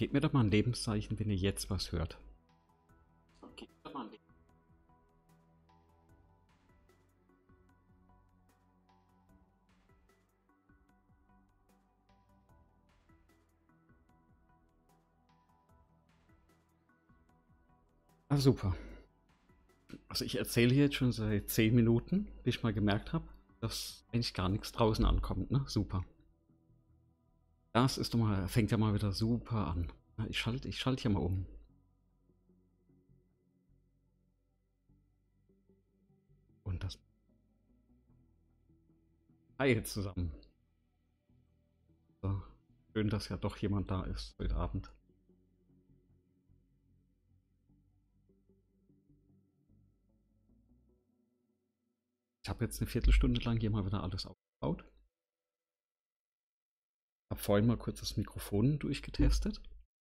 Gebt mir doch mal ein Lebenszeichen, wenn ihr jetzt was hört. Gebt mir doch mal ein Lebenszeichen. Ah, super. Also ich erzähle jetzt schon seit 10 Minuten, bis ich mal gemerkt habe, dass eigentlich gar nichts draußen ankommt, ne? Super. Das ist doch mal, fängt ja mal wieder super an. Ich schalte hier mal um. Und das. Hi zusammen. So. Schön, dass ja doch jemand da ist heute Abend. Ich habe jetzt eine Viertelstunde lang hier mal wieder alles aufgebaut. Habe vorhin mal kurz das Mikrofon durchgetestet.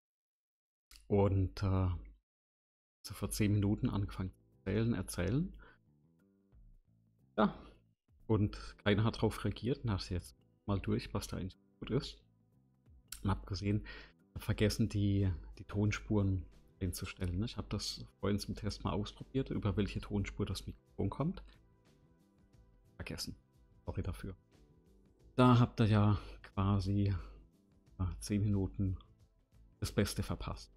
Und so vor 10 Minuten angefangen zu erzählen. Ja, und keiner hat darauf reagiert. Und dachte jetzt mal durch, was da eigentlich gut ist. Und habe gesehen, ich habe vergessen, die Tonspuren einzustellen. Ne? Ich habe das vorhin zum Test mal ausprobiert, über welche Tonspur das Mikrofon kommt. Vergessen. Sorry dafür. Da habt ihr ja quasi 10 Minuten das Beste verpasst.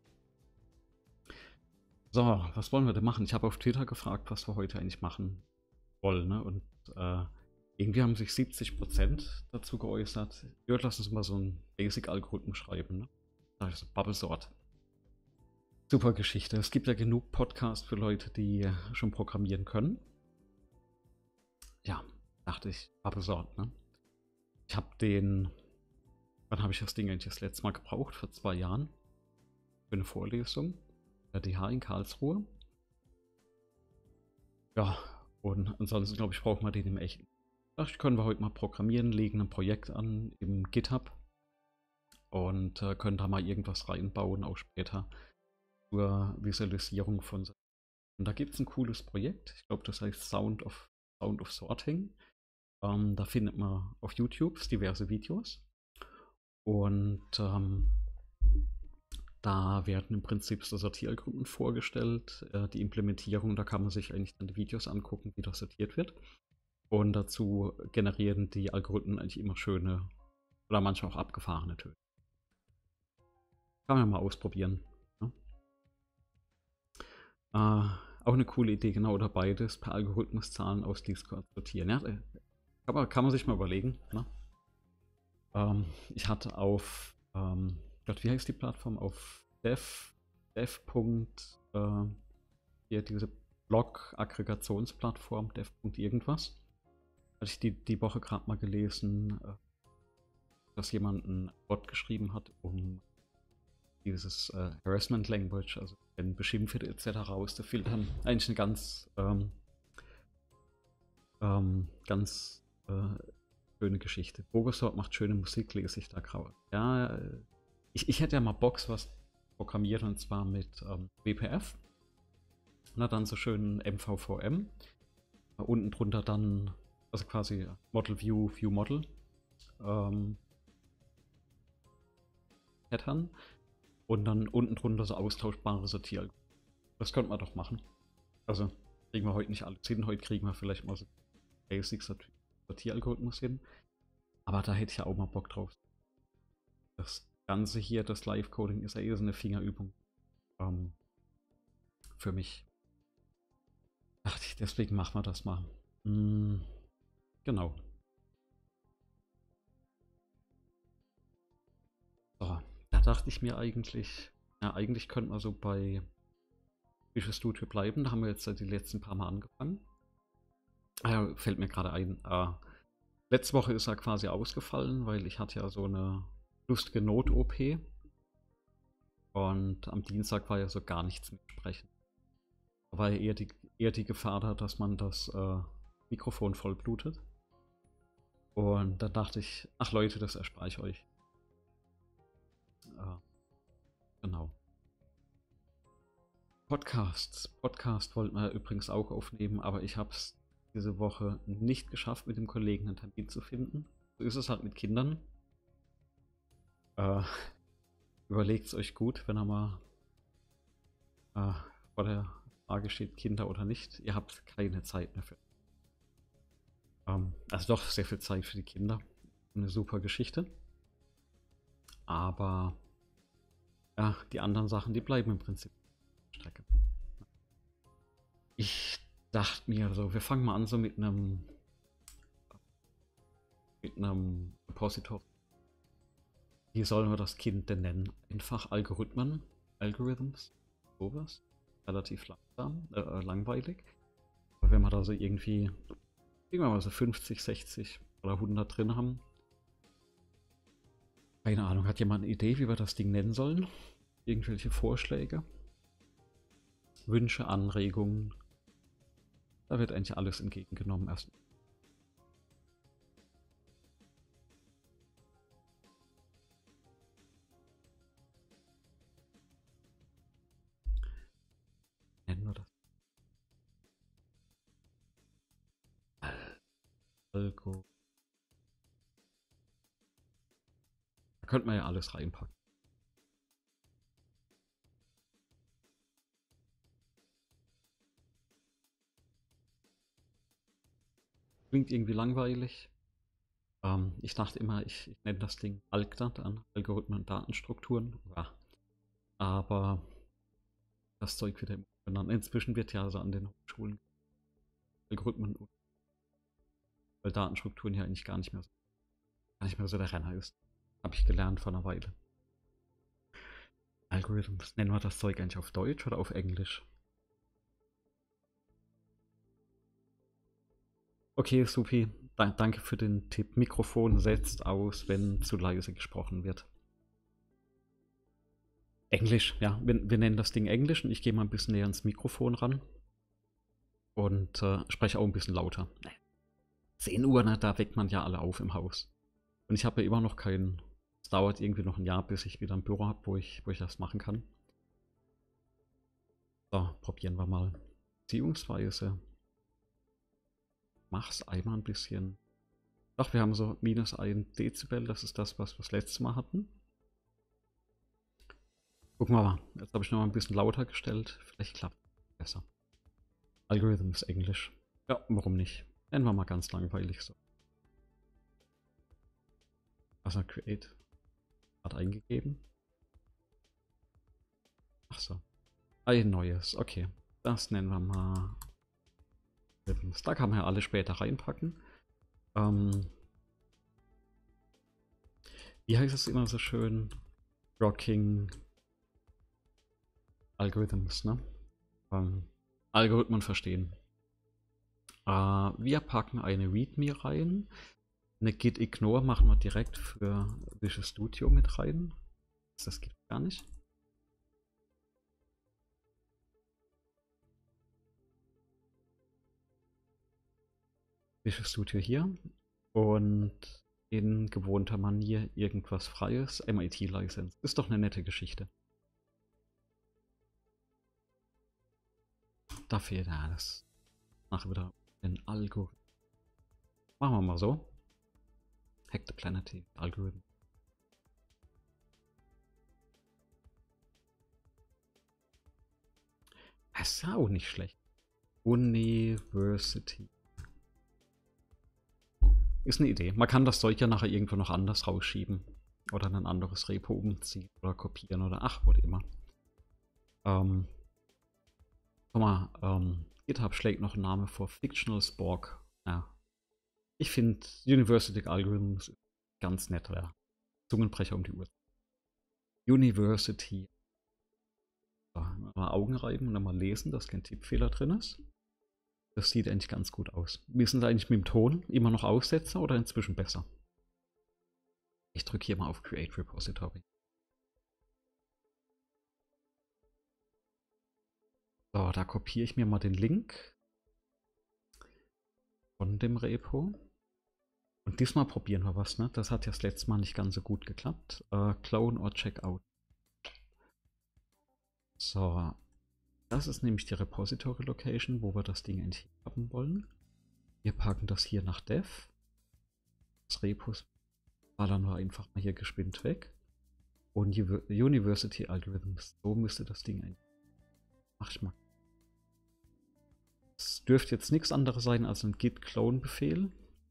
So, was wollen wir denn machen? Ich habe auf Twitter gefragt, was wir heute eigentlich machen wollen. Ne? Und irgendwie haben sich 70% dazu geäußert. Ja, lass uns mal so einen Basic-Algorithmus schreiben. Ne? Da ist Bubble Sort. Super Geschichte. Es gibt ja genug Podcasts für Leute, die schon programmieren können. Ja, dachte ich, Bubble Sort. Ne? Ich habe wann habe ich das Ding eigentlich das letzte Mal gebraucht? Vor 2 Jahren. Für eine Vorlesung. Der DH in Karlsruhe. Ja, und ansonsten glaube ich, braucht man den im Echten. Das können wir heute mal programmieren, legen ein Projekt an im GitHub und können da mal irgendwas reinbauen, auch später zur Visualisierung von. Und da gibt es ein cooles Projekt, ich glaube, das heißt Sound of Sorting. Da findet man auf YouTube diverse Videos und da werden im Prinzip so Sortieralgorithmen vorgestellt. Die Implementierung, da kann man sich eigentlich dann die Videos angucken, wie das sortiert wird. Und dazu generieren die Algorithmen eigentlich immer schöne oder manchmal auch abgefahrene Töne. Kann man mal ausprobieren. Ne? Auch eine coole Idee, genau, oder beides per Algorithmuszahlen aus Discord sortieren. Ja, kann man sich mal überlegen. Ne? Ich hatte auf, Gott, wie heißt die Plattform? Auf dev. Hier diese Blog-Aggregationsplattform, dev. Irgendwas. Hatte ich die Woche gerade mal gelesen, dass jemand einen Bot geschrieben hat, um dieses Harassment Language, also wenn beschimpft wird etc. rauszufiltern. Eigentlich eine ganz schöne Geschichte. Bogosort macht schöne Musik, lese ich da grau. Ja, ich hätte ja mal Bock, was programmieren, und zwar mit WPF. Na, dann so schön MVVM. Unten drunter dann, also quasi Model View, View Model. Pattern. Und dann unten drunter so austauschbare Sortieralgorithmen. Das könnte man doch machen. Also kriegen wir heute nicht alles hin. Heute kriegen wir vielleicht mal so Basic Sortieralgorithmus hin. Aber da hätte ich ja auch mal Bock drauf. Das Ganze hier, das Live-Coding, ist ja eher so eine Fingerübung. Für mich. Dachte ich, deswegen machen wir das mal. Genau. So, da dachte ich mir eigentlich, ja, eigentlich könnten wir so bei Visual Studio bleiben. Da haben wir jetzt die letzten paar Mal angefangen. Fällt mir gerade ein. Letzte Woche ist er quasi ausgefallen, weil ich hatte ja so eine lustige Not-OP. Und am Dienstag war ja so gar nichts mit Sprechen. Da war ja eher die Gefahr da, dass man das Mikrofon voll blutet. Und dann dachte ich, ach Leute, das erspare ich euch. Genau. Podcast wollten wir übrigens auch aufnehmen, aber ich habe es diese Woche nicht geschafft, mit dem Kollegen einen Termin zu finden. So ist es halt mit Kindern. Überlegt es euch gut, wenn ihr mal vor der Frage steht, Kinder oder nicht. Ihr habt keine Zeit mehr für. Also doch sehr viel Zeit für die Kinder. Eine super Geschichte. Aber ja, die anderen Sachen, die bleiben im Prinzip auf der Strecke. Ich dachte mir so, wir fangen mal an so mit einem Repository. Wie sollen wir das Kind denn nennen? Einfach Algorithmen, Algorithms, sowas. Relativ langsam, langweilig. Aber wenn wir da so irgendwie, sagen wir mal so 50, 60 oder 100 drin haben. Keine Ahnung, hat jemand eine Idee, wie wir das Ding nennen sollen? Irgendwelche Vorschläge? Wünsche, Anregungen? Da wird eigentlich alles entgegengenommen erst. Nennen wir das? Algo. Da könnte man ja alles reinpacken. Klingt irgendwie langweilig. Ich dachte immer, ich nenne das Ding AlgDat an, Algorithmen und Datenstrukturen. Ja. Aber das Zeug wird ja benannt. Inzwischen wird ja also an den Hochschulen Algorithmen, weil Datenstrukturen ja eigentlich gar nicht mehr so der Renner ist. Habe ich gelernt vor einer Weile. Algorithmus, nennen wir das Zeug eigentlich auf Deutsch oder auf Englisch? Okay, Supi, danke für den Tipp. Mikrofon setzt aus, wenn zu leise gesprochen wird. Englisch, ja. Wir nennen das Ding Englisch und ich gehe mal ein bisschen näher ans Mikrofon ran. Und spreche auch ein bisschen lauter. 10 Uhr, ne, da weckt man ja alle auf im Haus. Und ich habe ja immer noch keinen. Es dauert irgendwie noch ein Jahr, bis ich wieder ein Büro habe, wo ich das machen kann. So, probieren wir mal. Beziehungsweise mach's einmal ein bisschen. Ach, wir haben so -1 Dezibel, das ist das, was wir das letzte Mal hatten. Gucken wir mal. Jetzt habe ich noch mal ein bisschen lauter gestellt. Vielleicht klappt es besser. Algorithms Englisch. Ja, warum nicht? Nennen wir mal ganz langweilig so. Also Create hat eingegeben. Ach so. Ein neues. Okay. Das nennen wir mal. Da kann man ja alle später reinpacken. Wie heißt es immer so schön? Rocking Algorithms, ne? Algorithmen verstehen. Wir packen eine README rein. Eine Git Ignore machen wir direkt für Visual Studio mit rein. Das gibt es gar nicht. Visual Studio hier. Und in gewohnter Manier irgendwas Freies. MIT-License. Ist doch eine nette Geschichte. Da fehlt alles. Nachher wieder den Algorithmus. Machen wir mal so. Hack the Planet Algorithm. Das ist ja auch nicht schlecht. University. Ist eine Idee. Man kann das Zeug ja nachher irgendwo noch anders rausschieben. Oder in ein anderes Repo umziehen oder kopieren oder ach, was immer. Guck mal, GitHub schlägt noch einen Namen vor. Fictional Spork. Ja. Ich finde University Algorithms ganz nett, ja. Zungenbrecher um die Uhr. University. So, mal Augen reiben und dann mal lesen, dass kein Tippfehler drin ist. Das sieht eigentlich ganz gut aus. Wie sind eigentlich mit dem Ton? Immer noch Aussetzer oder inzwischen besser? Ich drücke hier mal auf Create Repository. So, da kopiere ich mir mal den Link von dem Repo. Und diesmal probieren wir was, ne? Das hat ja das letzte Mal nicht ganz so gut geklappt. Clone or Checkout. So, das ist nämlich die Repository Location, wo wir das Ding endlich haben wollen. Wir packen das hier nach Dev. Das Repos ballern wir einfach mal hier geschwind weg. und University Algorithms. So müsste das Ding eigentlich. Mach ich mal. Es dürfte jetzt nichts anderes sein als ein Git-Clone-Befehl.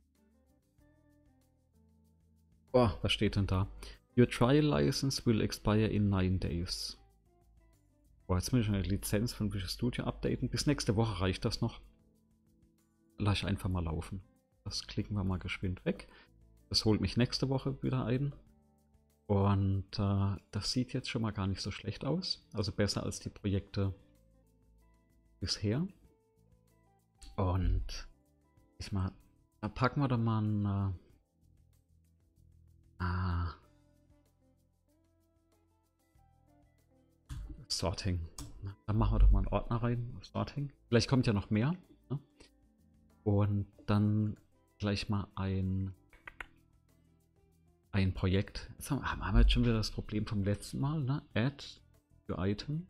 Boah, was steht denn da? Your trial license will expire in 9 days. Boah, jetzt muss ich eine Lizenz von Visual Studio updaten. Bis nächste Woche reicht das noch. Lass ich einfach mal laufen. Das klicken wir mal geschwind weg. Das holt mich nächste Woche wieder ein. Und das sieht jetzt schon mal gar nicht so schlecht aus. Also besser als die Projekte bisher. Und da packen wir doch mal ein Sorting. Dann machen wir doch mal einen Ordner rein. Sorting. Vielleicht kommt ja noch mehr. Ne? Und dann gleich mal ein Projekt. Jetzt haben wir jetzt schon wieder das Problem vom letzten Mal. Ne? Add to Item.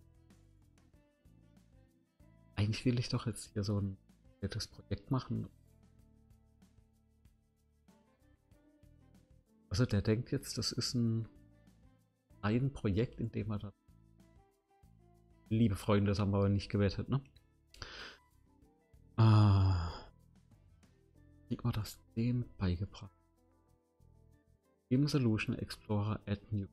Eigentlich will ich doch jetzt hier so ein nettes Projekt machen. Also der denkt jetzt, das ist ein Projekt, in dem er da... Liebe Freunde, das haben wir aber nicht gewettet, ne? Wie war das dem beigebracht? Im Solution Explorer Add New.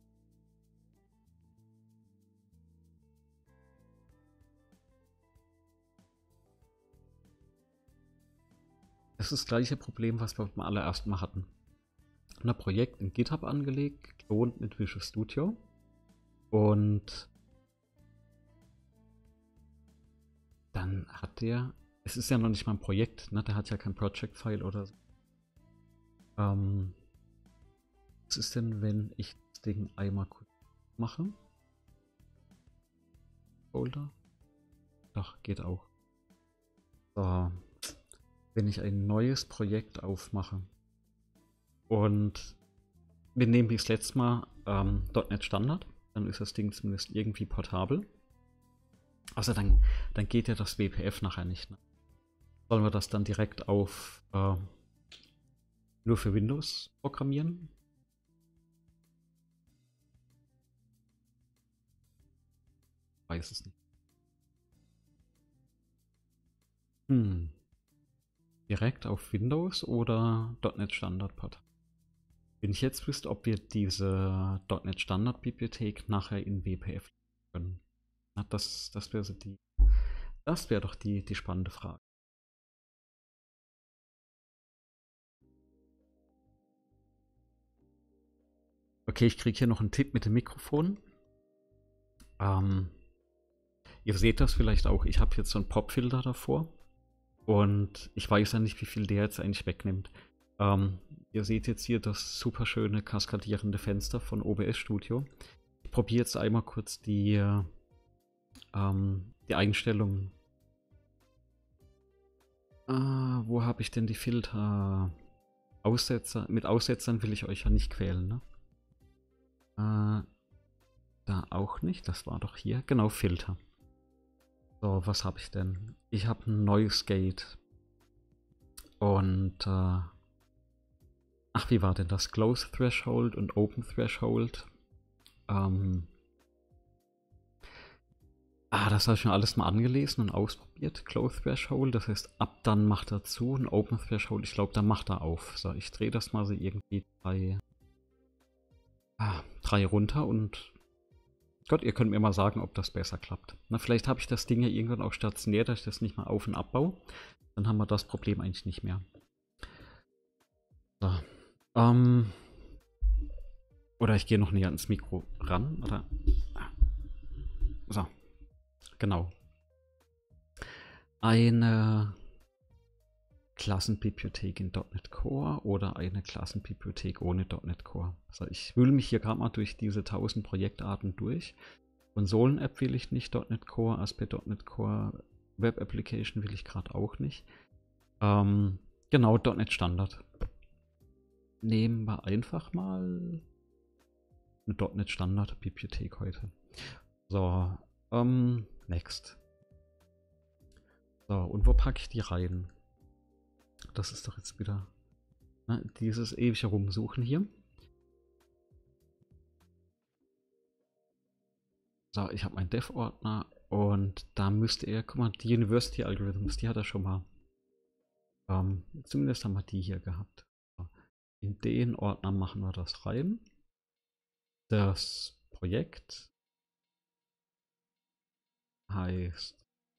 Das ist das gleiche Problem, was wir beim allerersten Mal hatten. Ein Projekt in GitHub angelegt, geklont mit Visual Studio. Und dann hat der, es ist ja noch nicht mal ein Projekt, ne? Der hat ja kein Project-File oder so. Was ist denn, wenn ich das Ding einmal kurz mache? Folder? Doch, geht auch. So. Wenn ich ein neues Projekt aufmache und wir nehmen wie das letzte Mal .NET Standard, dann ist das Ding zumindest irgendwie portabel. Also dann geht ja das WPF nachher nicht. Ne? Sollen wir das dann direkt auf nur für Windows programmieren? Weiß es nicht. Direkt auf Windows oder .NET Standard Portal? Wenn ich jetzt wüsste, ob wir diese .NET Standard Bibliothek nachher in WPF können. Na, das wäre so das wäre doch die spannende Frage. Okay, ich kriege hier noch einen Tipp mit dem Mikrofon. Ihr seht das vielleicht auch. Ich habe jetzt so einen Popfilter davor. Und ich weiß ja nicht, wie viel der jetzt eigentlich wegnimmt. Ihr seht jetzt hier das super schöne kaskadierende Fenster von OBS Studio. Ich probiere jetzt einmal kurz die Einstellungen. Wo habe ich denn die Filter? Aussetzer. Mit Aussetzern will ich euch ja nicht quälen, ne? Da auch nicht. Das war doch hier. Genau, Filter. So, was habe ich denn? Ich habe ein neues Gate. Und ach, wie war denn das? Close Threshold und Open Threshold. Das habe ich mir alles mal angelesen und ausprobiert. Close Threshold, das heißt, ab dann macht er zu. Und Open Threshold, ich glaube, da macht er auf. So, ich drehe das mal so irgendwie 3 runter und Gott, ihr könnt mir mal sagen, ob das besser klappt. Na, vielleicht habe ich das Ding ja irgendwann auch stationiert, dass ich das nicht mal auf- und abbaue. Dann haben wir das Problem eigentlich nicht mehr. So. Oder ich gehe noch näher ans Mikro ran. Oder? So. Genau. Eine Klassenbibliothek in .NET Core oder eine Klassenbibliothek ohne .NET Core. Also ich wühle mich hier gerade mal durch diese 1000 Projektarten durch. Konsolen-App will ich nicht, .NET Core, ASP.NET Core, Web Application will ich gerade auch nicht. Genau, .NET Standard. Nehmen wir einfach mal eine .NET Standard Bibliothek heute. So, next. So, und wo packe ich die rein? Das ist doch jetzt wieder dieses ewige Rumsuchen hier. So, ich habe meinen Dev-Ordner und da müsste er, guck mal, die University Algorithms, die hat er schon mal. Zumindest haben wir die hier gehabt. So, in den Ordner machen wir das rein. Das Projekt heißt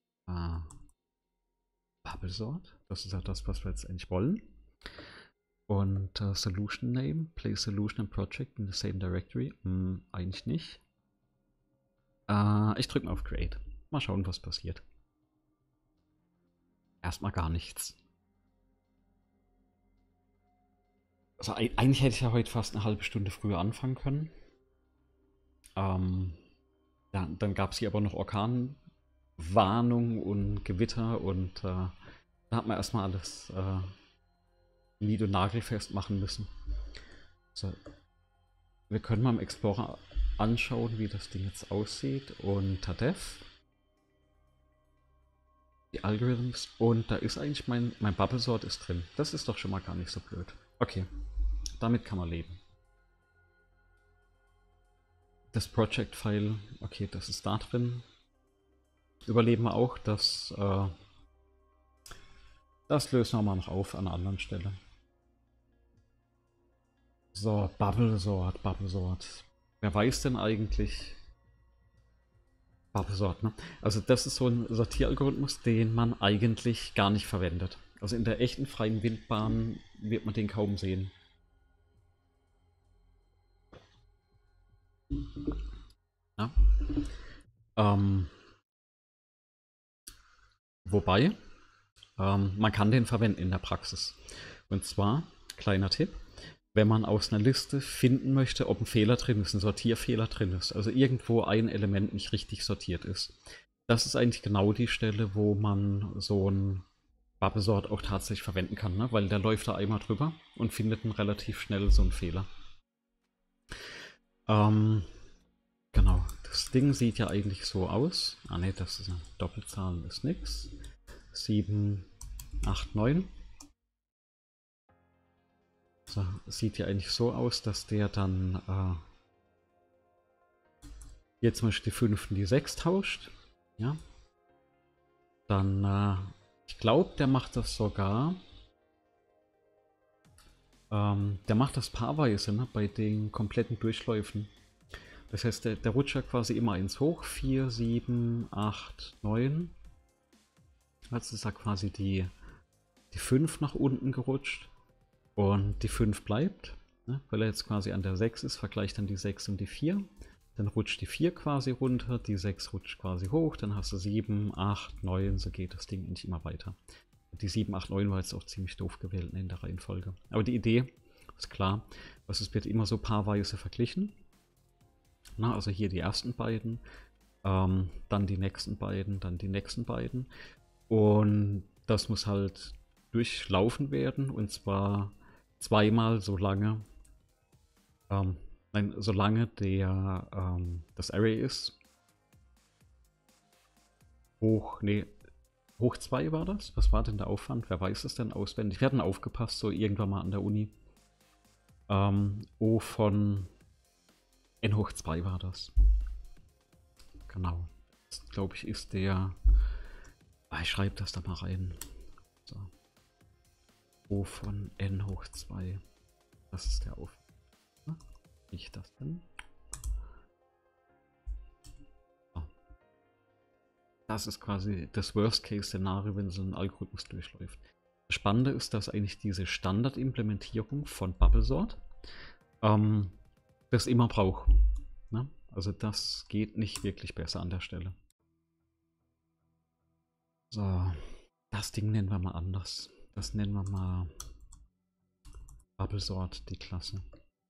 Bubblesort. Das ist ja das, was wir jetzt eigentlich wollen. Und Solution Name, Place Solution and Project in the same directory. Eigentlich nicht. Ich drücke mal auf Create. Mal schauen, was passiert. Erstmal gar nichts. Also eigentlich hätte ich ja heute fast eine halbe Stunde früher anfangen können. Dann gab es hier aber noch Orkanwarnung und Gewitter und da hat man erstmal alles nied- und nagelfest machen müssen. So. Wir können mal im Explorer anschauen, wie das Ding jetzt aussieht. Und Dev, die Algorithms. Und da ist eigentlich mein Bubblesort ist drin. Das ist doch schon mal gar nicht so blöd. Okay, damit kann man leben. Das Project-File, okay, das ist da drin. Überleben wir auch, das lösen wir mal noch auf an einer anderen Stelle. So, Bubblesort. Wer weiß denn eigentlich Bubblesort, ne? Also das ist so ein Sortieralgorithmus, den man eigentlich gar nicht verwendet. Also in der echten freien Wildbahn wird man den kaum sehen. Ja? Wobei, man kann den verwenden in der Praxis. Und zwar, kleiner Tipp, wenn man aus einer Liste finden möchte, ob ein Fehler drin ist, ein Sortierfehler drin ist, also irgendwo ein Element nicht richtig sortiert ist. Das ist eigentlich genau die Stelle, wo man so ein Bubblesort auch tatsächlich verwenden kann, ne? Weil der läuft da einmal drüber und findet dann relativ schnell so einen Fehler. Genau, das Ding sieht ja eigentlich so aus. Ah ne, das ist eine Doppelzahl, ist nix. 7, 8, 9. So, sieht ja eigentlich so aus, dass der dann hier zum Beispiel die 5 und die 6 tauscht. Ja. Dann, ich glaube, der macht das sogar. Der macht das paarweise, ne, bei den kompletten Durchläufen. Das heißt, der rutscht ja quasi immer eins hoch. 4, 7, 8, 9. Jetzt ist er quasi die 5 nach unten gerutscht. Und die 5 bleibt, ne, weil er jetzt quasi an der 6 ist, vergleicht dann die 6 und die 4. Dann rutscht die 4 quasi runter, die 6 rutscht quasi hoch, dann hast du 7, 8, 9, so geht das Ding eigentlich immer weiter. Die 7, 8, 9 war jetzt auch ziemlich doof gewählt in der Reihenfolge. Aber die Idee ist klar, also es wird immer so paarweise verglichen. Na, also hier die ersten beiden, dann die nächsten beiden, dann die nächsten beiden. Und das muss halt durchlaufen werden und zwar zweimal so lange, solange das Array ist. Hoch 2 war das? Was war denn der Aufwand? Wer weiß es denn auswendig? Wir hatten aufgepasst, so irgendwann mal an der Uni. O von n hoch 2 war das. Genau. Das, glaube ich, ist der... ich schreibe das da mal rein. So. O von n hoch 2. Das ist der Aufwand. Wie ich das denn? Oh. Das ist quasi das Worst-Case-Szenario, wenn so ein Algorithmus durchläuft. Das Spannende ist, dass eigentlich diese Standardimplementierung von Bubblesort das immer braucht. Ne? Also das geht nicht wirklich besser an der Stelle. So, das Ding nennen wir mal anders. Das nennen wir mal Bubblesort, die Klasse.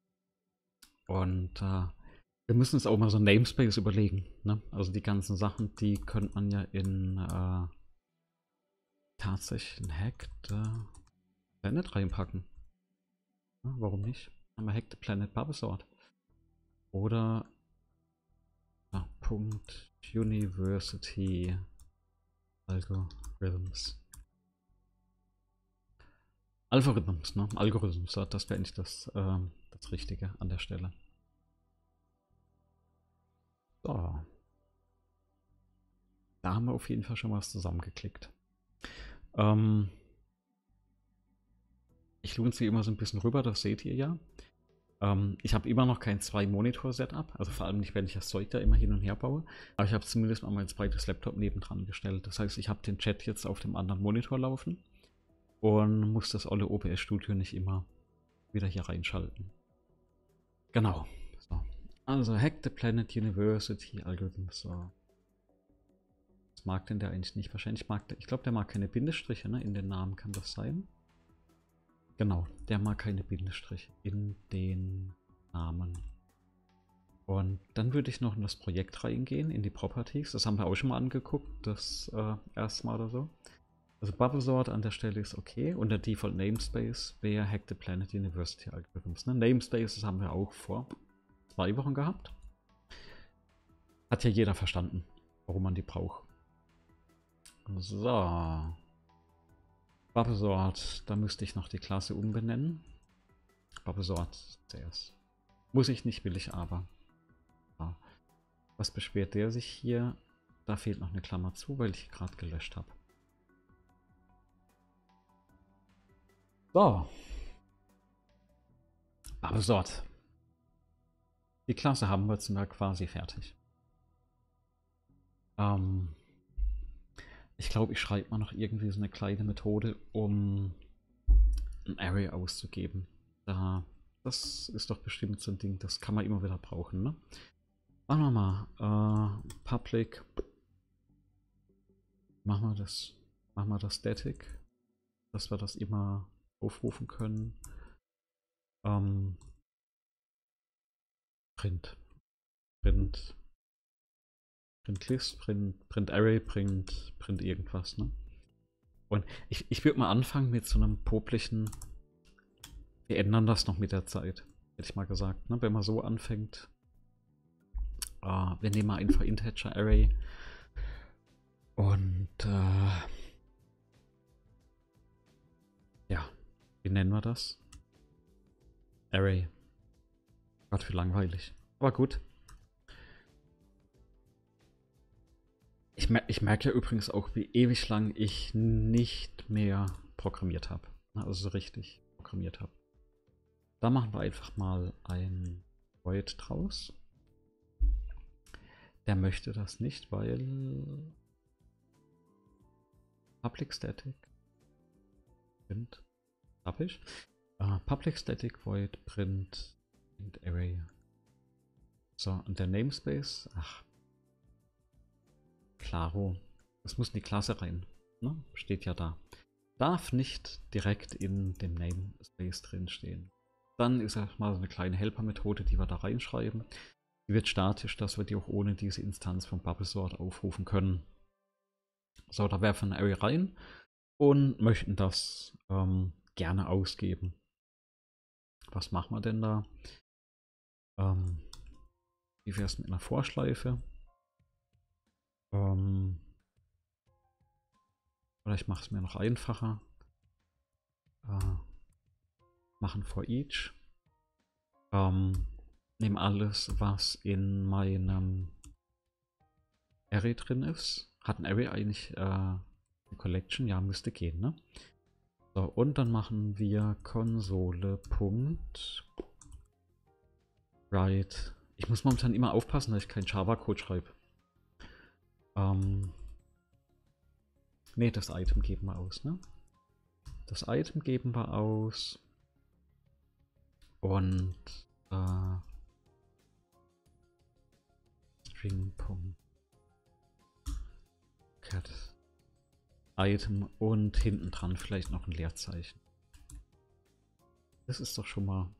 Und wir müssen uns auch mal so ein Namespace überlegen. Ne? Also die ganzen Sachen, die könnte man ja in tatsächlich ein Hacked Planet reinpacken. Ja, warum nicht? Haben wir Hacked Planet Bubblesort. Oder Punkt University Algorithms. Algorithms, ne? Algorithms, das wäre eigentlich das Richtige an der Stelle. So. da haben wir auf jeden Fall schon was zusammengeklickt. Ich lohne sie immer so ein bisschen rüber, das seht ihr ja. Ich habe immer noch kein 2-Monitor-Setup, also vor allem nicht, wenn ich das Zeug da immer hin und her baue. Aber ich habe zumindest mal mein zweites Laptop nebendran gestellt. Das heißt, ich habe den Chat jetzt auf dem anderen Monitor laufen und muss das olle OBS Studio nicht immer wieder hier reinschalten. Genau. So. Also Hack the Planet University Algorithm. So. Was mag denn der eigentlich nicht? Wahrscheinlich mag der, ich glaube, der mag keine Bindestriche, ne? In den Namen kann das sein. Genau, der mag keine Bindestriche in den Namen. Und dann würde ich noch in das Projekt reingehen, in die Properties. Das haben wir auch schon mal angeguckt, das erste Mal oder so. Also Bubble Sort an der Stelle ist okay. Und der Default Namespace wäre Hack the Planet University Algorithms. Ne? Namespaces haben wir auch vor 2 Wochen gehabt. Hat ja jeder verstanden, warum man die braucht. So. Bubble Sort, da müsste ich noch die Klasse umbenennen. Bubble Sort zuerst. Muss ich nicht, will ich aber. Ja. Was beschwert der sich hier? Da fehlt noch eine Klammer zu, weil ich gerade gelöscht habe. So. Bubble Sort. Die Klasse haben wir jetzt mal quasi fertig. Ich glaube, ich schreibe mal noch irgendwie so eine kleine Methode, um ein Array auszugeben. Das ist doch bestimmt so ein Ding, das kann man immer wieder brauchen, ne? Machen wir mal Public. Machen wir das Static, dass wir das immer aufrufen können. Print List, Print Array, Print irgendwas, ne? Und ich würde mal anfangen mit so einem poplichen, wir ändern das noch mit der Zeit, hätte ich mal gesagt, ne? Wenn man so anfängt, wir nehmen mal einfach Integer Array und ja, wie nennen wir das? Array. Gott, wie langweilig. Aber gut. Ich merke ja übrigens auch, wie ewig lang ich nicht mehr programmiert habe. Also so richtig programmiert habe. Da machen wir einfach mal ein Void draus. Der möchte das nicht, weil Public Static Print habe ich. Public Static Void Print Array. So, und der Namespace, ach, klaro. Das muss in die Klasse rein. Ne? Steht ja da. Darf nicht direkt in dem Namespace drin stehen. Dann ist erstmal so eine kleine Helper-Methode, die wir da reinschreiben. Die wird statisch, dass wir die auch ohne diese Instanz von Bubble Sort aufrufen können. So, da werfen wir ein Array rein und möchten das gerne ausgeben. Was machen wir denn da? Wie wäre es mit einer Vorschleife? Oder ich mache es mir noch einfacher. Machen for each. Nehme alles, was in meinem Array drin ist. Hat ein Array eigentlich eine Collection? Ja, müsste gehen, ne? So, und dann machen wir Konsole.write. Ich muss momentan immer aufpassen, dass ich keinen Java-Code schreibe. Ne, das Item geben wir aus, ne? Das Item geben wir aus. Und String.cat Item und hinten dran vielleicht noch ein Leerzeichen. Das ist doch schon mal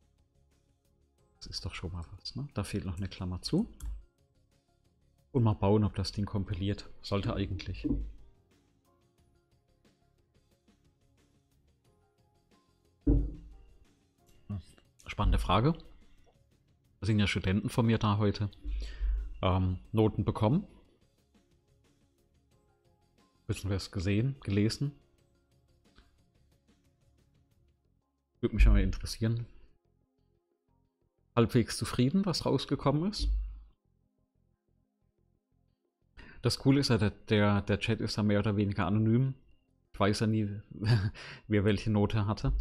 was, ne? Da fehlt noch eine Klammer zu. Und mal bauen, ob das Ding kompiliert. Sollte eigentlich. Spannende Frage. Da sind ja Studenten von mir da heute. Noten bekommen. Wissen wir es gelesen? Würde mich mal interessieren. Halbwegs zufrieden, was rausgekommen ist. Das Coole ist ja, der Chat ist ja mehr oder weniger anonym. Ich weiß ja nie, wer welche Note hatte.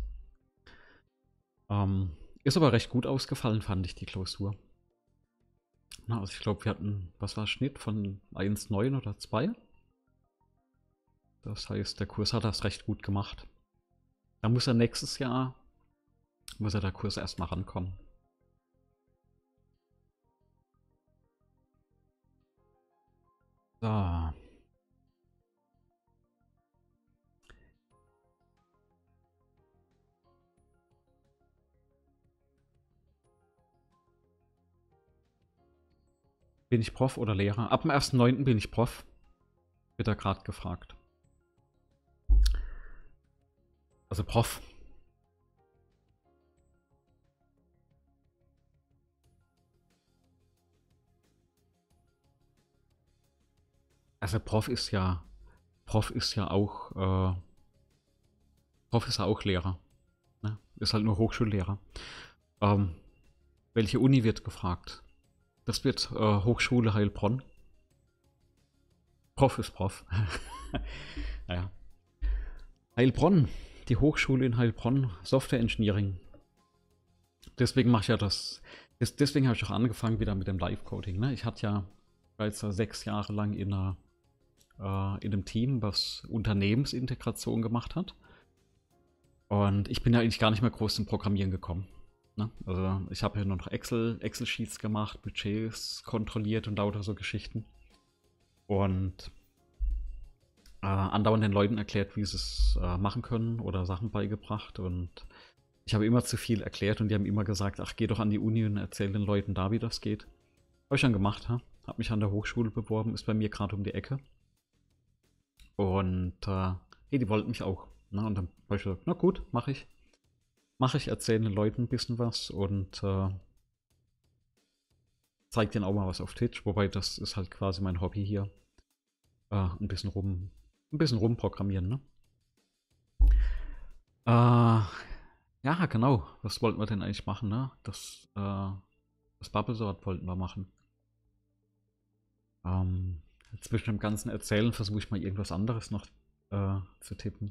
Ist aber recht gut ausgefallen, fand ich, die Klausur. Na, also ich glaube, wir hatten, was war Schnitt von 1,9 oder 2? Das heißt, der Kurs hat das recht gut gemacht. Da muss er nächstes Jahr, muss er der Kurs erstmal rankommen. So. Bin ich Prof oder Lehrer? Ab dem 1.9. bin ich Prof. Wird er gerade gefragt. Also Prof. Also Prof ist ja auch Prof ist ja auch Lehrer. Ne? Ist halt nur Hochschullehrer. Welche Uni wird gefragt? Das wird Hochschule Heilbronn. Prof ist Prof. Naja. Heilbronn, die Hochschule in Heilbronn, Software Engineering. Deswegen mache ich ja das. Deswegen habe ich auch angefangen wieder mit dem Live-Coding. Ne? Ich hatte ja bereits 6 Jahre lang in einem Team, was Unternehmensintegration gemacht hat. Und ich bin ja eigentlich gar nicht mehr groß zum Programmieren gekommen. Ne? Also ich habe ja nur noch Excel-Sheets gemacht, Budgets kontrolliert und lauter so Geschichten. Und andauernd den Leuten erklärt, wie sie es machen können oder Sachen beigebracht. Und ich habe immer zu viel erklärt und die haben immer gesagt, ach, geh doch an die Uni und erzähl den Leuten da, wie das geht. Habe ich dann gemacht, ha? Habe mich an der Hochschule beworben, ist bei mir gerade um die Ecke. Und hey, die wollten mich auch. Ne? Und dann habe ich gesagt, na gut, mache ich. Erzähle den Leuten ein bisschen was und zeige denen auch mal was auf Twitch. Wobei das ist halt quasi mein Hobby hier. Ein bisschen rumprogrammieren, ne? Ja, genau. Was wollten wir denn eigentlich machen, ne? Das Bubblesort wollten wir machen. Zwischen dem ganzen Erzählen versuche ich mal irgendwas anderes noch zu tippen.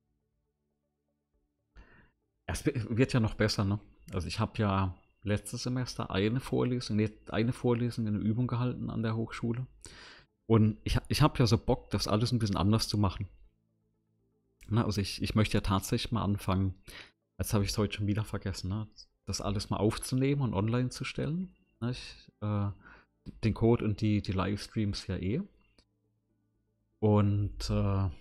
Es wird ja noch besser, ne? Also ich habe ja letztes Semester eine Vorlesung, eine Übung gehalten an der Hochschule. Und ich habe ja so Bock, das alles ein bisschen anders zu machen. Na, also ich möchte ja tatsächlich mal anfangen, jetzt habe ich es heute schon wieder vergessen, ne? Das alles mal aufzunehmen und online zu stellen. Ne? Den Code und die Livestreams ja eh. Und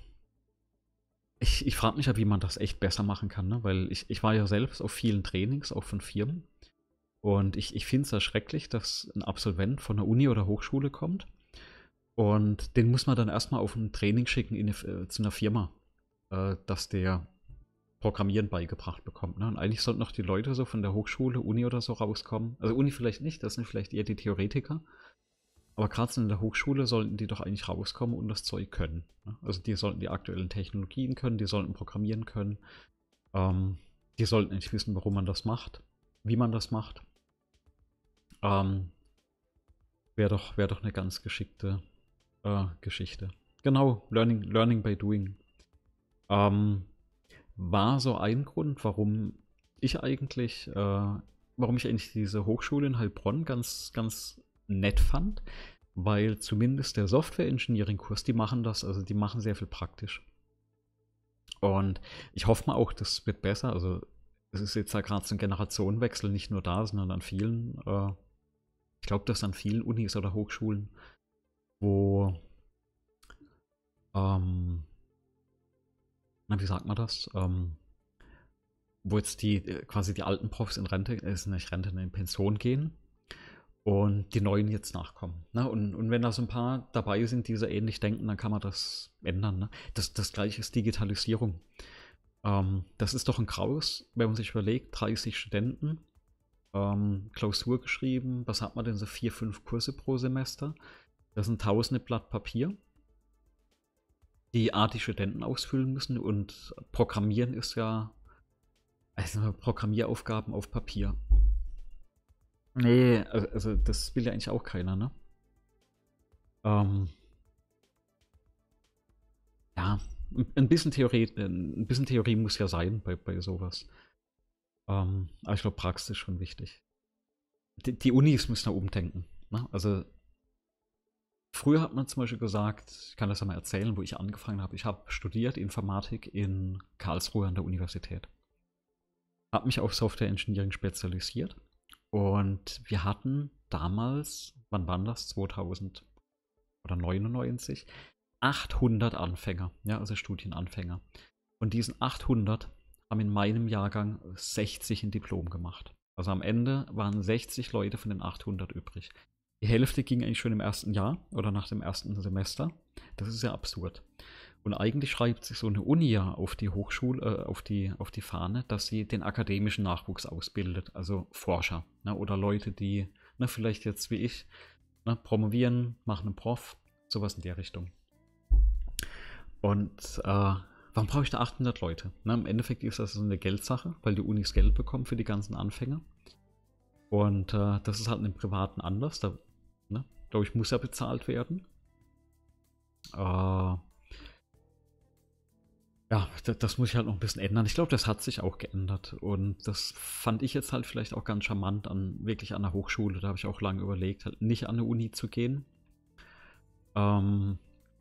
ich frage mich ja, wie man das echt besser machen kann, ne? Weil ich war ja selbst auf vielen Trainings, auch von Firmen. Und ich finde es ja schrecklich, dass ein Absolvent von einer Uni oder Hochschule kommt. Und den muss man dann erstmal auf ein Training schicken zu einer Firma, dass der Programmieren beigebracht bekommt. Ne? Und eigentlich sollten noch die Leute so von der Hochschule, Uni oder so rauskommen. Also Uni vielleicht nicht, das sind vielleicht eher die Theoretiker. Aber gerade in der Hochschule sollten die doch eigentlich rauskommen und das Zeug können. Ne? Also die sollten die aktuellen Technologien können, die sollten programmieren können. Die sollten eigentlich wissen, warum man das macht, wie man das macht. Wäre doch eine ganz geschickte Geschichte. Genau, Learning by Doing. War so ein Grund, warum ich eigentlich diese Hochschule in Heilbronn ganz, ganz nett fand, weil zumindest der Software-Engineering-Kurs, die machen das, also die machen sehr viel praktisch. Und ich hoffe mal auch, das wird besser. Also es ist jetzt ja gerade so ein Generationenwechsel, nicht nur da, sondern an vielen, ich glaube, dass an vielen Unis oder Hochschulen, wo, na, wie sagt man das? Wo jetzt quasi die alten Profs in Rente, nicht Rente, in Pension gehen und die neuen jetzt nachkommen. Ne? Und wenn da so ein paar dabei sind, die so ähnlich denken, dann kann man das ändern. Ne? Das gleiche ist Digitalisierung. Das ist doch ein Graus, wenn man sich überlegt, 30 Studenten, Klausur geschrieben, was hat man denn so 4, 5 Kurse pro Semester? Das sind tausende Blatt Papier, die die Studenten ausfüllen müssen und Programmieren ist ja, also Programmieraufgaben auf Papier. Nee, also das will ja eigentlich auch keiner, ne? ein bisschen Theorie muss ja sein bei sowas. Aber ich glaube, Praxis ist schon wichtig. Die Unis müssen da umdenken. Ne? Also früher hat man zum Beispiel gesagt, ich kann das ja mal erzählen, wo ich angefangen habe. Ich habe studiert Informatik in Karlsruhe an der Universität. Habe mich auf Software Engineering spezialisiert. Und wir hatten damals, wann waren das? 2000 oder 99, 800 Anfänger, ja, also Studienanfänger. Von diesen 800 haben in meinem Jahrgang 60 ein Diplom gemacht. Also am Ende waren 60 Leute von den 800 übrig. Die Hälfte ging eigentlich schon im ersten Jahr oder nach dem ersten Semester. Das ist ja absurd. Und eigentlich schreibt sich so eine Uni ja auf die Hochschule, auf die Fahne, dass sie den akademischen Nachwuchs ausbildet, also Forscher, ne, oder Leute, die, ne, vielleicht jetzt wie ich, ne, promovieren, machen einen Prof, sowas in der Richtung. Und warum brauche ich da 800 Leute? Ne, im Endeffekt ist das so eine Geldsache, weil die Unis Geld bekommen für die ganzen Anfänger. Und das ist halt in den Privaten anders. Da, ne, glaube ich, muss ja bezahlt werden. Ja, das muss ich halt noch ein bisschen ändern. Ich glaube, das hat sich auch geändert. Und das fand ich jetzt halt vielleicht auch ganz charmant wirklich an der Hochschule. Da habe ich auch lange überlegt, halt nicht an eine Uni zu gehen, ähm,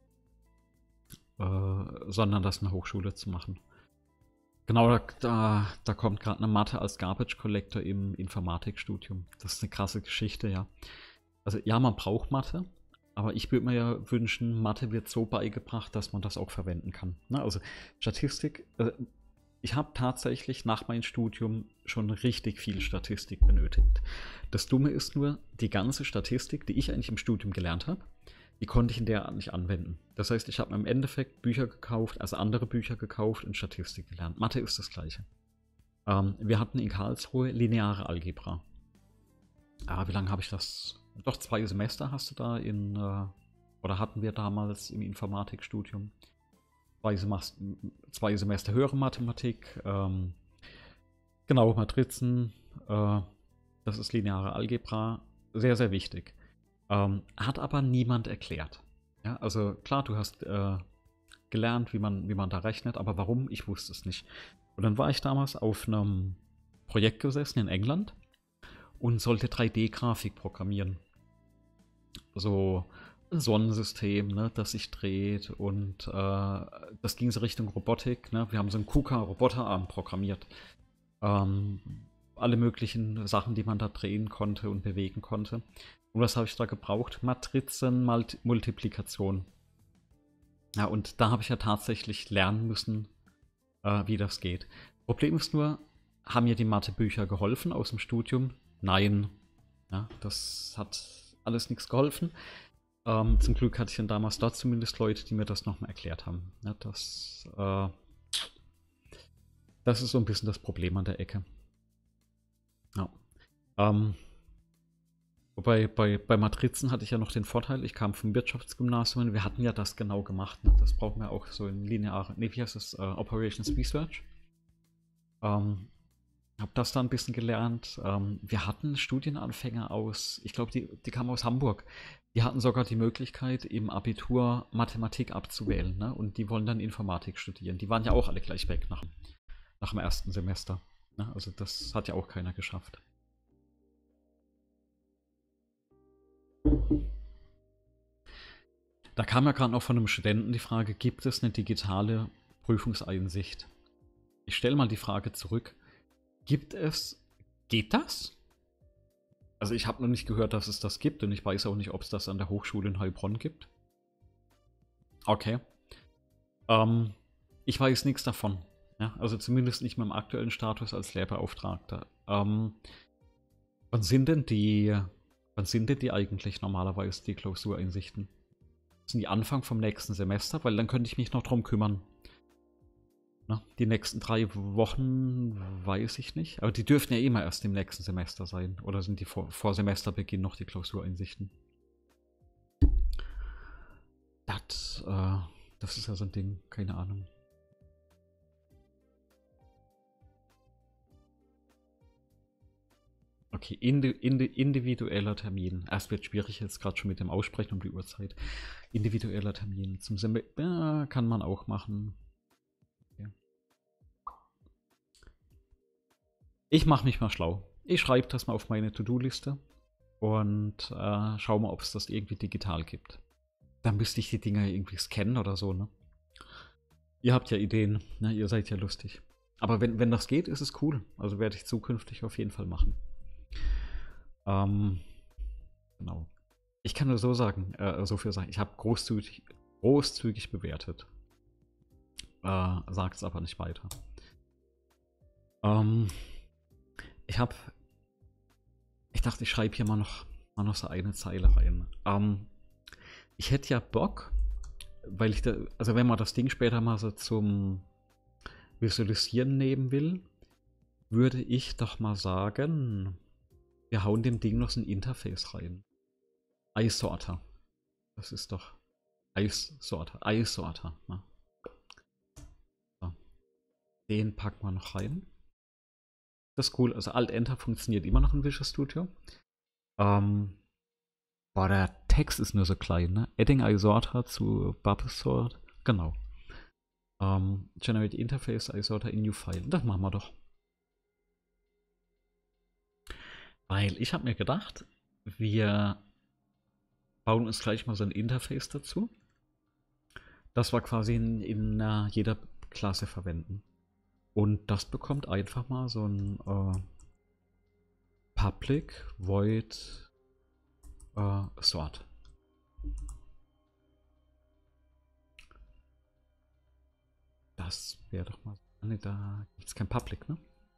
sondern das in der Hochschule zu machen. Genau, da kommt gerade eine Mathe als Garbage Collector im Informatikstudium. Das ist eine krasse Geschichte, ja. Also ja, man braucht Mathe, aber ich würde mir ja wünschen, Mathe wird so beigebracht, dass man das auch verwenden kann. Ne? Also Statistik, ich habe tatsächlich nach meinem Studium schon richtig viel Statistik benötigt. Das Dumme ist nur, die ganze Statistik, die ich eigentlich im Studium gelernt habe, die konnte ich in der Art nicht anwenden. Das heißt, ich habe im Endeffekt Bücher gekauft, also andere Bücher gekauft und Statistik gelernt. Mathe ist das Gleiche. Wir hatten in Karlsruhe lineare Algebra. Wie lange habe ich das? Doch 2 Semester hast du da oder hatten wir damals im Informatikstudium. 2 Semester höhere Mathematik, genau, Matrizen, das ist lineare Algebra, sehr, sehr wichtig. Hat aber niemand erklärt. Ja, also klar, du hast gelernt, wie man da rechnet, aber warum? Ich wusste es nicht. Und dann war ich damals auf einem Projekt gesessen in England und sollte 3D-Grafik programmieren. So ein Sonnensystem, ne, das sich dreht und das ging so Richtung Robotik. Ne? Wir haben so einen KUKA-Roboterarm programmiert. Ähm, alle möglichen Sachen, die man da drehen konnte und bewegen konnte. Und was habe ich da gebraucht? Matrizenmultiplikation. Ja, und da habe ich ja tatsächlich lernen müssen, wie das geht. Problem ist nur, haben mir die Mathebücher geholfen aus dem Studium? Nein. Ja, das hat alles nichts geholfen. Zum Glück hatte ich dann damals dort zumindest Leute, die mir das nochmal erklärt haben. Ja, das ist so ein bisschen das Problem an der Ecke. Ja. Wobei bei Matrizen hatte ich ja noch den Vorteil, ich kam vom Wirtschaftsgymnasium, wir hatten ja das genau gemacht. Ne? Das brauchen wir auch so in lineare, nee, wie heißt das? Operations Research. Habe das da ein bisschen gelernt. Wir hatten Studienanfänger ich glaube, die kamen aus Hamburg. Die hatten sogar die Möglichkeit, im Abitur Mathematik abzuwählen. Ne? Und die wollen dann Informatik studieren. Die waren ja auch alle gleich weg nach dem ersten Semester. Ne? Also das hat ja auch keiner geschafft. Da kam ja gerade noch von einem Studenten die Frage, gibt es eine digitale Prüfungseinsicht? Ich stelle mal die Frage zurück. Geht das? Also ich habe noch nicht gehört, dass es das gibt und ich weiß auch nicht, ob es das an der Hochschule in Heilbronn gibt. Okay. Ich weiß nichts davon. Ja, also zumindest nicht mit dem aktuellen Status als Lehrbeauftragter. Wann sind denn die eigentlich normalerweise die Klausureinsichten? Sind die Anfang vom nächsten Semester? Weil dann könnte ich mich noch drum kümmern. Na, die nächsten 3 Wochen weiß ich nicht. Aber die dürften ja immer erst im nächsten Semester sein. Oder sind die vor Semesterbeginn noch die Klausureinsichten? Das ist ja so ein Ding. Keine Ahnung. Okay, individueller Termin. Erst wird schwierig jetzt gerade schon mit dem Aussprechen um die Uhrzeit. Individueller Termin zum Semester kann man auch machen. Okay. Ich mache mich mal schlau. Ich schreibe das mal auf meine To-Do-Liste und schau mal, ob es das irgendwie digital gibt. Dann müsste ich die Dinger irgendwie scannen oder so, ne? Ihr habt ja Ideen, ne? Ihr seid ja lustig. Aber wenn das geht, ist es cool. Also werde ich zukünftig auf jeden Fall machen. Genau. Ich kann nur so sagen, so viel sagen. Ich habe großzügig bewertet. Sagt es aber nicht weiter. Ich dachte, ich schreibe hier mal noch so eine Zeile rein. Ich hätte ja Bock, weil also wenn man das Ding später mal so zum Visualisieren nehmen will, würde ich doch mal sagen, wir hauen dem Ding noch so ein Interface rein. iSorter. Das ist doch iSorter. Ne? So. Den packen wir noch rein. Das ist cool. Also Alt-Enter funktioniert immer noch in Visual Studio. Boah, der Text ist nur so klein, ne? Adding iSorter zu Bubblesort. Genau. Generate Interface iSorter in New File. Das machen wir doch. Weil ich habe mir gedacht, wir bauen uns gleich mal so ein Interface dazu. Das wir quasi in jeder Klasse verwenden. Und das bekommt einfach mal so ein Public Void Sort. Das wäre doch mal. Ne, da gibt es kein Public, ne?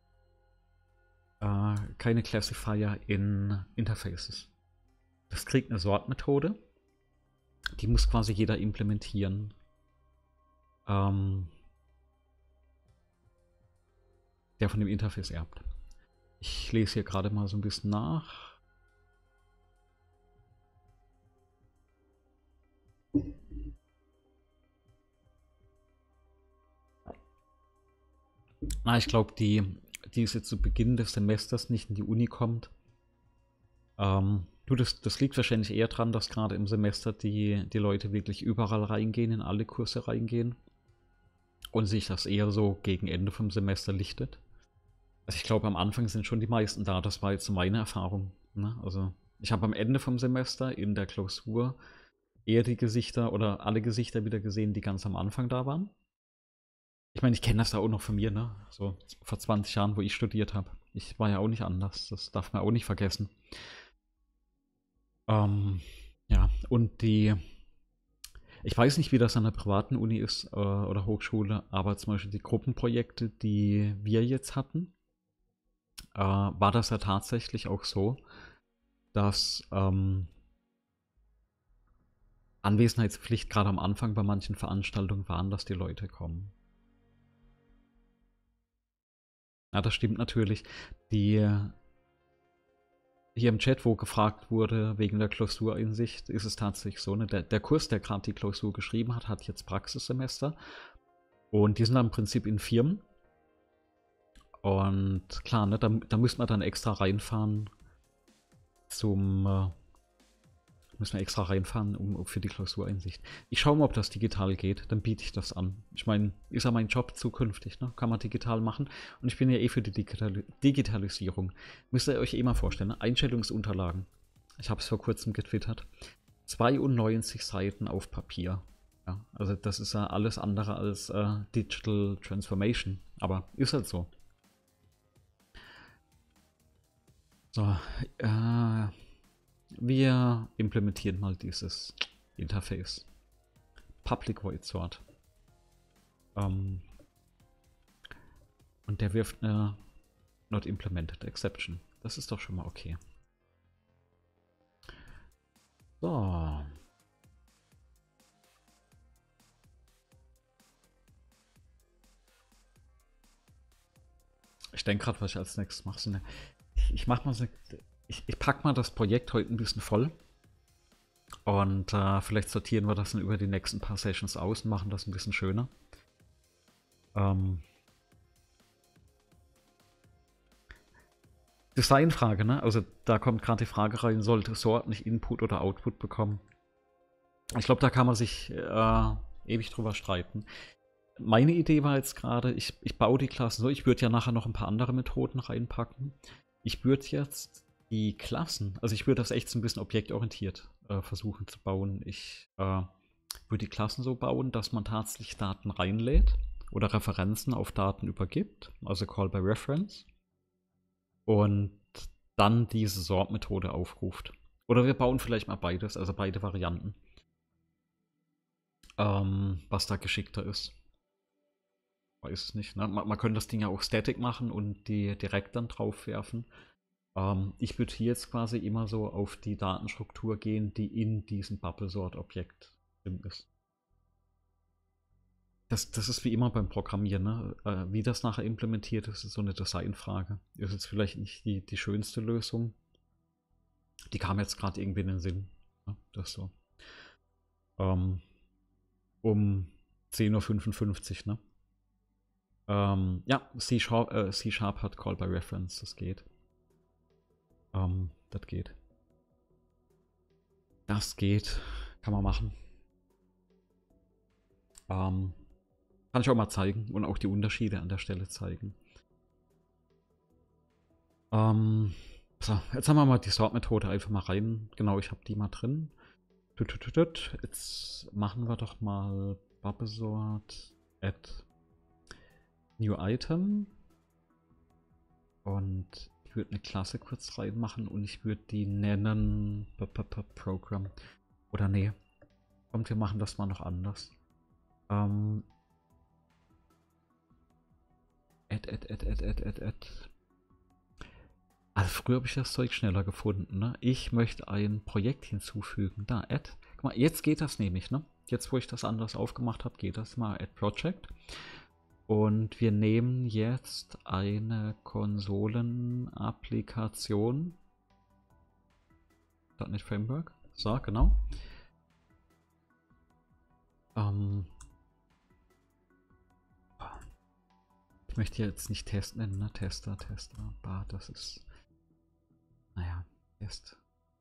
Keine Classifier in Interfaces. Das kriegt eine Sort-Methode. Die muss quasi jeder implementieren. Der von dem Interface erbt. Ich lese hier gerade mal so ein bisschen nach. Ich glaube, die ist jetzt zu Beginn des Semesters nicht in die Uni kommt. Das liegt wahrscheinlich eher daran, dass gerade im Semester die Leute wirklich überall reingehen, in alle Kurse reingehen. Und sich das eher so gegen Ende vom Semester lichtet. Also ich glaube, am Anfang sind schon die meisten da. Das war jetzt so meine Erfahrung. Ne? Also ich habe am Ende vom Semester in der Klausur eher die Gesichter oder alle Gesichter wieder gesehen, die ganz am Anfang da waren. Ich meine, ich kenne das da auch noch von mir, ne? So vor 20 Jahren, wo ich studiert habe. Ich war ja auch nicht anders. Das darf man auch nicht vergessen. Ja, und ich weiß nicht, wie das an der privaten Uni ist oder Hochschule, aber zum Beispiel die Gruppenprojekte, die wir jetzt hatten, war das ja tatsächlich auch so, dass Anwesenheitspflicht gerade am Anfang bei manchen Veranstaltungen waren, dass die Leute kommen. Ja, das stimmt natürlich. Hier im Chat, wo gefragt wurde wegen der Klausureinsicht, ist es tatsächlich so, ne? Der Kurs, der gerade die Klausur geschrieben hat, hat jetzt Praxissemester. Und die sind dann im Prinzip in Firmen. Und klar, ne, da müssen wir dann extra reinfahren für die Klausureinsicht. Ich schaue mal, ob das digital geht, dann biete ich das an. Ich meine, ist ja mein Job zukünftig, ne? Kann man digital machen. Und ich bin ja eh für die Digitalisierung. Müsst ihr euch eh mal vorstellen, ne? Einstellungsunterlagen. Ich habe es vor kurzem getwittert. 92 Seiten auf Papier. Ja, also das ist ja alles andere als Digital Transformation. Aber ist halt so. So, wir implementieren mal dieses Interface. Public Void Sort. Und der wirft eine Not Implemented Exception. Das ist doch schon mal okay. So. Ich denke gerade, was ich als nächstes mache. Ich mache mal so. Ich packe mal das Projekt heute ein bisschen voll. Und vielleicht sortieren wir das dann über die nächsten paar Sessions aus und machen das ein bisschen schöner. Designfrage, ne? Also da kommt gerade die Frage rein, sollte Sort nicht Input oder Output bekommen? Ich glaube, da kann man sich ewig drüber streiten. Meine Idee war jetzt gerade, ich baue die Klassen so, ich würde ja nachher noch ein paar andere Methoden reinpacken. Ich würde jetzt die Klassen, also ich würde das echt so ein bisschen objektorientiert versuchen zu bauen. Ich würde die Klassen so bauen, dass man tatsächlich Daten reinlädt oder Referenzen auf Daten übergibt, also Call by Reference, und dann diese Sort-Methode aufruft. Oder wir bauen vielleicht mal beides, also beide Varianten, was da geschickter ist. Weiß es nicht. Ne? Man könnte das Ding ja auch static machen und die direkt dann drauf werfen. Ich würde hier jetzt quasi immer so auf die Datenstruktur gehen, die in diesem Bubble-Sort-Objekt drin ist. Das ist wie immer beim Programmieren. Ne? Wie das nachher implementiert ist, ist so eine Designfrage. Ist jetzt vielleicht nicht die schönste Lösung. Die kam jetzt gerade irgendwie in den Sinn. Ne? Das so. Um 10:55 Uhr, ne? Ja, C# hat Call by Reference, das geht. Das geht. Das geht. Kann man machen. Kann ich auch mal zeigen und auch die Unterschiede an der Stelle zeigen. So, jetzt haben wir mal die Sort-Methode einfach mal rein. Genau, ich habe die mal drin. Jetzt machen wir doch mal Bubblesort add new item. Und ich würde eine Klasse kurz reinmachen und ich würde die nennen Program. Oder nee. Kommt, wir machen das mal noch anders. Add. Also früher habe ich das Zeug schneller gefunden, ne? Ich möchte ein Projekt hinzufügen. Da, add. Guck mal, jetzt geht das nämlich, ne? Jetzt, wo ich das anders aufgemacht habe, geht das mal. Add Project. Und wir nehmen jetzt eine Konsolenapplikation. .NET Framework. So, genau. Ich möchte jetzt nicht Test nennen, ne? Tester. Bah, das ist. Naja, Test.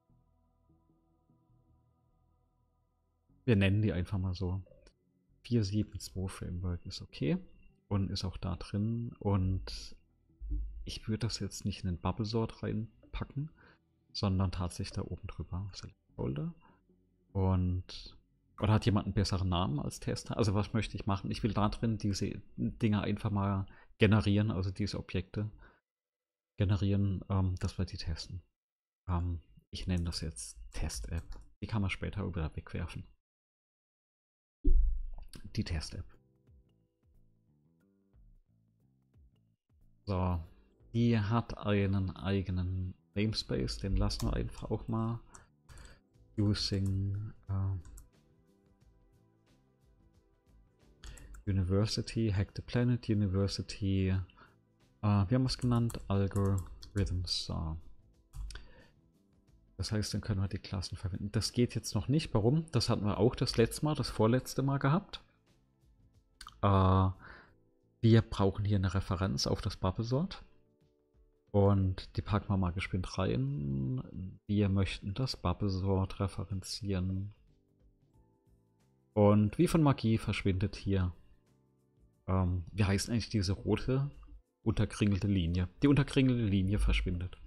Wir nennen die einfach mal so. 4.7.2 Framework ist okay. Und ist auch da drin. Und ich würde das jetzt nicht in den Bubble-Sort reinpacken, sondern tatsächlich da oben drüber. Select Folder. Und. Oder hat jemand einen besseren Namen als Tester? Also was möchte ich machen? Ich will da drin diese Dinge einfach mal generieren, also diese Objekte generieren, dass wir die testen. Ich nenne das jetzt Test-App. Die kann man später wieder wegwerfen. Die Test-App. So, die hat einen eigenen Namespace, den lassen wir einfach auch mal. Using University, Hack the Planet, University, wir haben es genannt, Algorithms. So. Das heißt, dann können wir die Klassen verwenden. Das geht jetzt noch nicht. Warum? Das hatten wir auch das letzte Mal, das vorletzte Mal gehabt. Wir brauchen hier eine Referenz auf das Bubblesort. Und die packen wir mal geschwind rein. Wir möchten das Bubblesort referenzieren. Und wie von Magie verschwindet hier. Wie heißt eigentlich diese rote unterkringelte Linie? Die unterkringelte Linie verschwindet.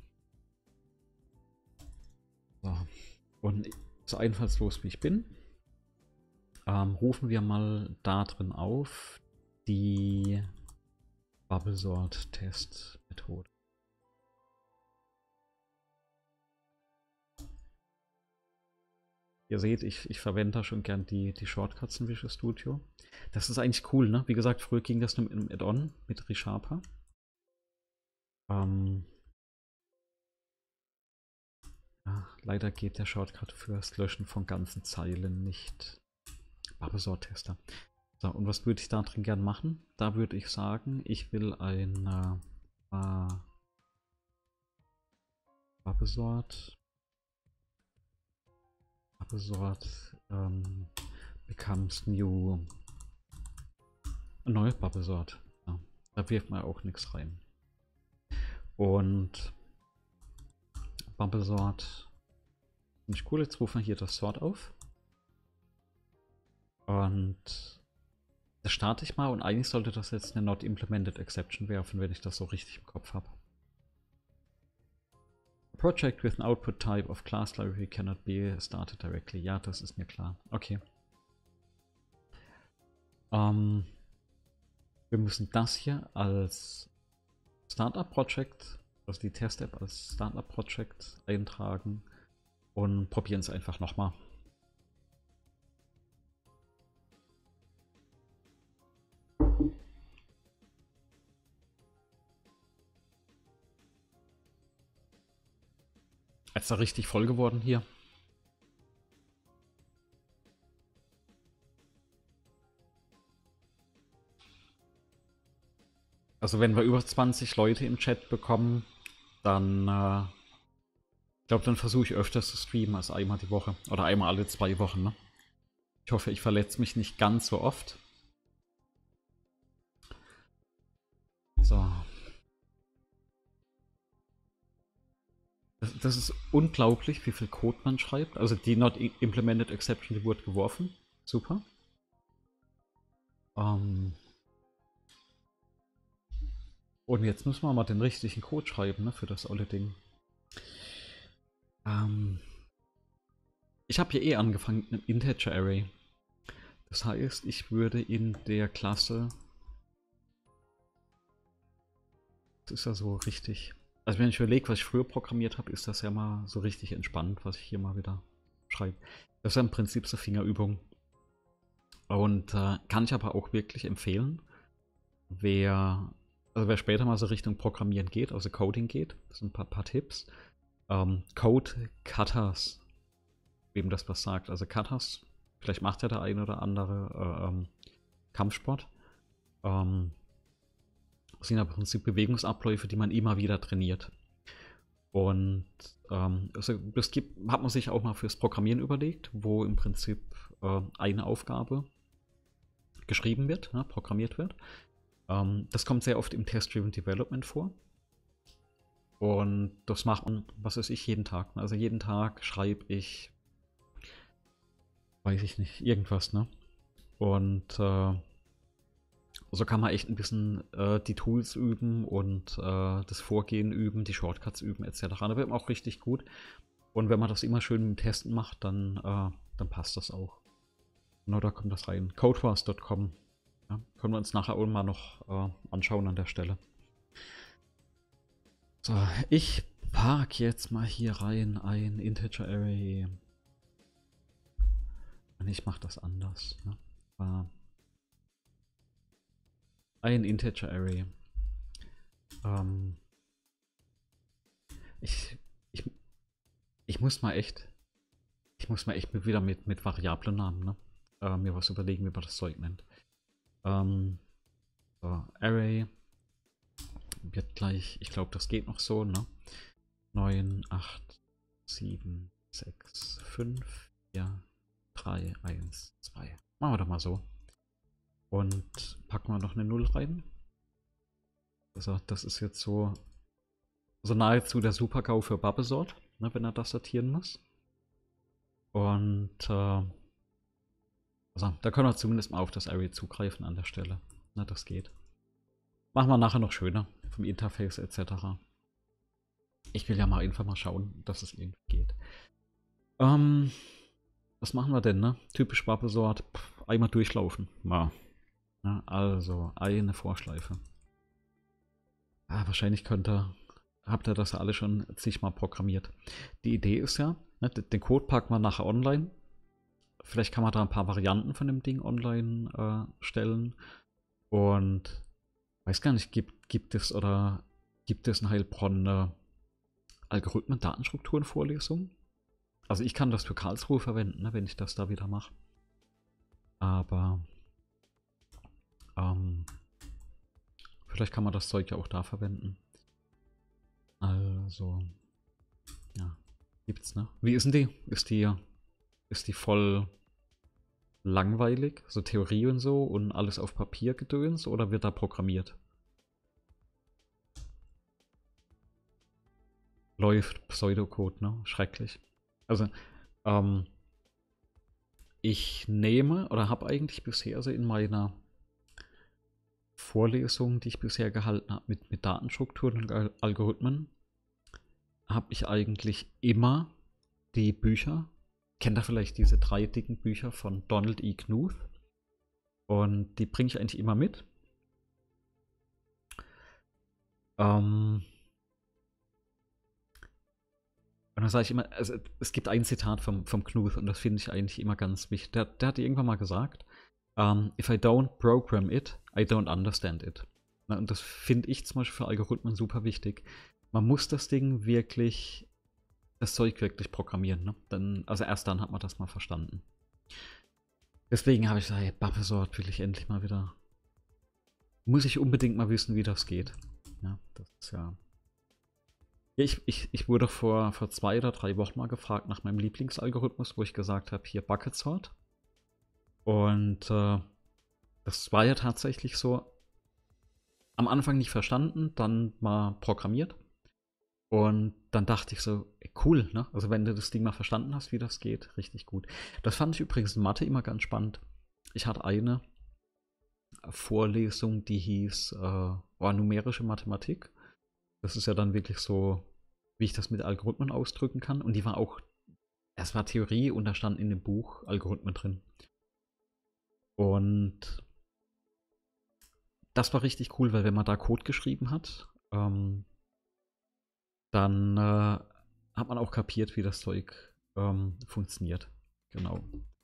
So. Und so einfallslos wie ich bin, rufen wir mal da drin auf die Bubblesort-Test-Methode. Ihr seht, ich verwende da schon gern die Shortcuts in Visual Studio. Das ist eigentlich cool, ne? Wie gesagt, früher ging das nur mit einem Add-on, mit ReSharper. Ja, leider geht der Shortcut für das Löschen von ganzen Zeilen nicht. Bubblesort-Tester. So, und was würde ich da drin gern machen? Da würde ich sagen, ich will ein Bubblesort becomes new. Ein neues Bubblesort. Ja, da wirft man auch nichts rein. Und Bubble-Sort. Ziemlich cool, jetzt rufen wir hier das Sort auf. Und das starte ich mal und eigentlich sollte das jetzt eine Not Implemented Exception werfen, wenn ich das so richtig im Kopf habe. Project with an output type of class library cannot be started directly. Ja, das ist mir klar. Okay. Wir müssen das hier als Startup Project, also die Test-App als Startup Project eintragen und probieren es einfach nochmal. Ist da richtig voll geworden hier? Also wenn wir über 20 Leute im Chat bekommen, dann ich glaube, dann versuche ich öfters zu streamen als einmal die Woche. Oder einmal alle 2 Wochen, ne? Ich hoffe, ich verletze mich nicht ganz so oft. So. Das ist unglaublich, wie viel Code man schreibt. Also die Not Implemented Exception, die wurde geworfen. Super. Und jetzt müssen wir mal den richtigen Code schreiben, ne, für das olle Ding. Ich habe hier angefangen mit einem Integer Array. Das heißt, ich würde in der Klasse... Das ist ja so richtig... Also wenn ich überlege, was ich früher programmiert habe, ist das ja mal so richtig entspannt, was ich hier mal wieder schreibe. Das ist ja im Prinzip so Fingerübung. Und kann ich aber auch wirklich empfehlen, wer später mal so Richtung Programmieren geht, also Coding geht, das sind ein paar Tipps. Code Katas, wem das was sagt. Also Katas, vielleicht macht ja der ein oder andere Kampfsport. Das sind aber im Prinzip Bewegungsabläufe, die man immer wieder trainiert. Und also das hat man sich auch mal fürs Programmieren überlegt, wo im Prinzip eine Aufgabe geschrieben wird, ne, programmiert wird. Das kommt sehr oft im Test-Driven Development vor. Und das macht man, was weiß ich, jeden Tag. Also jeden Tag schreibe ich, weiß ich nicht, irgendwas, ne? Und so kann man echt ein bisschen die Tools üben und das Vorgehen üben, die Shortcuts üben etc. Da wird man auch richtig gut. Und wenn man das immer schön im Testen macht, dann passt das auch. Genau, da kommt das rein. Codewars.com. Ja, können wir uns nachher auch mal noch anschauen an der Stelle. So, ich parke jetzt mal hier rein ein Integer Array. Und ich mache das anders. Ne? Ein Integer Array. Ich muss mal echt wieder mit Variablennamen, ne? Mir was überlegen, wie man das Zeug nennt. So, Array wird gleich, ich glaube, das geht noch so, ne? 9, 8, 7, 6, 5, 4, 3, 1, 2. Machen wir doch mal so. Und packen wir noch eine 0 rein. Also das ist jetzt so nahezu der Super-GAU für Bubble-Sort, ne, wenn er das sortieren muss. Und also, da können wir zumindest mal auf das Array zugreifen an der Stelle. Na, das geht. Machen wir nachher noch schöner vom Interface etc. Ich will ja mal einfach mal schauen, dass es irgendwie geht. Was machen wir denn, ne? Typisch Bubble-Sort, einmal durchlaufen. Ja. Ja, also, eine Vorschleife. Ah, wahrscheinlich habt ihr das ja alle schon zigmal programmiert. Die Idee ist ja, ne, den Code packen wir nachher online. Vielleicht kann man da ein paar Varianten von dem Ding online stellen. Und weiß gar nicht, gibt es in Heilbronn eine Algorithmen-Datenstrukturen-Vorlesung? Also ich kann das für Karlsruhe verwenden, ne, wenn ich das da wieder mache. Aber vielleicht kann man das Zeug ja auch da verwenden. Also, ja, gibt's, ne? Wie ist denn die? Ist die voll langweilig? So Theorie und so und alles auf Papier gedöns oder wird da programmiert? läuft Pseudocode, ne? Schrecklich. Also, ähm, ich nehme oder habe eigentlich bisher so in meiner Vorlesung, die ich bisher gehalten habe mit Datenstrukturen und Algorithmen, habe ich eigentlich immer die Bücher, kennt ihr vielleicht diese 3 dicken Bücher von Donald E. Knuth? Und die bringe ich eigentlich immer mit. Und dann sage ich immer, also es gibt ein Zitat vom Knuth und das finde ich eigentlich immer ganz wichtig. Der hat irgendwann mal gesagt, if I don't program it, I don't understand it. Na, und das finde ich zum Beispiel für Algorithmen super wichtig. Man muss das Ding wirklich, das Zeug wirklich programmieren. Ne? Dann, also erst dann hat man das mal verstanden. Deswegen habe ich gesagt, hey, Buffersort will ich endlich mal wieder. Muss ich unbedingt mal wissen, wie das geht. Ja, das ist ja. Ja, ich wurde vor 2 oder 3 Wochen mal gefragt nach meinem Lieblingsalgorithmus, wo ich gesagt habe, hier Bucket Sort. Und das war ja tatsächlich so, am Anfang nicht verstanden, dann mal programmiert. Und dann dachte ich so, ey, cool, ne? Also wenn du das Ding mal verstanden hast, wie das geht, richtig gut. Das fand ich übrigens in Mathe immer ganz spannend. Ich hatte eine Vorlesung, die hieß numerische Mathematik. Das ist ja dann wirklich so, wie ich das mit Algorithmen ausdrücken kann. Und die war auch, es war Theorie und da stand in dem Buch Algorithmen drin. Und das war richtig cool, weil wenn man da Code geschrieben hat, dann hat man auch kapiert, wie das Zeug funktioniert. Genau.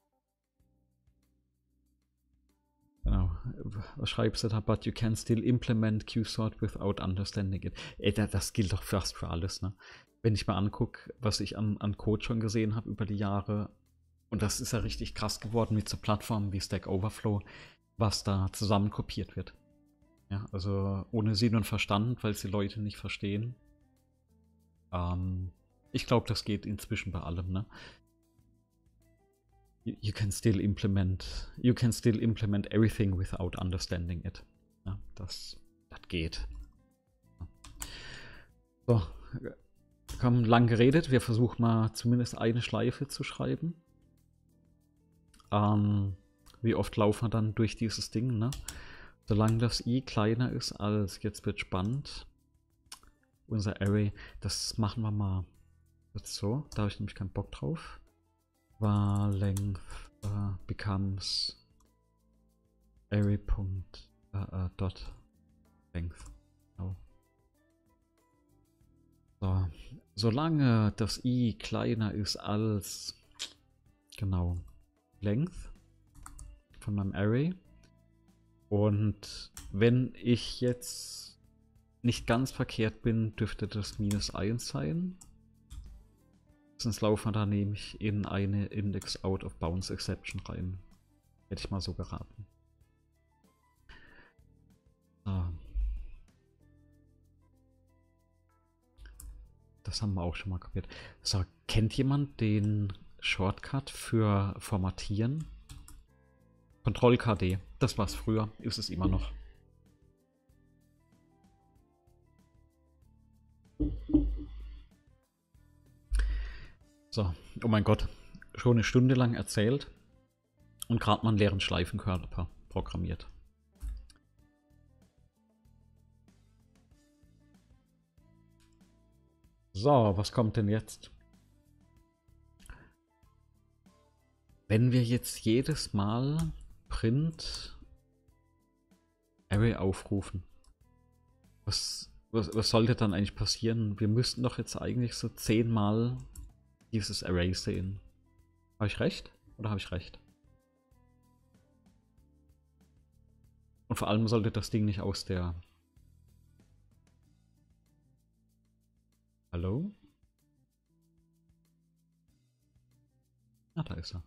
Genau. Was schreibst du da? But you can still implement Qsort without understanding it. Ey, das gilt doch fast für alles, ne? Wenn ich mal angucke, was ich an Code schon gesehen habe über die Jahre, und das ist ja richtig krass geworden mit so Plattformen wie Stack Overflow, was da zusammen kopiert wird. Ja, also ohne Sinn und Verstand, weil es die Leute nicht verstehen. Ich glaube, das geht inzwischen bei allem, ne? You can still implement everything without understanding it. Ja, das geht. So, komm, lang geredet. Wir versuchen mal zumindest eine Schleife zu schreiben. Wie oft laufen wir dann durch dieses Ding, ne? Solange das i kleiner ist als, jetzt wird spannend, unser Array, das machen wir mal jetzt so, da habe ich nämlich keinen Bock drauf. Var length becomes array.dot length. Oh. So. Solange das i kleiner ist als genau Length von meinem Array. Und wenn ich jetzt nicht ganz verkehrt bin, dürfte das -1 sein. Sonst laufen wir da nämlich in eine Index Out of Bounds Exception rein. Hätte ich mal so geraten. Das haben wir auch schon mal kapiert. So, kennt jemand den Shortcut für Formatieren? Ctrl-KD. Das war's früher, ist es immer noch. So, oh mein Gott. Schon eine Stunde lang erzählt und gerade mal einen leeren Schleifenkörper programmiert. So, was kommt denn jetzt? Wenn wir jetzt jedes Mal Print Array aufrufen, was sollte dann eigentlich passieren? Wir müssten doch jetzt eigentlich so 10 Mal dieses Array sehen. Habe ich recht? Oder habe ich recht? Und vor allem sollte das Ding nicht aus der... Hallo? Ah, da ist er.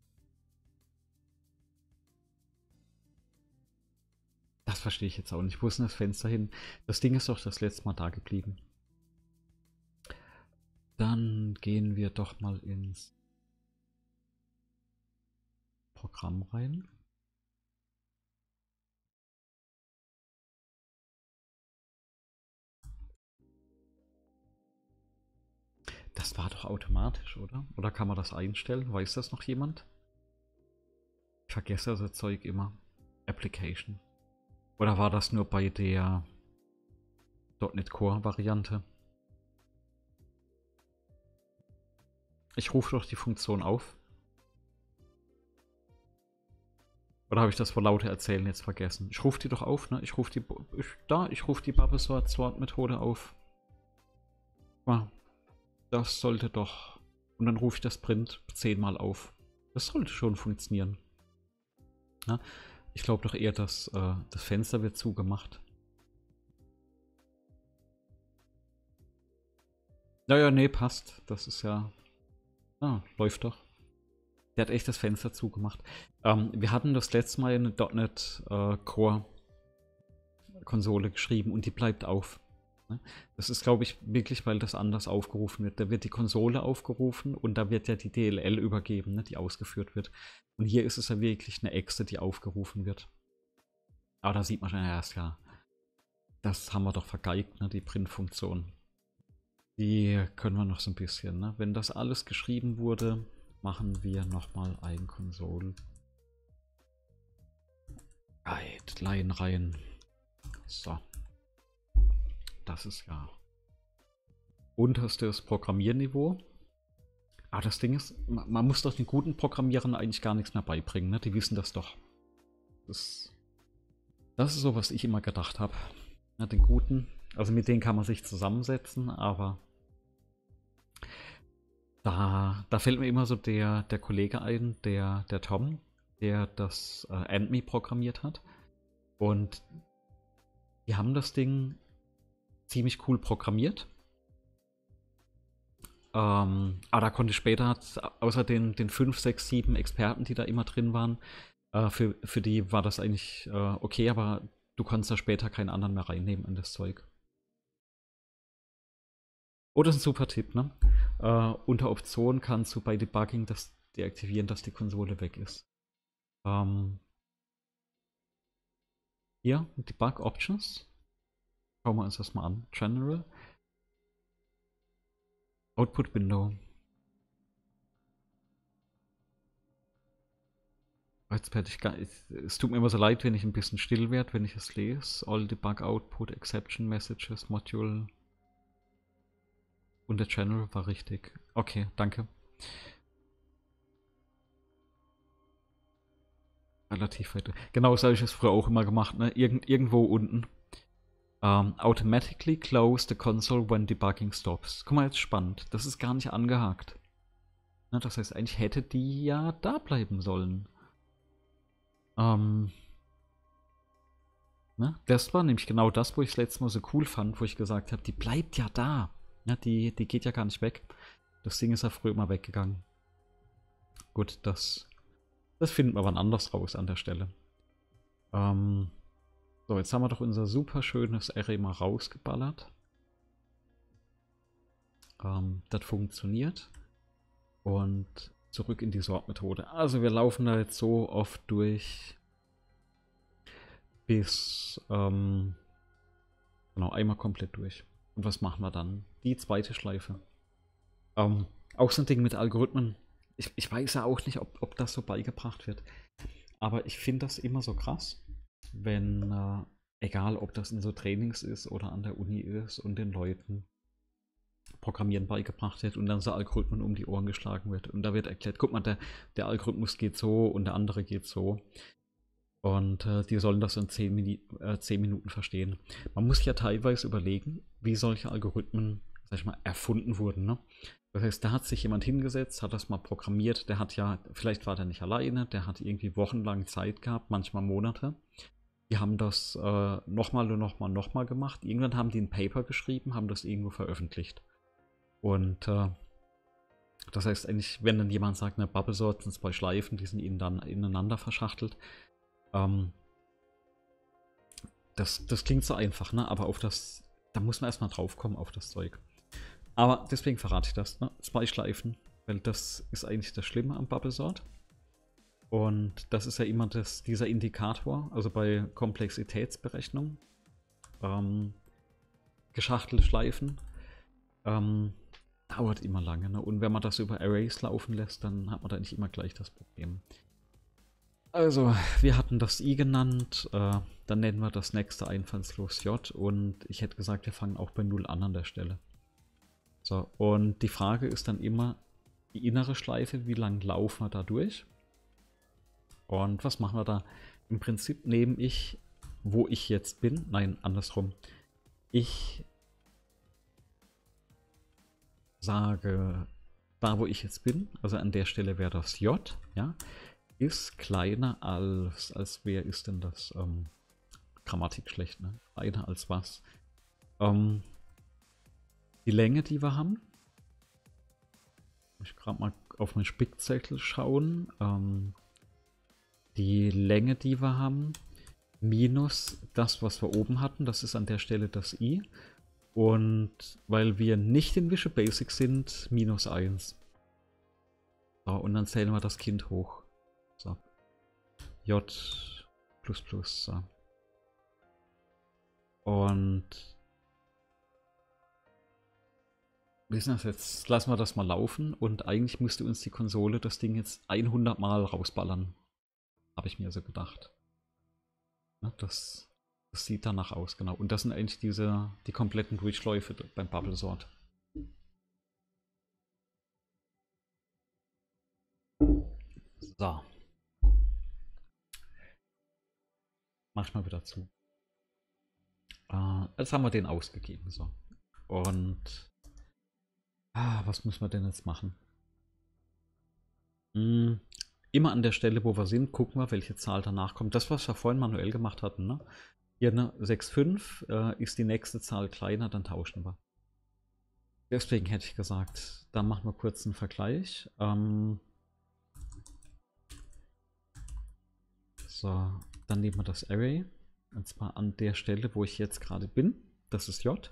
Das verstehe ich jetzt auch nicht. Wo ist denn das Fenster hin? Das Ding ist doch das letzte Mal da geblieben. Dann gehen wir doch mal ins Programm rein. Das war doch automatisch, oder? Oder kann man das einstellen? Weiß das noch jemand? Ich vergesse das Zeug immer. Application. Oder war das nur bei der .NET Core Variante? Ich rufe doch die Funktion auf. Oder habe ich das vor lauter Erzählen jetzt vergessen? Ich rufe die doch auf, ne? Ich rufe die Bubblesort Methode auf. Ja, das sollte doch. Und dann rufe ich das Print 10-mal auf. Das sollte schon funktionieren. Ja? Ich glaube doch eher, dass das Fenster wird zugemacht. Naja, nee, passt. Das ist ja... Ah, läuft doch. Der hat echt das Fenster zugemacht. Wir hatten das letzte Mal eine .NET Core Konsole geschrieben und die bleibt auf. Ne? Das ist, glaube ich, wirklich, weil das anders aufgerufen wird. Da wird die Konsole aufgerufen und da wird ja die DLL übergeben, ne, die ausgeführt wird. Und hier ist es ja wirklich eine Exe, die aufgerufen wird. Aber da sieht man schon erst, ja, das haben wir doch vergeigt, ne, die Print-Funktion. Die können wir noch so ein bisschen, ne? Wenn das alles geschrieben wurde, machen wir nochmal ein Console. Guideline rein. So. Das ist ja unterstes Programmierniveau. Aber das Ding ist, man muss doch den guten Programmierern eigentlich gar nichts mehr beibringen, ne? Die wissen das doch. Das ist so, was ich immer gedacht habe. Ja, den guten, also mit denen kann man sich zusammensetzen, aber da fällt mir immer so der Kollege ein, der Tom, der das AndMe programmiert hat. Und die haben das Ding ziemlich cool programmiert. Aber da konnte ich später, außer den 5, 6, 7 Experten, die da immer drin waren, für die war das eigentlich okay, aber du konntest da später keinen anderen mehr reinnehmen in das Zeug. Oh, das ist ein super Tipp, ne? Unter Option kannst du bei Debugging das deaktivieren, dass die Konsole weg ist. Hier, Debug Options. Schauen wir uns das mal an. General. Output Window. Jetzt werde ich gar, es tut mir immer so leid, wenn ich ein bisschen still werde, wenn ich es lese. All Debug Output, Exception Messages, Module. Und der Channel war richtig. Okay, danke. Relativ weit. Genau so habe ich es früher auch immer gemacht, ne? Irgendwo unten. Automatically close the console when debugging stops. Guck mal, jetzt spannend. Das ist gar nicht angehakt. Ne, das heißt, eigentlich hätte die ja da bleiben sollen. Ne? Das war nämlich genau das, wo ich das letzte Mal so cool fand, wo ich gesagt habe, die bleibt ja da. Ja, die geht ja gar nicht weg. Das Ding ist ja früher immer weggegangen. Gut, das finden wir wann anders raus an der Stelle. So, jetzt haben wir doch unser super schönes Array mal rausgeballert. Das funktioniert. Und zurück in die Sort-Methode. Also wir laufen da jetzt so oft durch, bis genau, einmal komplett durch. Und was machen wir dann? Die zweite Schleife. Auch so ein Ding mit Algorithmen. Ich weiß ja auch nicht, ob das so beigebracht wird. Aber ich finde das immer so krass, wenn, egal ob das in so Trainings ist oder an der Uni ist und den Leuten Programmieren beigebracht wird und dann so Algorithmen um die Ohren geschlagen wird. Und da wird erklärt, guck mal, der Algorithmus geht so und der andere geht so. Und die sollen das in 10 Minuten verstehen. Man muss ja teilweise überlegen, wie solche Algorithmen, sag ich mal, erfunden wurden. Ne? Das heißt, da hat sich jemand hingesetzt, hat das mal programmiert, der hat ja, vielleicht war der nicht alleine, der hat irgendwie wochenlang Zeit gehabt, manchmal Monate. Die haben das nochmal und nochmal gemacht. Irgendwann haben die ein Paper geschrieben, haben das irgendwo veröffentlicht. Und das heißt eigentlich, wenn dann jemand sagt, eine Bubblesort sind 2 Schleifen, die sind ihnen dann ineinander verschachtelt. Das klingt so einfach, ne? Aber da muss man erstmal drauf kommen auf das Zeug. Aber deswegen verrate ich das, ne? 2 Schleifen, weil das ist eigentlich das Schlimme am Bubblesort. Und das ist ja immer dieser Indikator, also bei dauert immer lange. Ne? Und wenn man das über Arrays laufen lässt, dann hat man da nicht immer gleich das Problem. Also, wir hatten das I genannt, dann nennen wir das nächste einfallslos J und ich hätte gesagt, wir fangen auch bei 0 an der Stelle. So, und die Frage ist dann immer, die innere Schleife, wie lang laufen wir da durch? Und was machen wir da? Im Prinzip nehme ich, wo ich jetzt bin, nein, andersrum. Ich sage, da wo ich jetzt bin, also an der Stelle wäre das J, ja, ist kleiner als wer ist denn das? Grammatik schlecht, ne? Kleiner als was? Die Länge, die wir haben. Ich gerade mal auf meinen Spickzettel schauen. Die Länge, die wir haben, minus das, was wir oben hatten, das ist an der Stelle das I. Und weil wir nicht in Visual Basic sind, minus 1. So, und dann zählen wir das Kind hoch. So. J++. So. Und wissen wir jetzt, lassen wir das mal laufen und eigentlich müsste uns die Konsole das Ding jetzt 100 Mal rausballern. Habe ich mir so gedacht. Ja, das sieht danach aus, genau. Und das sind eigentlich die kompletten Durchläufe beim Bubble Sort. So. Mach ich mal wieder zu. Jetzt haben wir den ausgegeben. So. Und was müssen wir denn jetzt machen? Immer an der Stelle, wo wir sind, gucken wir, welche Zahl danach kommt. Das, was wir vorhin manuell gemacht hatten, ne? Hier, ne, 6,5 ist die nächste Zahl kleiner, dann tauschen wir. Deswegen hätte ich gesagt, da machen wir kurz einen Vergleich. So, dann nehmen wir das Array. Und zwar an der Stelle, wo ich jetzt gerade bin. Das ist J.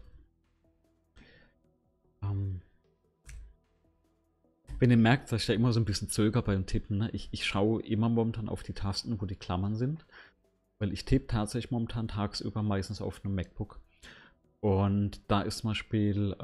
Wenn ihr merkt, dass ich da immer so ein bisschen zöger beim Tippen, ne? Ich schaue immer momentan auf die Tasten, wo die Klammern sind. Weil ich tippe tatsächlich momentan tagsüber meistens auf einem MacBook. Und da ist zum Beispiel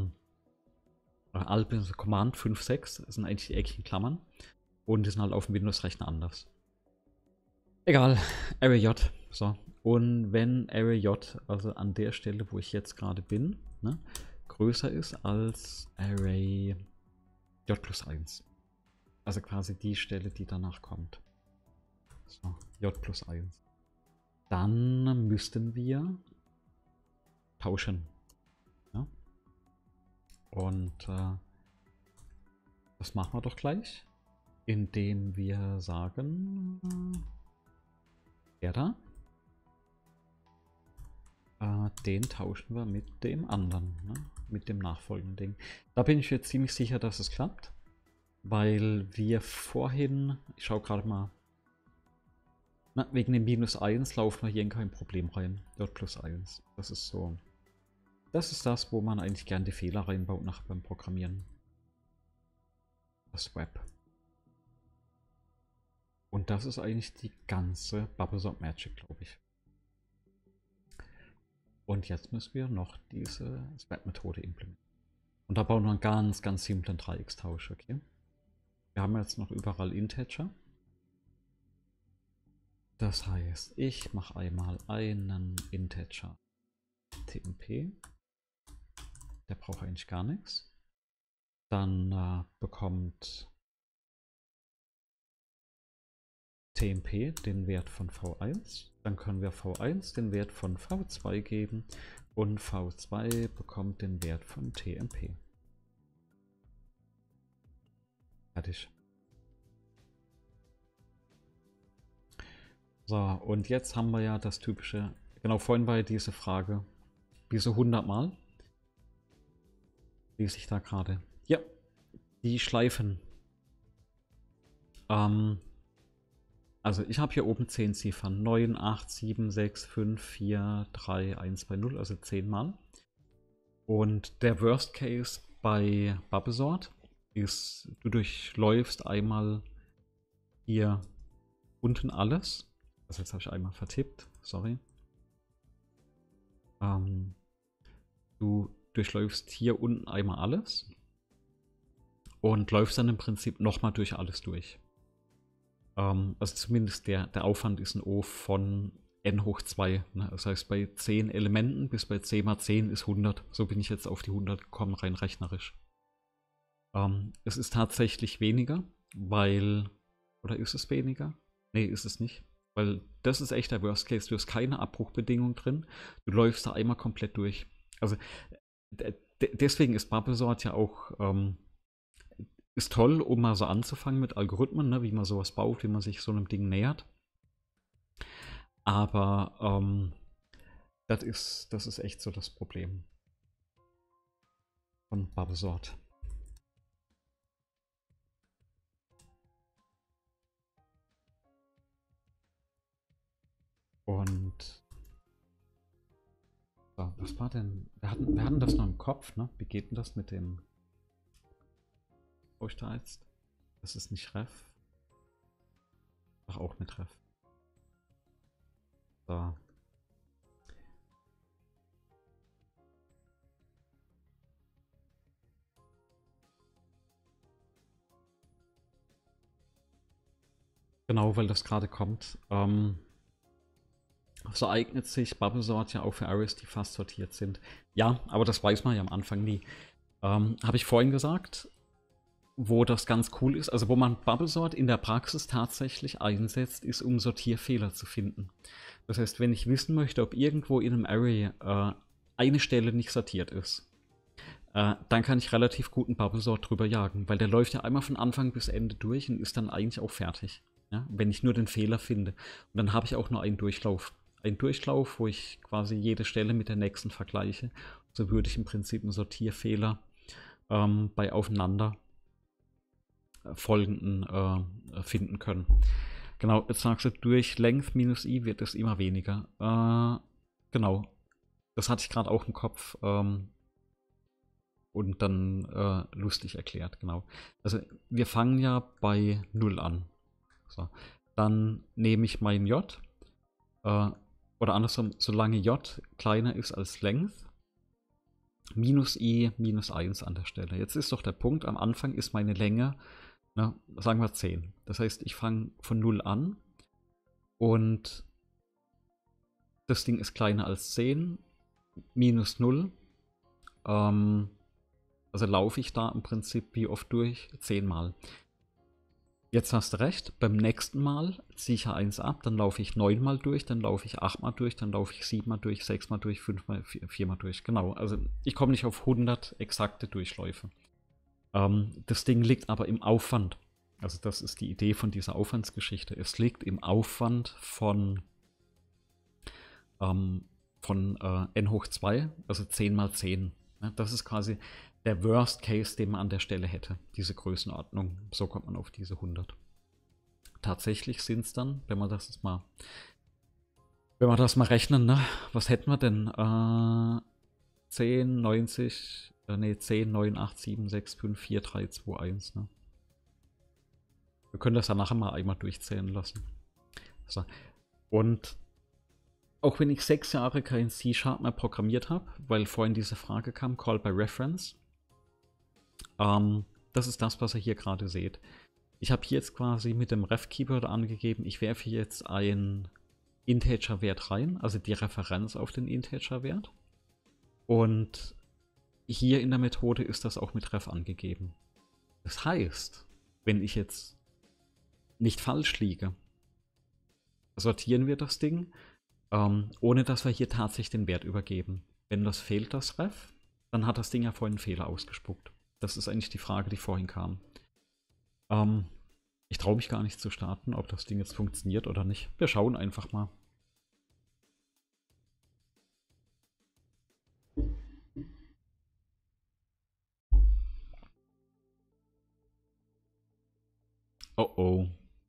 Alt bzw. Command 5.6, das sind eigentlich die eckigen Klammern. Und die sind halt auf dem Windows-Rechner anders. Egal, Array J. So. Und wenn Array J, also an der Stelle, wo ich jetzt gerade bin, ne, größer ist als Array J+1. Also quasi die Stelle, die danach kommt. So, J+1. Dann müssten wir tauschen. Ja? Und das machen wir doch gleich, indem wir sagen, der da, den tauschen wir mit dem anderen, ne? Mit dem nachfolgenden Ding. Da bin ich jetzt ziemlich sicher, dass es klappt, weil wir vorhin, ich schaue gerade mal, na, wegen dem -1 laufen wir hier in kein Problem rein. J+1. Das ist so. Das ist das, wo man eigentlich gern die Fehler reinbaut nach beim Programmieren. Das Web. Und das ist eigentlich die ganze Bubblesort Magic, glaube ich. Und jetzt müssen wir noch diese Swap-Methode implementieren. Und da bauen wir einen ganz, ganz simplen Dreieckstausch, okay? Wir haben jetzt noch überall Integer. Das heißt, ich mache einmal einen Integer TMP. Der braucht eigentlich gar nichts. Dann bekommt TMP den Wert von V1. Dann können wir V1 den Wert von V2 geben und V2 bekommt den Wert von TMP. Fertig. So, und jetzt haben wir ja das typische, genau vorhin war ja diese Frage, diese 100 Mal, lese ich da gerade. Ja, die Schleifen. Also ich habe hier oben 10 Ziffern, 9, 8, 7, 6, 5, 4, 3, 1, 2, 0, also 10 Mal. Und der Worst Case bei Bubblesort ist, du durchläufst einmal hier unten alles. Also jetzt habe ich einmal vertippt, sorry. Du durchläufst hier unten einmal alles. und läufst dann im Prinzip nochmal durch alles durch. Also zumindest der Aufwand ist ein O von n hoch 2. Ne? Das heißt, bei 10 Elementen bis bei 10 mal 10 ist 100. So bin ich jetzt auf die 100 gekommen, rein rechnerisch. Es ist tatsächlich weniger, weil... Oder ist es weniger? Nee, ist es nicht. Weil das ist echt der Worst Case. Du hast keine Abbruchbedingung drin. Du läufst da einmal komplett durch. Also deswegen ist Bubblesort ja auch ist toll, um mal so anzufangen mit Algorithmen, ne, wie man sowas baut, wie man sich so einem Ding nähert. Aber das ist echt so das Problem von Bubblesort. Und so, was war denn? Wir hatten das noch im Kopf, ne? Wie geht denn das mit dem? Wo ich da jetzt? Das ist nicht Ref. Ach, auch mit Ref. So. Genau, weil das gerade kommt. So eignet sich Bubblesort ja auch für Arrays, die fast sortiert sind. Ja, aber das weiß man ja am Anfang nie. Habe ich vorhin gesagt, wo das ganz cool ist, also wo man Bubblesort in der Praxis tatsächlich einsetzt, ist, um Sortierfehler zu finden. Das heißt, wenn ich wissen möchte, ob irgendwo in einem Array eine Stelle nicht sortiert ist, dann kann ich relativ gut einen Bubblesort drüber jagen, weil der läuft ja einmal von Anfang bis Ende durch und ist dann eigentlich auch fertig. Ja? Wenn ich nur den Fehler finde. Und dann habe ich auch nur einen Durchlauf. Einen Durchlauf, wo ich quasi jede Stelle mit der nächsten vergleiche. So würde ich im Prinzip einen Sortierfehler bei aufeinander folgenden finden können. Genau, jetzt sagst du, durch Length minus i wird es immer weniger. Genau, das hatte ich gerade auch im Kopf und dann lustig erklärt, genau. Also wir fangen ja bei 0 an. So. Dann nehme ich mein j, oder andersrum, solange j kleiner ist als Length, minus i minus 1 an der Stelle. Jetzt ist doch der Punkt, am Anfang ist meine Länge, na, sagen wir 10. Das heißt, ich fange von 0 an und das Ding ist kleiner als 10, minus 0. Also laufe ich da im Prinzip wie oft durch? 10 Mal. Jetzt hast du recht, beim nächsten Mal ziehe ich 1 ab, dann laufe ich 9 Mal durch, dann laufe ich 8 Mal durch, dann laufe ich 7 Mal durch, 6 Mal durch, 5 Mal, 4 Mal durch. Genau, also ich komme nicht auf 100 exakte Durchläufe. Das Ding liegt aber im Aufwand. Also das ist die Idee von dieser Aufwandsgeschichte. Es liegt im Aufwand von n hoch 2, also 10 mal 10. Das ist quasi der Worst Case, den man an der Stelle hätte, diese Größenordnung. So kommt man auf diese 100. Tatsächlich sind es dann, wenn wir das mal rechnen, ne? Was hätten wir denn? 10, 90, 10, 9, 8, 7, 6, 5, 4, 3, 2, 1, ne? Wir können das ja nachher mal einmal durchzählen lassen. So. Und auch wenn ich 6 Jahre kein C# mehr programmiert habe, weil vorhin diese Frage kam, Call by Reference, das ist das, was ihr hier gerade seht. Ich habe hier jetzt quasi mit dem Ref-Keyword angegeben, ich werfe jetzt einen Integer-Wert rein, also die Referenz auf den Integer-Wert. Und hier in der Methode ist das auch mit Ref angegeben. Das heißt, wenn ich jetzt nicht falsch liege, sortieren wir das Ding, ohne dass wir hier tatsächlich den Wert übergeben. Wenn das fehlt, das Ref, dann hat das Ding ja vorhin einen Fehler ausgespuckt. Das ist eigentlich die Frage, die vorhin kam. Ich traue mich gar nicht zu starten, ob das Ding jetzt funktioniert oder nicht. Wir schauen einfach mal. Oh oh.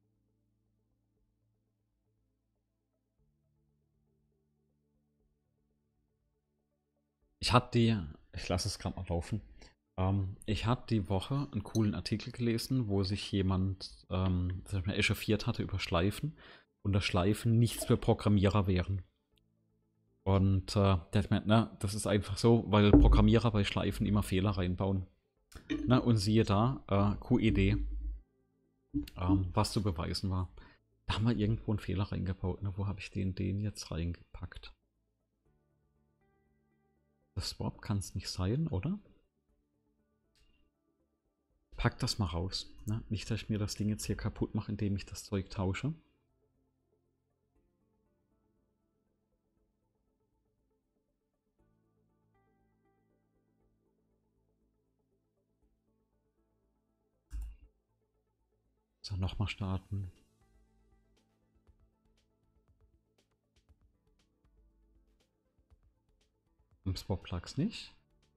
Ich lasse es gerade mal laufen. Ich hatte die Woche einen coolen Artikel gelesen, wo sich jemand echauffiert hatte über Schleifen und dass Schleifen nichts für Programmierer wären. Und der hat gemeint, na, das ist einfach so, weil Programmierer bei Schleifen immer Fehler reinbauen. Na, und siehe da, QED, was zu beweisen war. Da haben wir irgendwo einen Fehler reingebaut. Ne? Wo habe ich den jetzt reingepackt? Das Swap kann es nicht sein, oder? Pack das mal raus. Ne? Nicht, dass ich mir das Ding jetzt hier kaputt mache, indem ich das Zeug tausche. So, nochmal starten. Im Swap lag's nicht.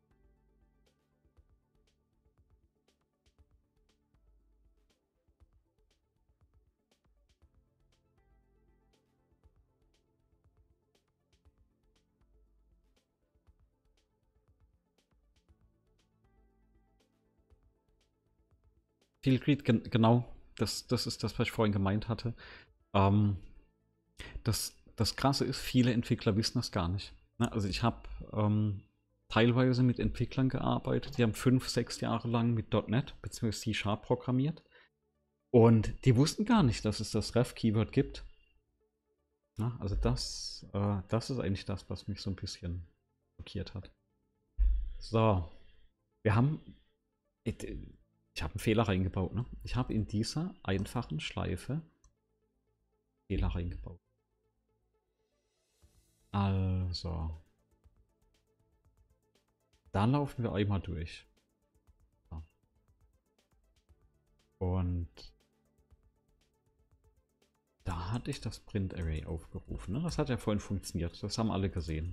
Fieldgreed, genau. Das ist das, was ich vorhin gemeint hatte. Das Krasse ist, viele Entwickler wissen das gar nicht. Ne? Also ich habe teilweise mit Entwicklern gearbeitet, die haben 5, 6 Jahre lang mit .NET bzw. C# programmiert. Und die wussten gar nicht, dass es das Ref-Keyword gibt. Na, also das ist eigentlich das, was mich so ein bisschen blockiert hat. So, wir haben... Ich habe einen Fehler reingebaut. Ne? Ich habe in dieser einfachen Schleife Fehler reingebaut. Also, da laufen wir einmal durch. So. Und da hatte ich das Print Array aufgerufen. Ne? Das hat ja vorhin funktioniert. Das haben alle gesehen.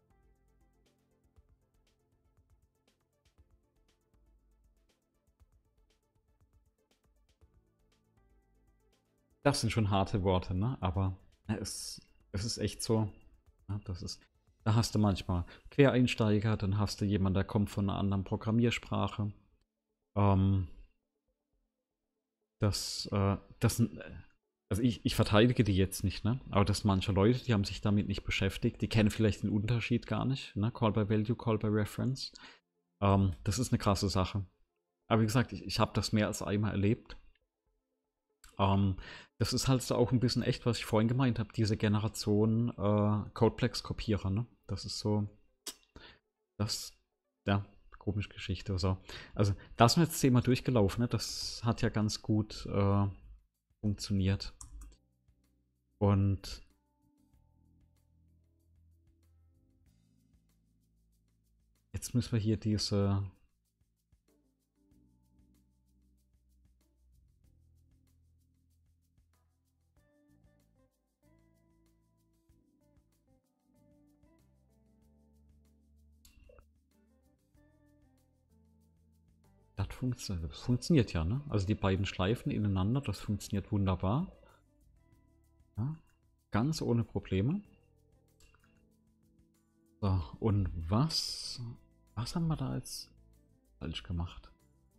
Das sind schon harte Worte, ne? Aber es ist echt so. Ja, da hast du manchmal Quereinsteiger, dann hast du jemanden, der kommt von einer anderen Programmiersprache. Also ich verteidige die jetzt nicht, ne? Aber das sind manche Leute, die haben sich damit nicht beschäftigt, die kennen vielleicht den Unterschied gar nicht, ne? Call by Value, Call by Reference. Das ist eine krasse Sache. Aber wie gesagt, ich habe das mehr als einmal erlebt. Das ist halt so auch ein bisschen echt, was ich vorhin gemeint habe, diese Generation Codeplex-Kopierer, ne? Das ist so, ja, komische Geschichte. So. Also, da sind wir jetzt Thema durchgelaufen, ne? Das hat ja ganz gut funktioniert. Und jetzt müssen wir hier diese... Das funktioniert ja, ne? Also die beiden Schleifen ineinander, das funktioniert wunderbar. Ja, ganz ohne Probleme. So, und was haben wir da jetzt falsch gemacht?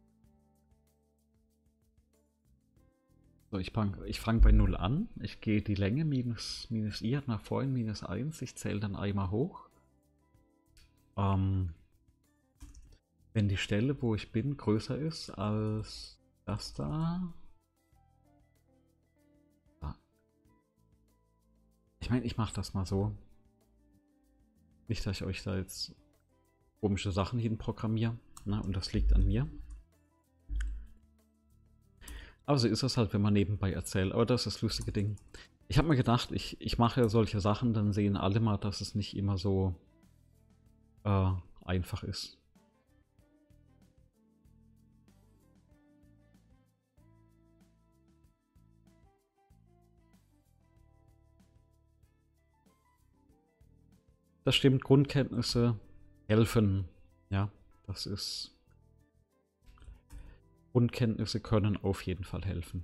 So, ich fang bei 0 an. Ich gehe die Länge minus i hat nach vorhin minus 1. Ich zähle dann einmal hoch. Wenn die Stelle, wo ich bin, größer ist als das da. Ich meine, ich mache das mal so. Nicht, dass ich euch da jetzt komische Sachen hinprogrammiere. Ne? Und das liegt an mir. Aber so ist es halt, wenn man nebenbei erzählt. Aber das ist das lustige Ding. Ich habe mir gedacht, ich mache solche Sachen, dann sehen alle mal, dass es nicht immer so einfach ist. Das stimmt, Grundkenntnisse helfen. Ja, das ist... Grundkenntnisse können auf jeden Fall helfen.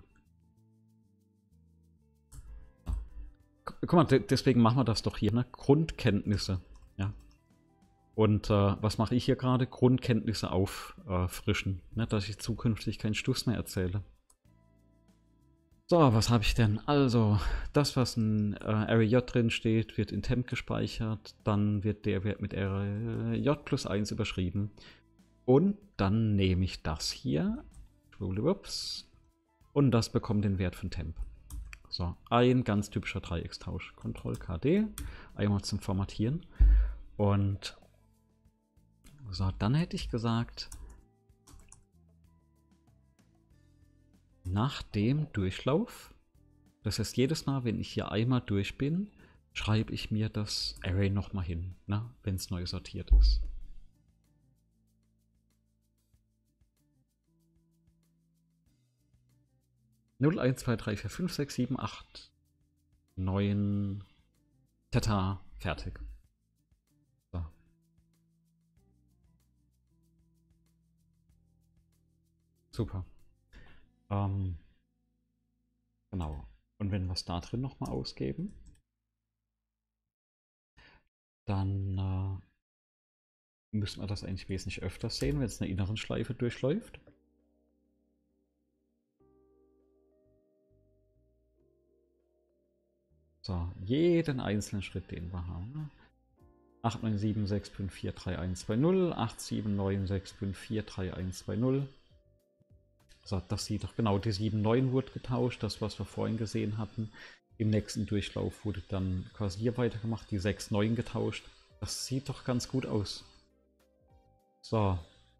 Guck mal, deswegen machen wir das doch hier, ne? Grundkenntnisse. Ja. Und was mache ich hier gerade? Grundkenntnisse auffrischen, ne? Dass ich zukünftig keinen Stuss mehr erzähle. So, was habe ich denn? Also, das, was in Array J drin steht, wird in Temp gespeichert. Dann wird der Wert mit Array J plus 1 überschrieben. Und dann nehme ich das hier. Und das bekommt den Wert von Temp. So, ein ganz typischer Dreieckstausch. Ctrl KD, einmal zum Formatieren. Und so, dann hätte ich gesagt, nach dem Durchlauf, das heißt jedes Mal, wenn ich hier einmal durch bin, schreibe ich mir das Array nochmal hin, ne, wenn es neu sortiert ist. Null, 1, 2, 3, 4, 5, 6, 7, 8, 9, Tata, fertig. So. Super. Genau. Und wenn wir es da drin nochmal ausgeben, dann müssen wir das eigentlich wesentlich öfter sehen, wenn es in einer inneren Schleife durchläuft. So, jeden einzelnen Schritt, den wir haben. 89765432120, 87965432120. So, das sieht doch genau, die 7,9 wurde getauscht, das was wir vorhin gesehen hatten. Im nächsten Durchlauf wurde dann quasi hier weitergemacht, die 6,9 getauscht. Das sieht doch ganz gut aus. So.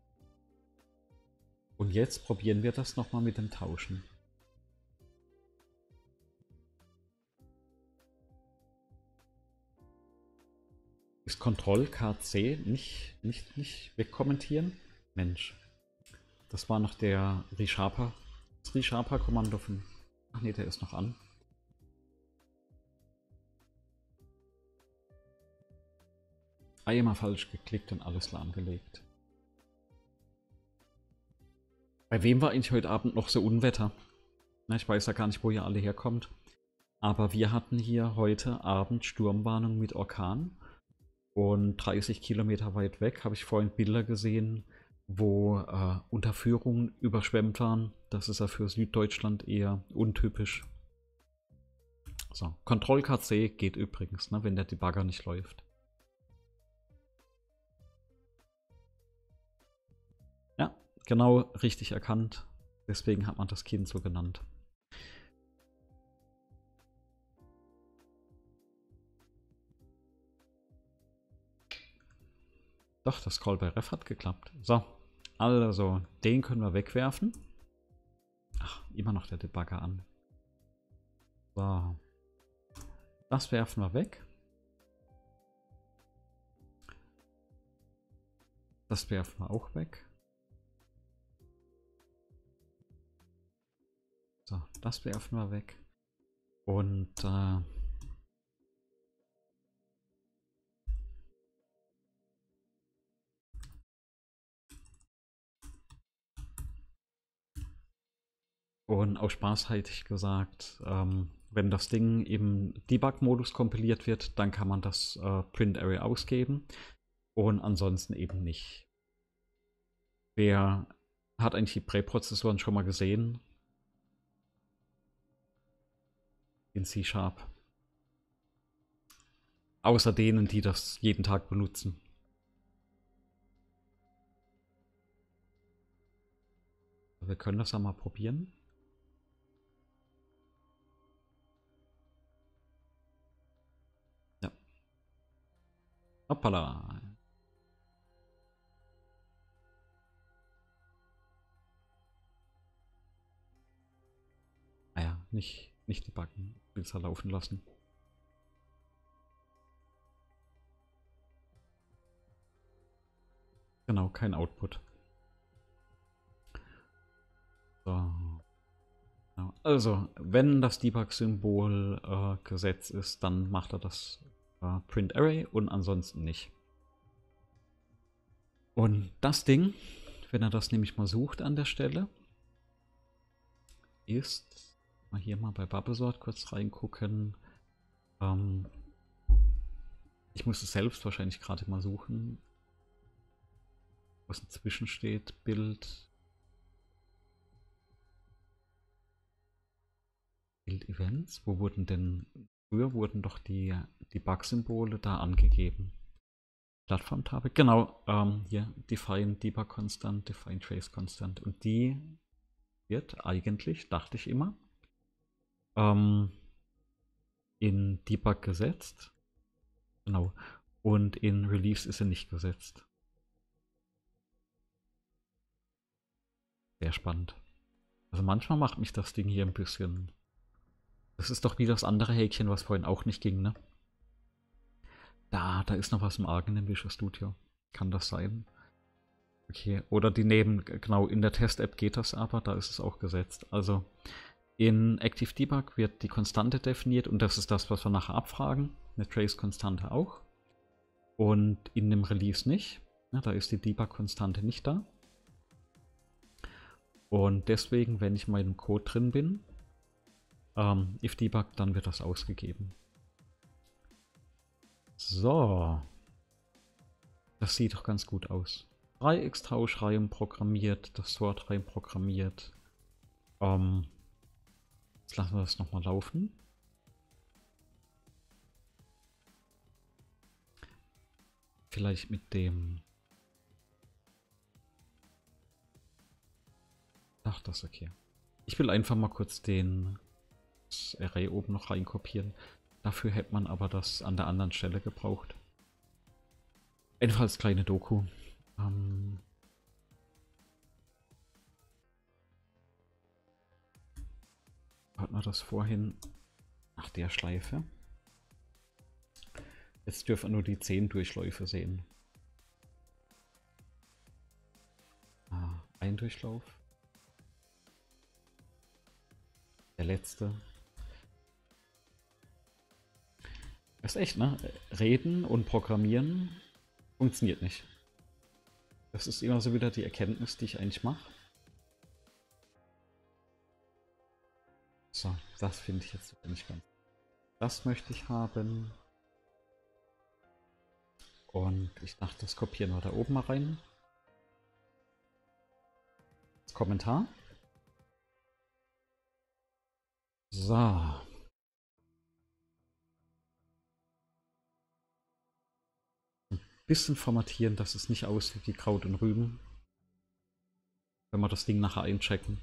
Und jetzt probieren wir das nochmal mit dem Tauschen. Ist Ctrl-KC nicht wegkommentieren? Mensch. Das war noch der Resharper. Das Resharper-Kommando von... Ach ne, der ist noch an. Einmal falsch geklickt und alles lahmgelegt. Bei wem war eigentlich heute Abend noch so Unwetter? Na, ich weiß ja gar nicht, wo ihr alle herkommt. Aber wir hatten hier heute Abend Sturmwarnung mit Orkan. Und 30 Kilometer weit weg habe ich vorhin Bilder gesehen, wo Unterführungen überschwemmt waren. Das ist ja für Süddeutschland eher untypisch. So, Ctrl-KC geht übrigens, ne, wenn der Debugger nicht läuft. Ja, genau richtig erkannt. Deswegen hat man das Kind so genannt. Doch, das Call by Ref hat geklappt. So, also den können wir wegwerfen. Ach, immer noch der Debugger an. So, das werfen wir weg. Das werfen wir auch weg. So, das werfen wir weg. Und aus Spaß hätte ich gesagt, wenn das Ding im Debug-Modus kompiliert wird, dann kann man das Print-Array ausgeben und ansonsten eben nicht. Wer hat eigentlich die Präprozessoren schon mal gesehen? In C#. Außer denen, die das jeden Tag benutzen. Wir können das ja mal probieren. Ja. Hoppala. Naja, nicht debuggen. Ich will es ja laufen lassen. Genau, kein Output. So. Also, wenn das Debug-Symbol gesetzt ist, dann macht er das Print Array und ansonsten nicht. Und das Ding, wenn er das nämlich mal sucht an der Stelle, ist, mal hier mal bei Bubblesort kurz reingucken. Ich muss es selbst wahrscheinlich gerade mal suchen, was inzwischen steht. Bild Events, wo wurden denn, früher wurden doch die Bug-Symbole da angegeben. Plattform-Tabelle. Genau, hier Define Debug Constant, Define Trace Constant. Und die wird eigentlich, dachte ich immer, in Debug gesetzt. Genau. Und in Release ist sie nicht gesetzt. Sehr spannend. Also manchmal macht mich das Ding hier ein bisschen. Das ist doch wie das andere Häkchen, was vorhin auch nicht ging, ne? Da ist noch was im Argen im Visual Studio. Kann das sein? Okay, oder die nehmen, genau, in der Test-App geht das aber, da ist es auch gesetzt. Also in Active Debug wird die Konstante definiert und das ist das, was wir nachher abfragen. Eine Trace-Konstante auch. Und in dem Release nicht. Ja, da ist die Debug-Konstante nicht da. Und deswegen, wenn ich mal im Code drin bin, if Debug, dann wird das ausgegeben. So. Das sieht doch ganz gut aus. Dreieckstausch rein programmiert, das Sort rein programmiert. Jetzt lassen wir das nochmal laufen. Vielleicht mit dem. Ach, das ist okay. Ich will einfach mal kurz das Array oben noch reinkopieren. Dafür hätte man aber das an der anderen Stelle gebraucht. Einfach als kleine Doku. Hat man das vorhin nach der Schleife? Jetzt dürfen wir nur die 10 Durchläufe sehen. Ein Durchlauf. Der letzte. Das ist echt, ne? Reden und Programmieren funktioniert nicht. Das ist immer so wieder die Erkenntnis, die ich eigentlich mache. So, das finde ich jetzt nicht ganz. Das möchte ich haben. Und ich dachte, das kopieren wir da oben mal rein. Das Kommentar. So. Ein bisschen formatieren, dass es nicht aussieht wie Kraut und Rüben. Wenn wir das Ding nachher einchecken.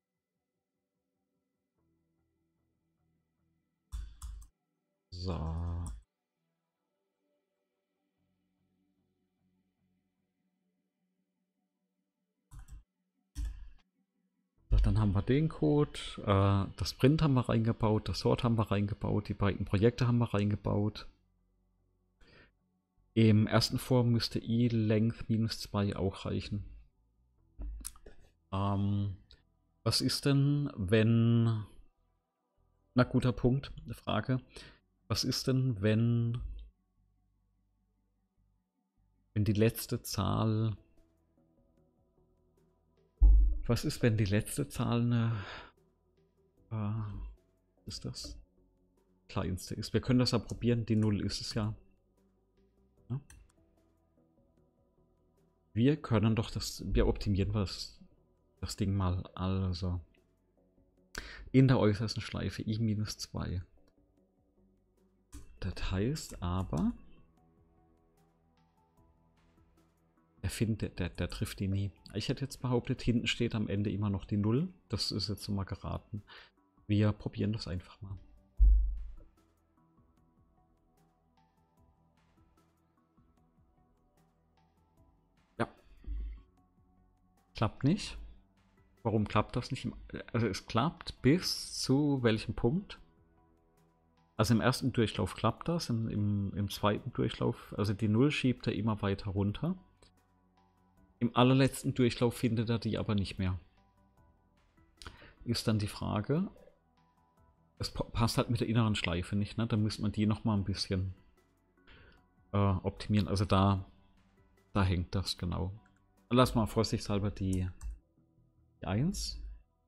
So. So, dann haben wir den Code. Das Print haben wir reingebaut, das Sort haben wir reingebaut, die beiden Projekte haben wir reingebaut. Im ersten Form müsste i-length -2 auch reichen. Was ist denn, wenn... Na, guter Punkt, eine Frage. Was ist denn, wenn die letzte Zahl... Was ist, wenn die letzte Zahl eine... ist das? Kleinste ist. Wir können das ja probieren, die 0 ist es ja. Ja. Wir können doch wir optimieren das Ding mal. Also in der äußersten Schleife i-2. Das heißt aber, der trifft die nie. Ich hätte jetzt behauptet, hinten steht am Ende immer noch die 0. Das ist jetzt so mal geraten. Wir probieren das einfach mal. Ja. Klappt nicht. Warum klappt das nicht? Also es klappt bis zu welchem Punkt? Also im ersten Durchlauf klappt das, im zweiten Durchlauf, also die 0 schiebt er immer weiter runter. Im allerletzten Durchlauf findet er die aber nicht mehr. Ist dann die Frage, es passt halt mit der inneren Schleife nicht, ne? Da müsste man die nochmal ein bisschen optimieren. Also da hängt das genau. Lass mal vorsichtshalber die 1.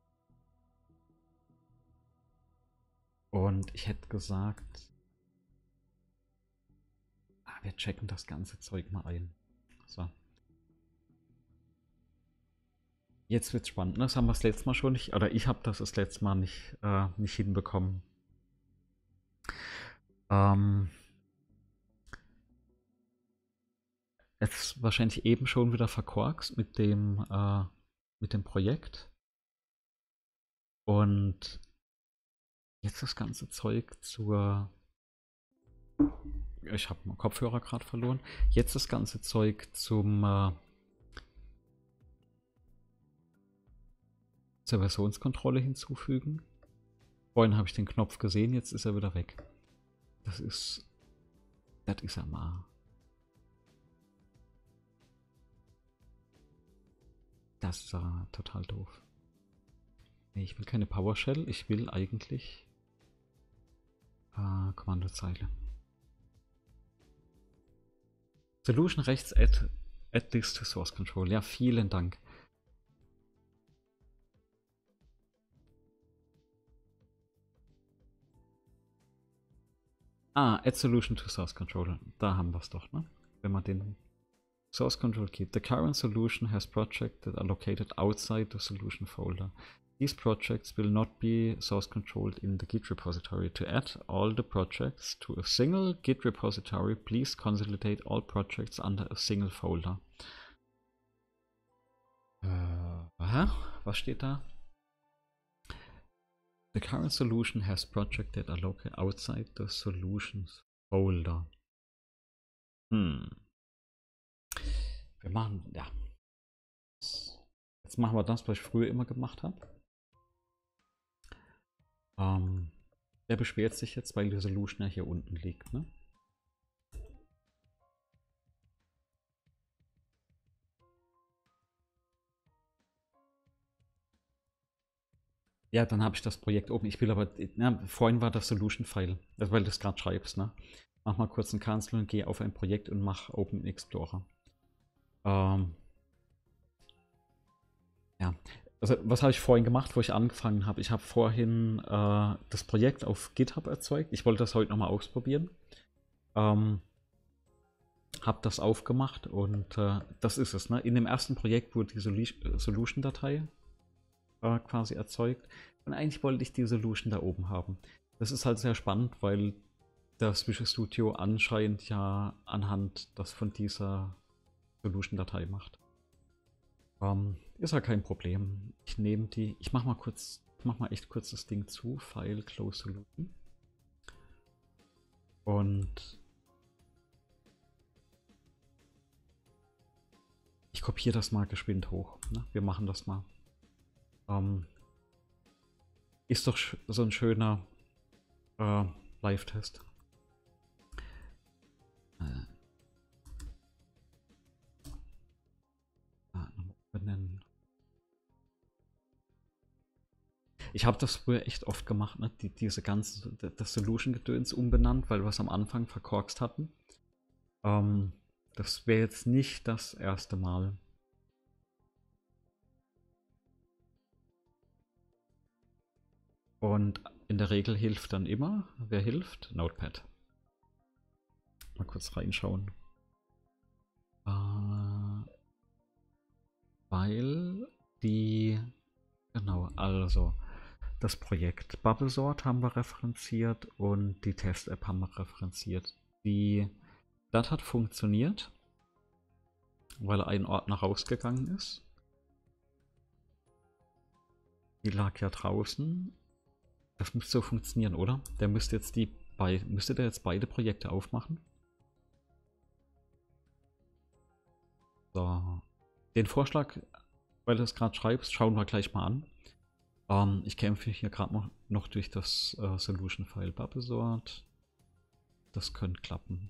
Und ich hätte gesagt, wir checken das ganze Zeug mal ein. So. Jetzt wird's spannend. Das haben wir das letzte Mal schon nicht, oder ich habe das letzte Mal nicht hinbekommen. jetzt wahrscheinlich eben schon wieder verkorkst mit dem Projekt. Und jetzt das ganze Zeug zur. Ich habe meinen Kopfhörer gerade verloren. Jetzt das ganze Zeug zur Versionskontrolle hinzufügen. Vorhin habe ich den Knopf gesehen, jetzt ist er wieder weg. Das ist ja mal. Das ist ja total doof. Nee, ich will keine PowerShell, ich will eigentlich Kommandozeile. Solution rechts, add this to source control. Ja, vielen Dank. Add solution to source control. Da haben wir es doch, ne? Wenn man den source control keep. The current solution has projects that are located outside the solution folder. These projects will not be source controlled in the Git repository. To add all the projects to a single Git repository, please consolidate all projects under a single folder. Was steht da? The current solution has projects that are located outside the solutions folder. Wir machen, ja. Jetzt machen wir das, was ich früher immer gemacht habe. Der beschwert sich jetzt, weil die Solution ja hier unten liegt, ne? Ja, dann habe ich das Projekt oben. Ich will aber, vorhin war das Solution-File, weil du es gerade schreibst, ne? Mach mal kurz einen Cancel und geh auf ein Projekt und mach Open Explorer. Ja. Also, was habe ich vorhin gemacht, wo ich angefangen habe? Ich habe vorhin das Projekt auf GitHub erzeugt. Ich wollte das heute nochmal ausprobieren. Habe das aufgemacht und das ist es, ne? In dem ersten Projekt wurde die Solution-Datei quasi erzeugt. Und eigentlich wollte ich die Solution da oben haben. Das ist halt sehr spannend, weil das Visual Studio anscheinend ja anhand das von dieser Solution-Datei macht. Ist ja kein Problem. Ich nehme die, ich mach mal echt kurz das Ding zu, File, Close Solution. Und ich kopiere das mal geschwind hoch. Ne? Wir machen das mal. Ist doch so ein schöner Live-Test. Benennen. Ich habe das früher echt oft gemacht, ne? Diese ganze, das Solution-Gedöns umbenannt, weil wir es am Anfang verkorkst hatten. Das wäre jetzt nicht das erste Mal. Und in der Regel hilft dann immer, wer hilft? Notepad. Mal kurz reinschauen. Weil die, genau, also das Projekt Bubblesort haben wir referenziert und die Test-App haben wir referenziert. Das hat funktioniert, weil ein Ordner rausgegangen ist. Die lag ja draußen. Das müsste so funktionieren, oder? Der müsste jetzt müsste der jetzt beide Projekte aufmachen? So. Den Vorschlag, weil du es gerade schreibst, schauen wir gleich mal an. Ich kämpfe hier gerade noch durch das Solution-File Bubblesort. Das könnte klappen.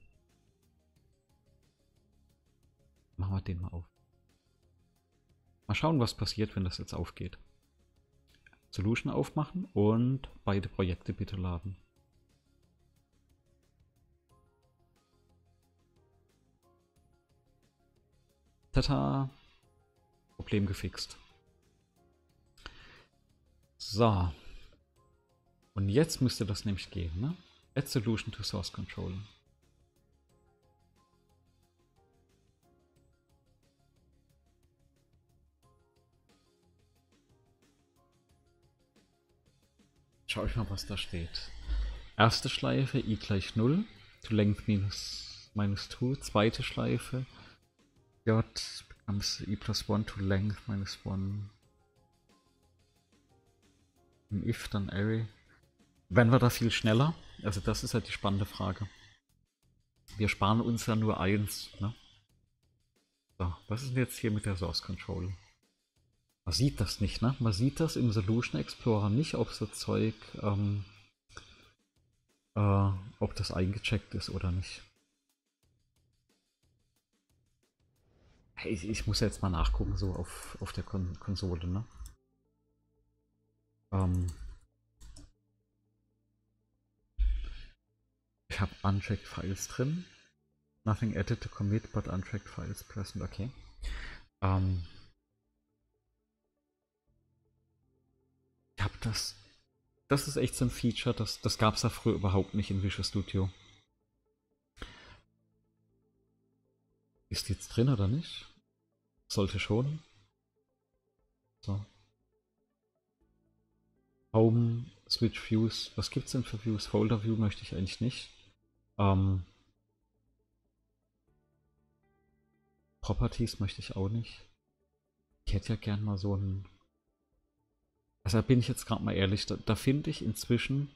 Machen wir den mal auf. Mal schauen, was passiert, wenn das jetzt aufgeht. Solution aufmachen und beide Projekte bitte laden. Tata! Problem gefixt. So. Und jetzt müsste das nämlich gehen, ne? Add Solution to Source Control. Schau ich mal, was da steht. Erste Schleife i gleich 0, to length minus 2. Zweite Schleife J becomes e+1 to length -1. Im if dann array. Werden wir da viel schneller? Also das ist halt die spannende Frage. Wir sparen uns ja nur 1, ne? So, was ist denn jetzt hier mit der Source Control? Man sieht das nicht, ne? Man sieht das im Solution Explorer nicht, ob so Zeug, ob das eingecheckt ist oder nicht. Ich muss jetzt mal nachgucken, so auf der Konsole, ne? Ich habe unchecked Files drin. Nothing added to commit, but unchecked files present. Okay. Ich habe das. Das ist echt so ein Feature, das gab es ja früher überhaupt nicht in Visual Studio. Ist die jetzt drin oder nicht? Sollte schon. So. Home, Switch Views. Was gibt's denn für Views? Folder View möchte ich eigentlich nicht. Properties möchte ich auch nicht. Ich hätte ja gern mal so ein. Also da bin ich jetzt gerade mal ehrlich, da finde ich inzwischen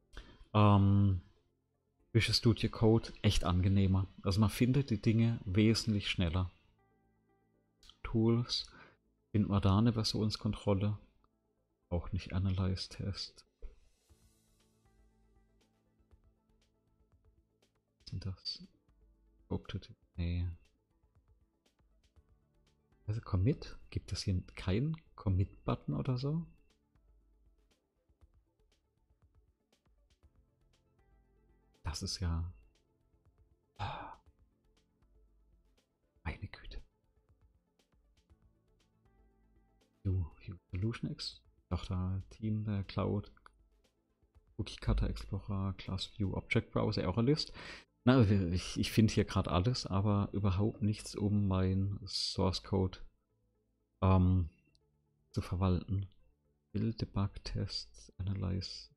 Visual Studio Code echt angenehmer. Also man findet die Dinge wesentlich schneller. Tools, finden wir da eine Versionskontrolle? Auch nicht Analyze Test. Was sind das? Nee. Also Commit? Gibt es hier keinen Commit-Button oder so? Das ist ja... Meine Güte. Solution X? Doch, da Team, der Cloud, Cookie Cutter Explorer, Class View, Object Browser, Eurolist. Na, also ich finde hier gerade alles, aber überhaupt nichts, um mein Source Code zu verwalten. Build, Debug, Tests, Analyze.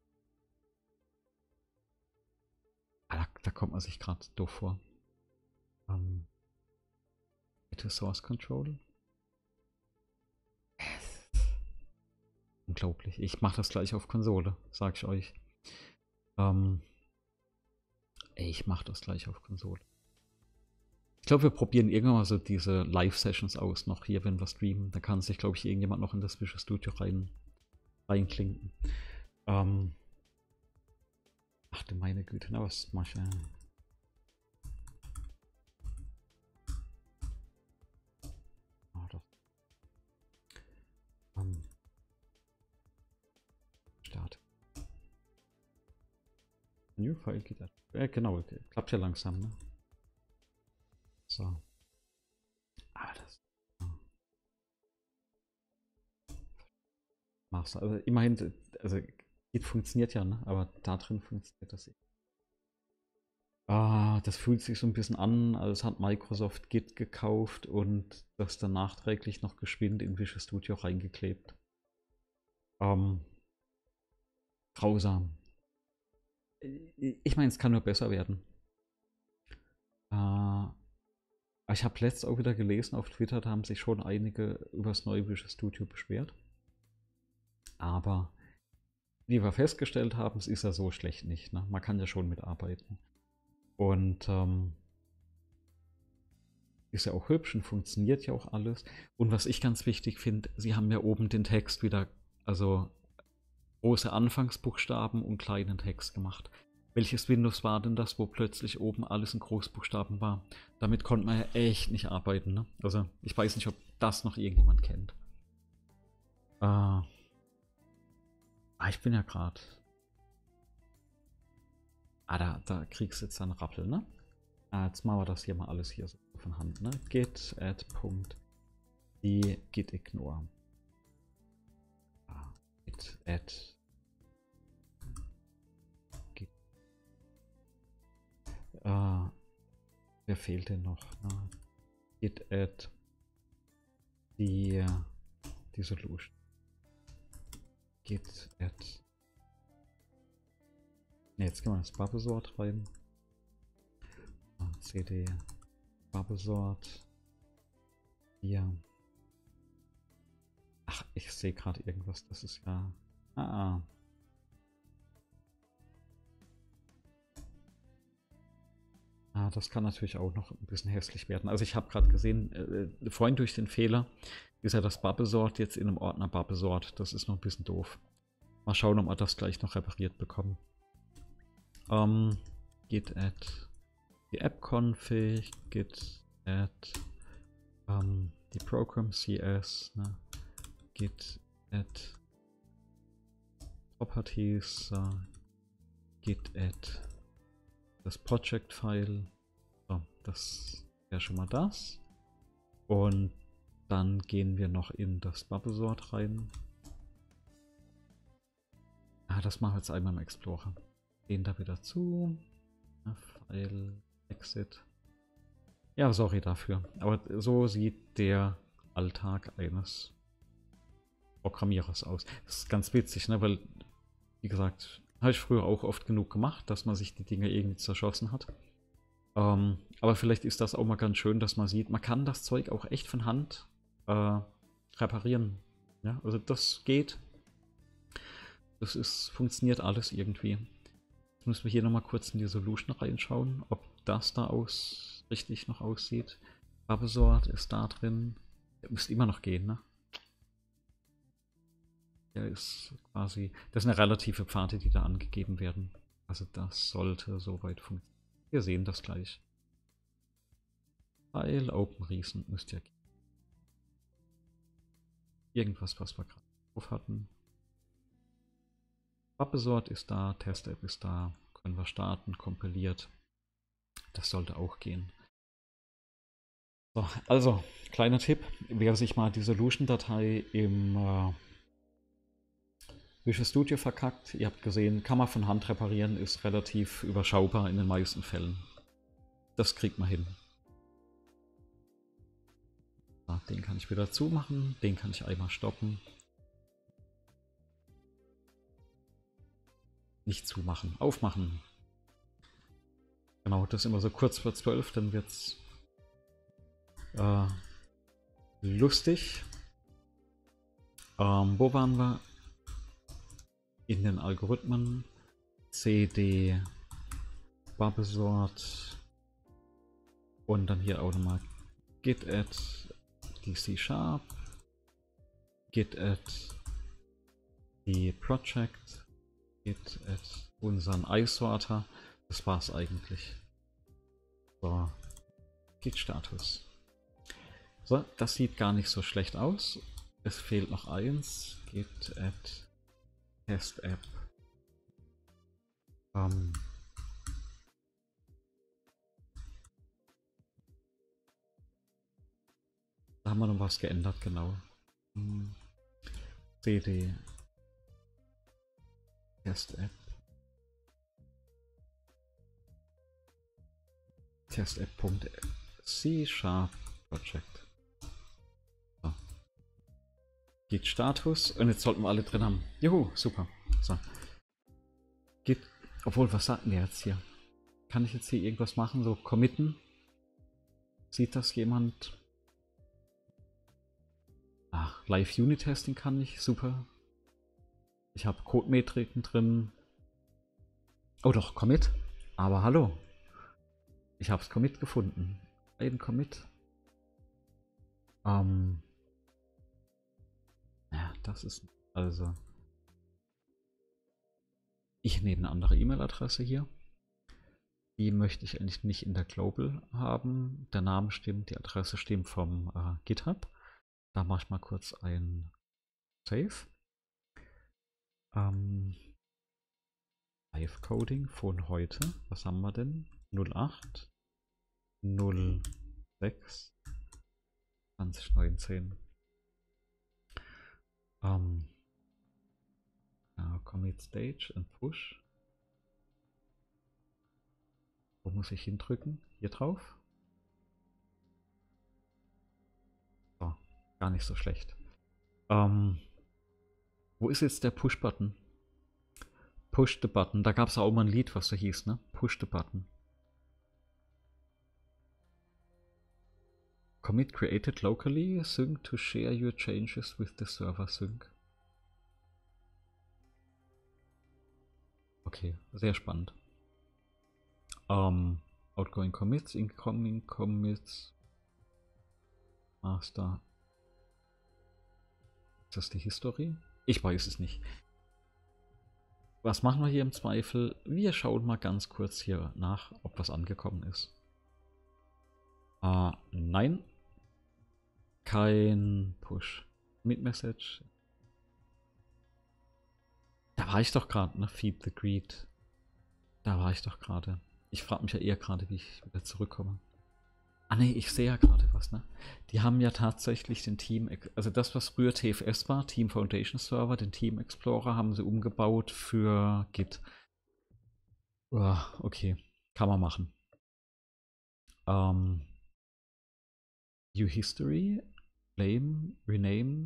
Da kommt man sich gerade doof vor. Bitte Source Control. Unglaublich. Ich mache das gleich auf Konsole, sag ich euch. Ich mache das gleich auf Konsole. Ich glaube, wir probieren irgendwann mal so diese Live-Sessions aus, noch hier, wenn wir streamen. Da kann sich, glaube ich, irgendjemand noch in das Visual Studio reinklinken. Ach du meine Güte, na was mach ich? Doch. Start. New File geht das. Genau, okay. Klappt ja langsam, ne? So. Aber das. Machst du. Also immerhin, also Git funktioniert ja, ne? Aber da drin funktioniert das nicht. Das fühlt sich so ein bisschen an, als hat Microsoft Git gekauft und das dann nachträglich noch geschwind in Visual Studio reingeklebt. Grausam. Ich meine, es kann nur besser werden. Ich habe letztens auch wieder gelesen auf Twitter, da haben sich schon einige über das neue Visual Studio beschwert. Aber wie wir festgestellt haben, es ist ja so schlecht nicht. Ne? Man kann ja schon mitarbeiten. Und ist ja auch hübsch und funktioniert ja auch alles. Und was ich ganz wichtig finde, sie haben ja oben den Text wieder, also große Anfangsbuchstaben und kleinen Text gemacht. Welches Windows war denn das, wo plötzlich oben alles in Großbuchstaben war? Damit konnte man ja echt nicht arbeiten. Ne? Also ich weiß nicht, ob das noch irgendjemand kennt. Ich bin ja gerade... da kriegst du jetzt einen Rappel, ne? Jetzt machen wir das hier mal alles hier so von Hand, ne? Git add Punkt die git ignore. Git add git. Wer fehlt denn noch? Git add die Solution. Git add. Ne, jetzt gehen wir das Bubble Sort rein. CD Bubble Sort. Hier. Ach, ich sehe gerade irgendwas. Das ist ja... Ah. Ah, das kann natürlich auch noch ein bisschen hässlich werden. Also ich habe gerade gesehen, vorhin durch den Fehler ist ja das Bubblesort jetzt in einem Ordner Bubblesort. Das ist noch ein bisschen doof. Mal schauen, ob wir das gleich noch repariert bekommen. Git add die App-Config, git add die Program.cs, ne? Git add Properties, git add das Project-File. So, das wäre schon mal das. Und dann gehen wir noch in das Bubblesort rein. Ah, das machen wir jetzt einmal im Explorer. Gehen da wieder zu. File, Exit. Ja, sorry dafür. Aber so sieht der Alltag eines Programmierers aus. Das ist ganz witzig, ne? Weil, wie gesagt, habe ich früher auch oft genug gemacht, dass man sich die Dinge irgendwie zerschossen hat. Aber vielleicht ist das auch mal ganz schön, dass man sieht, man kann das Zeug auch echt von Hand reparieren. Ja, also das geht. Das ist, funktioniert alles irgendwie. Jetzt müssen wir hier nochmal kurz in die Solution reinschauen, ob das da richtig noch aussieht. Bubblesort ist da drin. Der müsste immer noch gehen, ne? Der ist quasi, das sind ja relative Pfade, die da angegeben werden. Also das sollte soweit funktionieren. Wir sehen das gleich. File, Open Recent müsste ja gehen. Irgendwas, was wir gerade drauf hatten. Bubblesort ist da, Test-App ist da, können wir starten, kompiliert. Das sollte auch gehen. So, also, kleiner Tipp, wer sich mal die Solution-Datei im Visual Studio verkackt, ihr habt gesehen, kann man von Hand reparieren, ist relativ überschaubar in den meisten Fällen. Das kriegt man hin. So, den kann ich wieder zumachen, den kann ich einmal stoppen. Nicht zumachen, aufmachen. Genau, das ist immer so kurz vor 12, dann wird's lustig. Wo waren wir? In den Algorithmen. CD Bubblesort und dann hier auch nochmal git add die C#, git add die Project, git add unseren iSorter. Das war's eigentlich. So, git Status. So, das sieht gar nicht so schlecht aus. Es fehlt noch eins. Git add Test App. Da haben wir noch was geändert, genau. CD Test App. Test App.C# Project. So. Git Status und jetzt sollten wir alle drin haben. Juhu, super. So. Git, obwohl, was sagt der jetzt hier? Kann ich jetzt hier irgendwas machen, so committen? Sieht das jemand? Ach, Live Unit Testing kann ich, super. Ich habe Codemetriken drin. Oh doch, Commit. Aber hallo. Ich habe es Commit gefunden. Ein Commit. Ja, das ist also. Ich nehme eine andere E-Mail-Adresse hier. Die möchte ich eigentlich nicht in der Global haben. Der Name stimmt, die Adresse stimmt vom GitHub. Da mache ich mal kurz ein Save. Live Coding von heute. Was haben wir denn? 08 06 2019. Commit Stage and Push. Wo muss ich hindrücken? Hier drauf? So, gar nicht so schlecht. Wo ist jetzt der Push-Button? Push the Button. Da gab es auch mal ein Lied, was so hieß, ne? Push the Button. Commit created locally, sync to share your changes with the server sync. Okay, sehr spannend. Outgoing Commits, Incoming Commits, Master. Ist das die History? Ich weiß es nicht. Was machen wir hier im Zweifel? Wir schauen mal ganz kurz hier nach, ob was angekommen ist. Nein. Kein Push. Mid-Message. Da war ich doch gerade, ne? Feed the Greed. Da war ich doch gerade. Ich frage mich ja eher gerade, wie ich wieder zurückkomme. Ah ne, ich sehe ja gerade was, ne? Die haben ja tatsächlich den Team, also das, was früher TFS war, Team Foundation Server, den Team Explorer, haben sie umgebaut für Git. Okay, kann man machen. View History, Blame, Rename.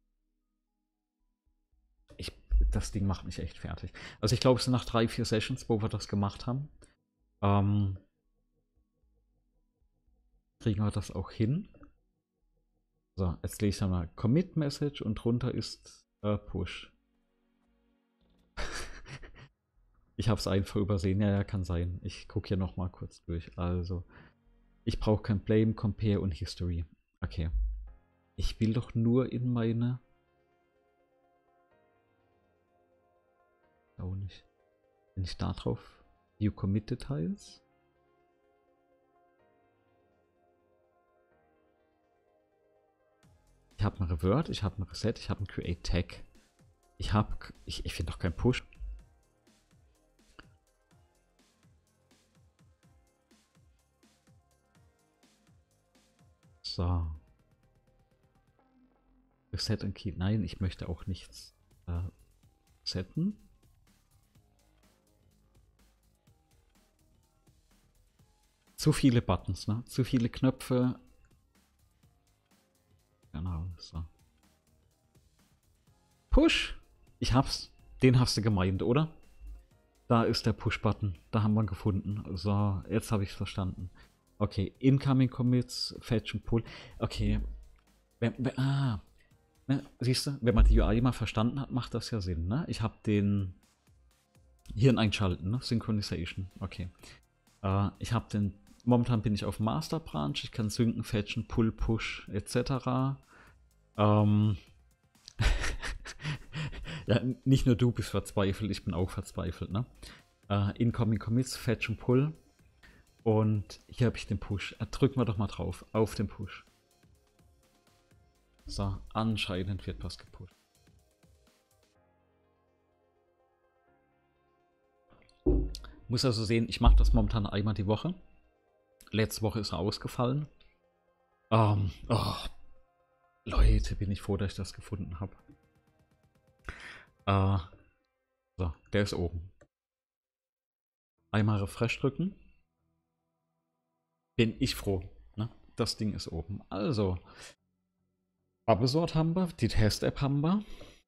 Das Ding macht mich echt fertig. Also ich glaube, es sind nach 3-4 Sessions, wo wir das gemacht haben. Kriegen wir das auch hin. So, jetzt lese ich dann mal Commit Message und drunter ist Push. Ich habe es einfach übersehen. Ja, kann sein. Ich gucke hier nochmal kurz durch. Also, ich brauche kein Blame, Compare und History. Okay. Ich will doch nur in meine... Auch nicht. Wenn ich da drauf... View Commit Details. Ich habe ein Revert, ich habe ein Reset, ich habe ein Create Tag. Ich finde doch kein Push. So. Reset und Key. Nein, ich möchte auch nichts setten. Zu viele Buttons, ne? Zu viele Knöpfe. Genau, so. Push! Ich hab's. Den hast du gemeint, oder? Da ist der Push-Button. Da haben wir ihn gefunden. So, jetzt habe ich es verstanden. Okay, Incoming Commits, Fetch und Pull. Okay. Ne, siehst du, wenn man die UI mal verstanden hat, macht das ja Sinn, ne? Ich habe den Hirn einschalten, ne? Synchronization. Okay. Ich habe den. Momentan bin ich auf Master Branch. Ich kann synken, fetchen, Pull, Push, etc. Ja, nicht nur du bist verzweifelt, ich bin auch verzweifelt, ne? Incoming Commits, Fetch und Pull. Und hier habe ich den Push. Drücken wir doch mal drauf, auf den Push. So, anscheinend wird was gepusht. Muss also sehen, ich mache das momentan einmal die Woche. Letzte Woche ist er ausgefallen. Leute, bin ich froh, dass ich das gefunden habe. So, der ist oben. Einmal Refresh drücken. Bin ich froh. Ne? Das Ding ist oben. Also, Bubblesort haben wir, die Test-App haben wir.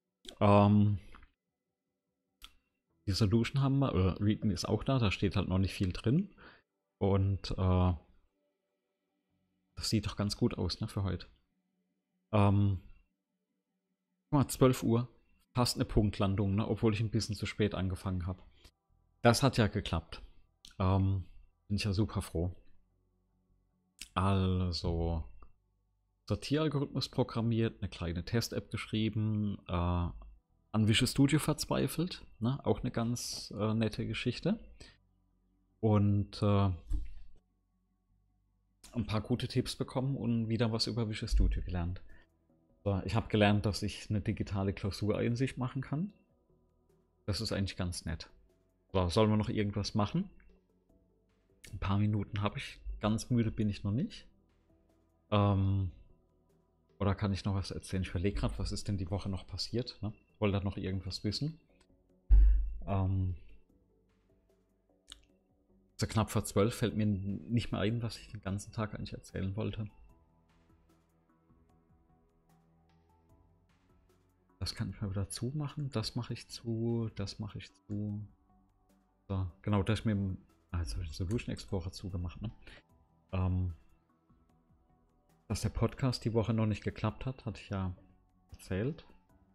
Die Solution haben wir, README ist auch da steht halt noch nicht viel drin. Und das sieht doch ganz gut aus, ne, für heute. Guck mal, 12 Uhr. Fast eine Punktlandung, ne, obwohl ich ein bisschen zu spät angefangen habe. Das hat ja geklappt. Bin ich ja super froh. Also, Sortieralgorithmus programmiert, eine kleine Test-App geschrieben, an Visual Studio verzweifelt, ne? Auch eine ganz nette Geschichte. Und ein paar gute Tipps bekommen und wieder was über Visual Studio gelernt. So, ich habe gelernt, dass ich eine digitale Klausureinsicht machen kann. Das ist eigentlich ganz nett. So, sollen wir noch irgendwas machen? Ein paar Minuten habe ich. Ganz müde bin ich noch nicht. Oder kann ich noch was erzählen? Ich überlege gerade, was ist denn die Woche noch passiert? Ne? Wollte da noch irgendwas wissen? So knapp vor 12 fällt mir nicht mehr ein, was ich den ganzen Tag eigentlich erzählen wollte. Das kann ich mal wieder zumachen. Das mache ich zu. Das mache ich zu. So, genau, das mit dem. Jetzt habe ich den Solution Explorer zugemacht. Ne? dass der Podcast die Woche noch nicht geklappt hat, hatte ich ja erzählt.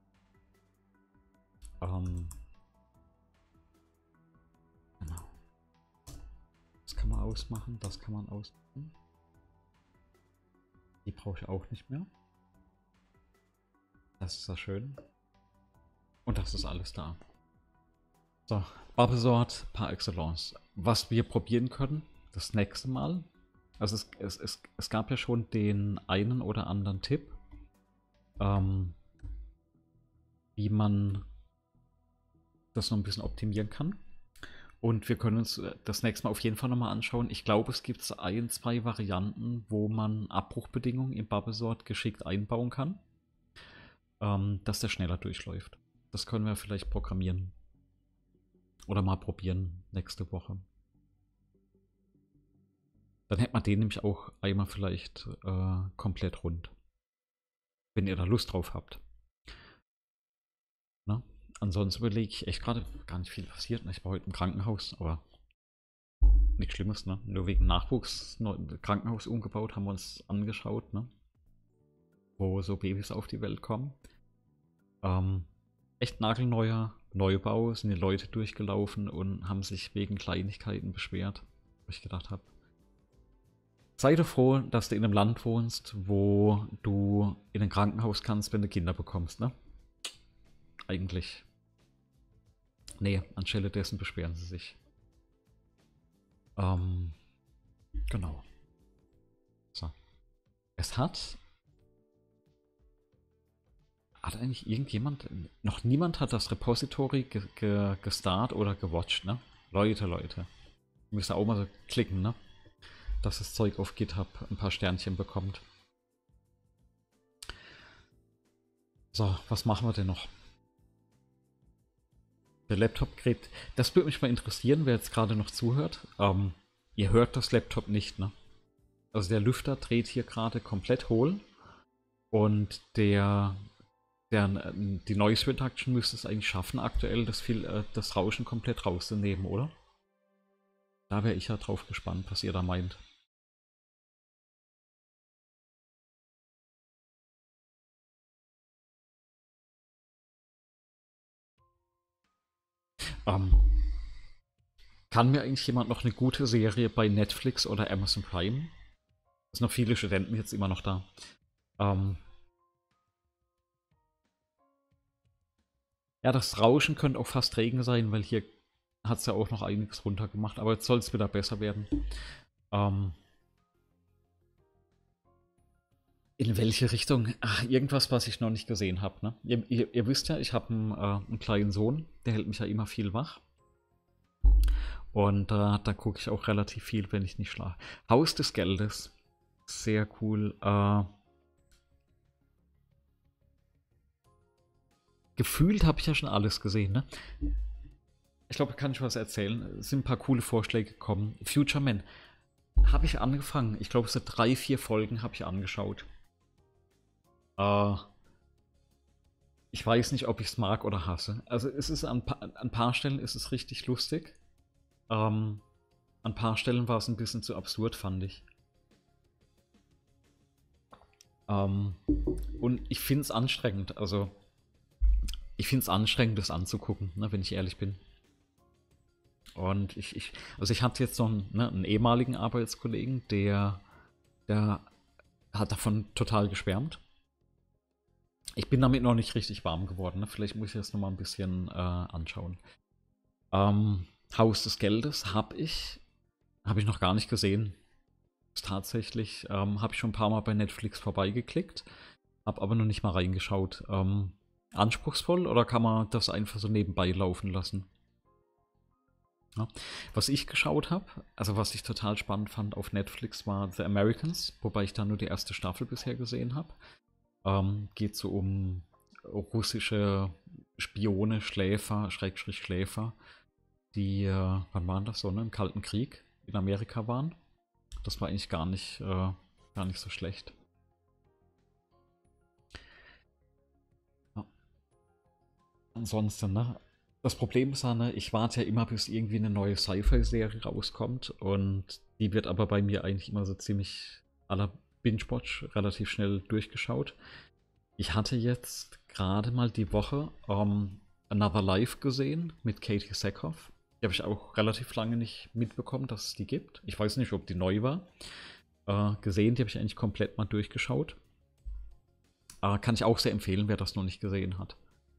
Genau. Das kann man ausmachen, das kann man ausmachen. Die brauche ich auch nicht mehr. Das ist ja schön. Und das ist alles da. So, Barbesort par excellence. Was wir probieren können, das nächste Mal. Also es gab ja schon den einen oder anderen Tipp, wie man das noch ein bisschen optimieren kann. Und wir können uns das nächste Mal auf jeden Fall nochmal anschauen. Ich glaube, es gibt 1, 2 Varianten, wo man Abbruchbedingungen im Barbesort geschickt einbauen kann, dass der schneller durchläuft. Das können wir vielleicht programmieren. Oder mal probieren nächste Woche. Dann hätte man den nämlich auch einmal vielleicht komplett rund. Wenn ihr da Lust drauf habt. Na? Ansonsten überlege ich echt gerade, gar nicht viel passiert. Ich war heute im Krankenhaus, aber nichts Schlimmes, ne? Nur wegen Nachwuchs Krankenhaus umgebaut, haben wir uns angeschaut, ne? Wo so Babys auf die Welt kommen. Echt nagelneuer Neubau, sind die Leute durchgelaufen und haben sich wegen Kleinigkeiten beschwert. Wo ich gedacht habe, sei doch froh, dass du in einem Land wohnst, wo du in ein Krankenhaus kannst, wenn du Kinder bekommst, ne? Eigentlich. Nee, anstelle dessen beschweren sie sich. Genau. So. Es hat eigentlich irgendjemand, noch niemand hat das Repository gestartet oder gewatcht, ne? Leute. Müsst ihr auch mal so klicken, ne? Dass das Zeug auf GitHub ein paar Sternchen bekommt. So, was machen wir denn noch? Der Laptop dreht. Das würde mich mal interessieren, wer jetzt gerade noch zuhört. Ihr hört das Laptop nicht, ne? Also der Lüfter dreht hier gerade komplett hohl. Und die Noise Reduction müsste es eigentlich schaffen, aktuell das Rauschen komplett rauszunehmen, oder? Da wäre ich ja drauf gespannt, was ihr da meint. Kann mir eigentlich jemand noch eine gute Serie bei Netflix oder Amazon Prime? Es sind noch viele Studenten jetzt immer noch da. Ja, das Rauschen könnte auch fast Regen sein, weil hier hat es ja auch noch einiges runtergemacht. Aber jetzt soll es wieder besser werden. In welche Richtung? Ach, irgendwas, was ich noch nicht gesehen habe. Ne? Ihr wisst ja, ich habe einen kleinen Sohn, der hält mich ja immer viel wach. Und da gucke ich auch relativ viel, wenn ich nicht schlafe. Haus des Geldes. Sehr cool. Gefühlt habe ich ja schon alles gesehen, ne? Ich glaube, kann ich was erzählen. Es sind ein paar coole Vorschläge gekommen. Future Man. Habe ich angefangen. Ich glaube, so 3, 4 Folgen habe ich angeschaut. Ich weiß nicht, ob ich es mag oder hasse. Also es ist an paar Stellen ist es richtig lustig. An ein paar Stellen war es ein bisschen zu absurd, fand ich. Und ich finde es anstrengend. Also ich finde es anstrengend, das anzugucken, ne, wenn ich ehrlich bin. Und also ich hatte jetzt noch einen ehemaligen Arbeitskollegen, der hat davon total geschwärmt. Ich bin damit noch nicht richtig warm geworden. Ne? Vielleicht muss ich das noch mal ein bisschen anschauen. Haus des Geldes habe ich noch gar nicht gesehen. Tatsächlich habe ich schon ein paar Mal bei Netflix vorbeigeklickt, habe aber noch nicht mal reingeschaut. Anspruchsvoll oder kann man das einfach so nebenbei laufen lassen? Ja. Was ich geschaut habe, also was ich total spannend fand auf Netflix, war The Americans, wobei ich da nur die erste Staffel bisher gesehen habe. Geht so um russische Spione, Schläfer, Schrägstrich Schläfer, die, wann waren das so, ne, im Kalten Krieg in Amerika waren. Das war eigentlich gar nicht so schlecht. Ja. Ansonsten, ne, das Problem ist, ne, ich warte ja immer, bis irgendwie eine neue Sci-Fi-Serie rauskommt und die wird aber bei mir eigentlich immer so ziemlich Binge-Watch relativ schnell durchgeschaut. Ich hatte jetzt gerade mal die Woche Another Life gesehen mit Katie Sackhoff. Die habe ich auch relativ lange nicht mitbekommen, dass es die gibt. Ich weiß nicht, ob die neu war. Gesehen, die habe ich eigentlich komplett mal durchgeschaut. Kann ich auch sehr empfehlen, wer das noch nicht gesehen hat.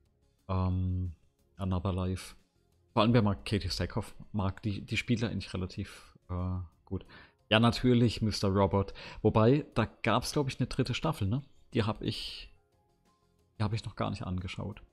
Another Life. Vor allem, wer mag Katie Sackhoff mag, die spielt eigentlich relativ gut. Ja, natürlich Mr. Robot. Wobei, da gab es, glaube ich, eine dritte Staffel, ne? Die habe ich noch gar nicht angeschaut.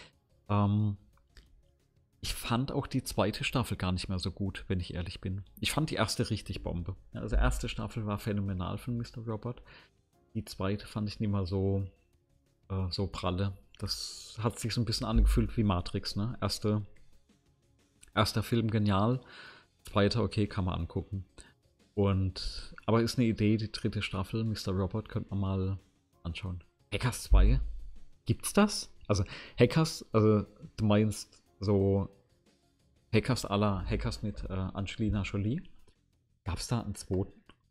Ich fand auch die zweite Staffel gar nicht mehr so gut, wenn ich ehrlich bin. Ich fand die erste richtig Bombe. Also erste Staffel war phänomenal von Mr. Robot. Die zweite fand ich nicht mehr so pralle. Das hat sich so ein bisschen angefühlt wie Matrix, ne? Erster Film genial, zweiter okay, kann man angucken. Aber ist eine Idee, die dritte Staffel, Mr. Robot, könnte man mal anschauen. Hackers 2? Gibt's das? Also Hackers, also du meinst so Hackers à la Hackers mit Angelina Jolie? Gab's da einen zweiten?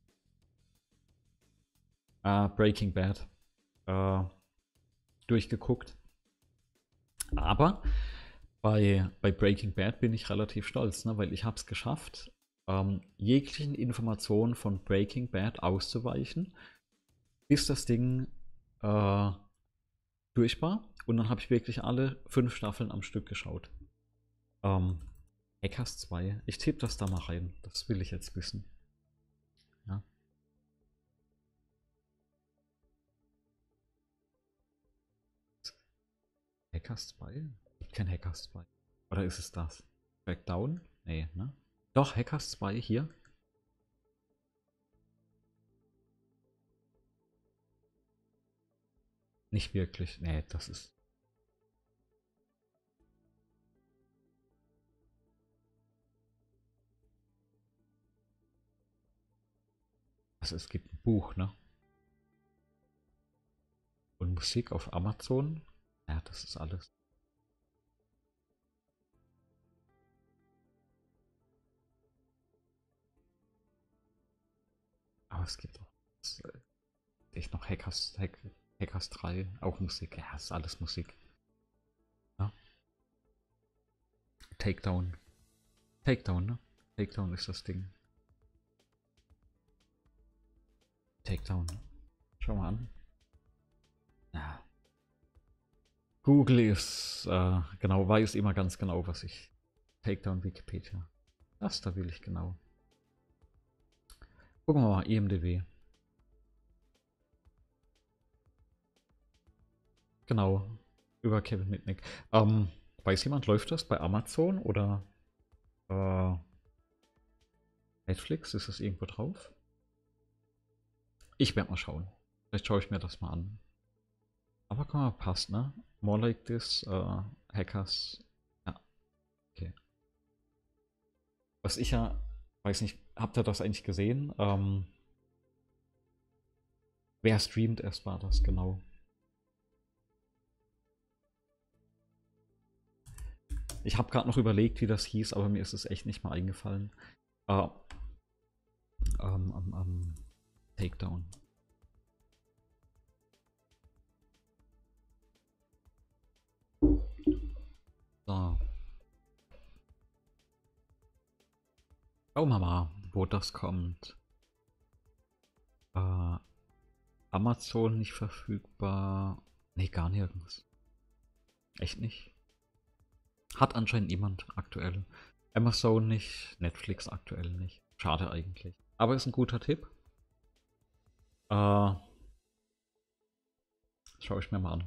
Breaking Bad. Durchgeguckt. Aber bei Breaking Bad bin ich relativ stolz, ne? Weil ich habe es geschafft, jeglichen Informationen von Breaking Bad auszuweichen, bis das Ding durch war. Und dann habe ich wirklich alle 5 Staffeln am Stück geschaut. Hackers 2. Ich tippe das da mal rein. Das will ich jetzt wissen. Ja. Hackers 2? Gibt kein Hackers 2. Oder ist es das? Crackdown? Nee, ne? Doch, Hackers 2 hier. Nicht wirklich. Nee, das ist. Also es gibt ein Buch, ne? Und Musik auf Amazon. Ja, das ist alles. Aber es gibt auch echt noch Hackers 3, auch Musik. Ja, ist alles Musik. Ja. Takedown. Takedown, ne? Takedown ist das Ding. Takedown. Schau mal an. Ja. Google ist, genau, weiß immer ganz genau, was ich. Takedown Wikipedia. Das da will ich genau. Gucken wir mal, IMDb. Genau, über Kevin Mitnick. Weiß jemand, läuft das bei Amazon oder Netflix? Ist das irgendwo drauf? Ich werde mal schauen. Vielleicht schaue ich mir das mal an. Aber guck mal, passt, ne? More like this, Hackers. Ja, okay. Was ich ja, weiß nicht, habt ihr das eigentlich gesehen? Wer streamt erst war das, genau. Ich habe gerade noch überlegt, wie das hieß, aber mir ist es echt nicht mal eingefallen. Takedown. So. Schauen wir mal, wo das kommt. Amazon nicht verfügbar. Nee, gar nirgends. Echt nicht. Hat anscheinend niemand aktuell. Amazon nicht, Netflix aktuell nicht. Schade eigentlich. Aber ist ein guter Tipp. Schaue ich mir mal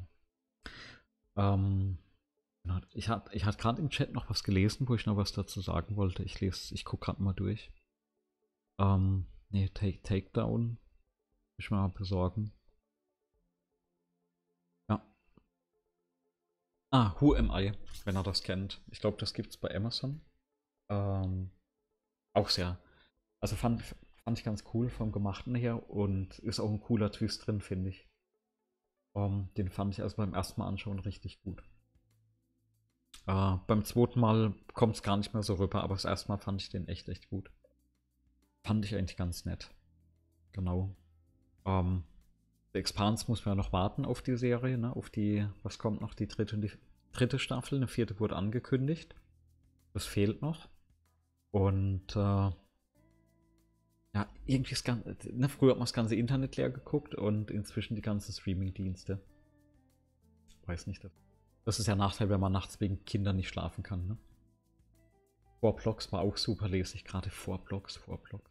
an. Ich hatte gerade im Chat noch was gelesen, wo ich noch was dazu sagen wollte. Ich gucke gerade mal durch. Nee, Takedown. Muss ich mal besorgen. Ja. Who Am I, wenn er das kennt. Ich glaube, das gibt's bei Amazon. Auch sehr. Also fand ich ganz cool vom Gemachten her und ist auch ein cooler Twist drin, finde ich. Den fand ich also beim ersten Mal anschauen richtig gut. Beim zweiten Mal kommt es gar nicht mehr so rüber, aber das erste Mal fand ich den echt gut. Fand ich eigentlich ganz nett. Genau. The Expanse muss man ja noch warten auf die Serie, ne? Auf die, was kommt noch, die dritte Staffel, eine vierte wurde angekündigt. Das fehlt noch. Und ja, irgendwie das Ganze, ne, früher hat man das ganze Internet leer geguckt und inzwischen die ganzen Streaming-Dienste. Weiß nicht. Das ist ja ein Nachteil, wenn man nachts wegen Kindern nicht schlafen kann, ne? Vorblocks war auch super, lese ich gerade. Vorblocks.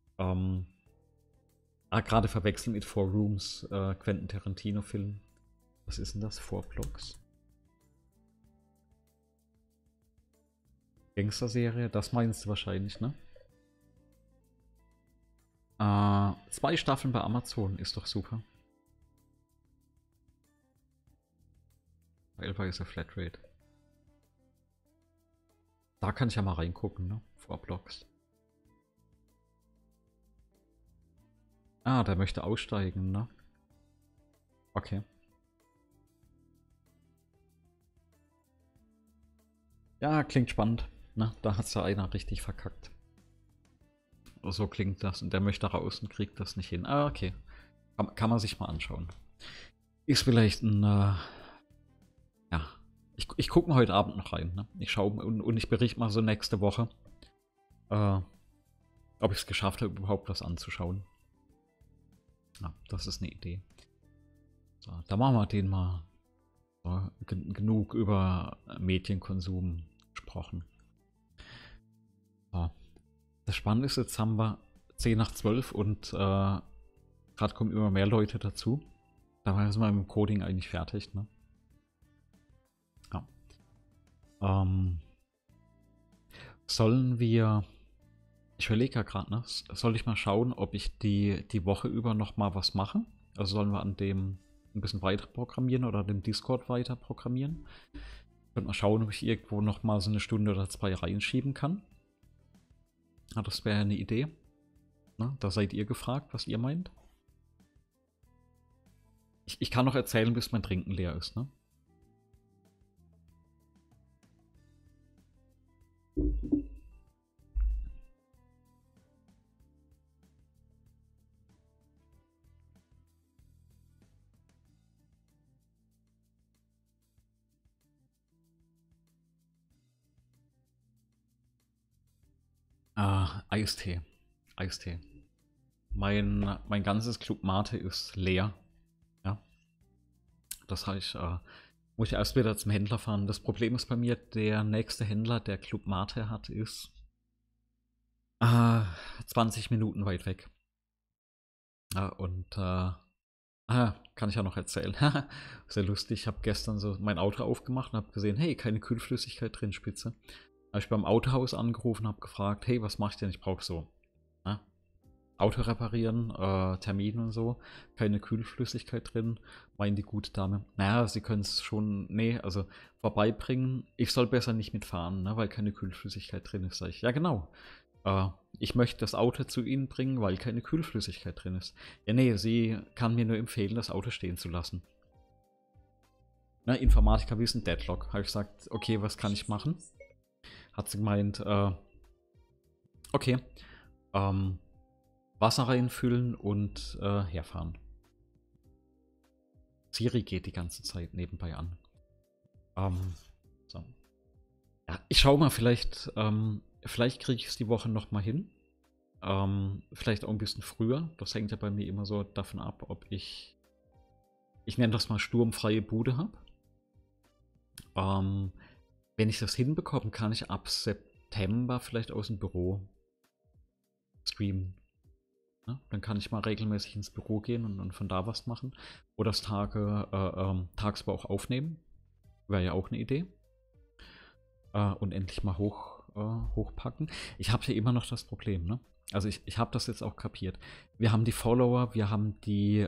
Gerade verwechseln mit Four Rooms, Quentin Tarantino-Film. Was ist denn das? Vorblocks? Gangster-Serie, das meinst du wahrscheinlich, ne? 2 Staffeln bei Amazon, ist doch super. Teilweise Flatrate. Da kann ich ja mal reingucken, ne? Vorblocks. Ah, der möchte aussteigen, ne? Okay. Ja, klingt spannend, ne? Da hat's ja einer richtig verkackt. So klingt das. Und der möchte raus und kriegt das nicht hin. Ah, okay. Kann man sich mal anschauen. Ist vielleicht ein, ja. Ich gucke mal heute Abend noch rein, ne? Ich schaue und ich berichte mal so nächste Woche, ob ich es geschafft habe, überhaupt was anzuschauen. Ja, das ist eine Idee. So, da machen wir den mal genug über Medienkonsum gesprochen. So. Das Spannende ist, jetzt haben wir 10 nach 12 und gerade kommen immer mehr Leute dazu. Da sind wir mit dem Coding eigentlich fertig, ne? Ja. Sollen wir... Ich überlege ja gerade, ne? Soll ich mal schauen, ob ich die Woche über noch mal was mache? Also sollen wir an dem ein bisschen weiter programmieren oder dem Discord weiter programmieren? Ich könnte mal schauen, ob ich irgendwo noch mal so eine Stunde oder 2 reinschieben kann. Ja, das wäre eine Idee. Na, da seid ihr gefragt, was ihr meint. Ich kann noch erzählen, bis mein Trinken leer ist, ne? Eistee. Eistee. Mein ganzes Club Mate ist leer. Ja. Das heißt, muss ich erst wieder zum Händler fahren. Das Problem ist bei mir, der nächste Händler, der Club Mate hat, ist 20 Minuten weit weg. Und kann ich ja noch erzählen. Sehr lustig. Ich habe gestern so mein Auto aufgemacht und habe gesehen, hey, keine Kühlflüssigkeit drin, Spitze. Habe ich beim Autohaus angerufen und habe gefragt, hey, was mache ich denn? Ich brauche so Auto reparieren, Termin und so. Keine Kühlflüssigkeit drin. Meinen die gute Dame. Naja, sie können es schon, nee, also vorbeibringen. Ich soll besser nicht mitfahren, ne, weil keine Kühlflüssigkeit drin ist. Sag ich, ja genau. Ich möchte das Auto zu Ihnen bringen, weil keine Kühlflüssigkeit drin ist. Ja, nee, sie kann mir nur empfehlen, das Auto stehen zu lassen. Ne, Informatiker wissen, Deadlock. Habe ich gesagt, okay, was kann ich machen? Hat sie gemeint, okay, Wasser reinfüllen und herfahren. Siri geht die ganze Zeit nebenbei an. So. Ja, ich schaue mal, vielleicht kriege ich es die Woche noch mal hin. Vielleicht auch ein bisschen früher. Das hängt ja bei mir immer so davon ab, ob ich nenne das mal sturmfreie Bude habe. Wenn ich das hinbekomme, kann ich ab September vielleicht aus dem Büro streamen. Ne? Dann kann ich mal regelmäßig ins Büro gehen und von da was machen. Oder das tagsüber auch aufnehmen. Wäre ja auch eine Idee. Und endlich mal hochpacken. Ich habe hier immer noch das Problem, ne? Also ich habe das jetzt auch kapiert. Wir haben die Follower, wir haben die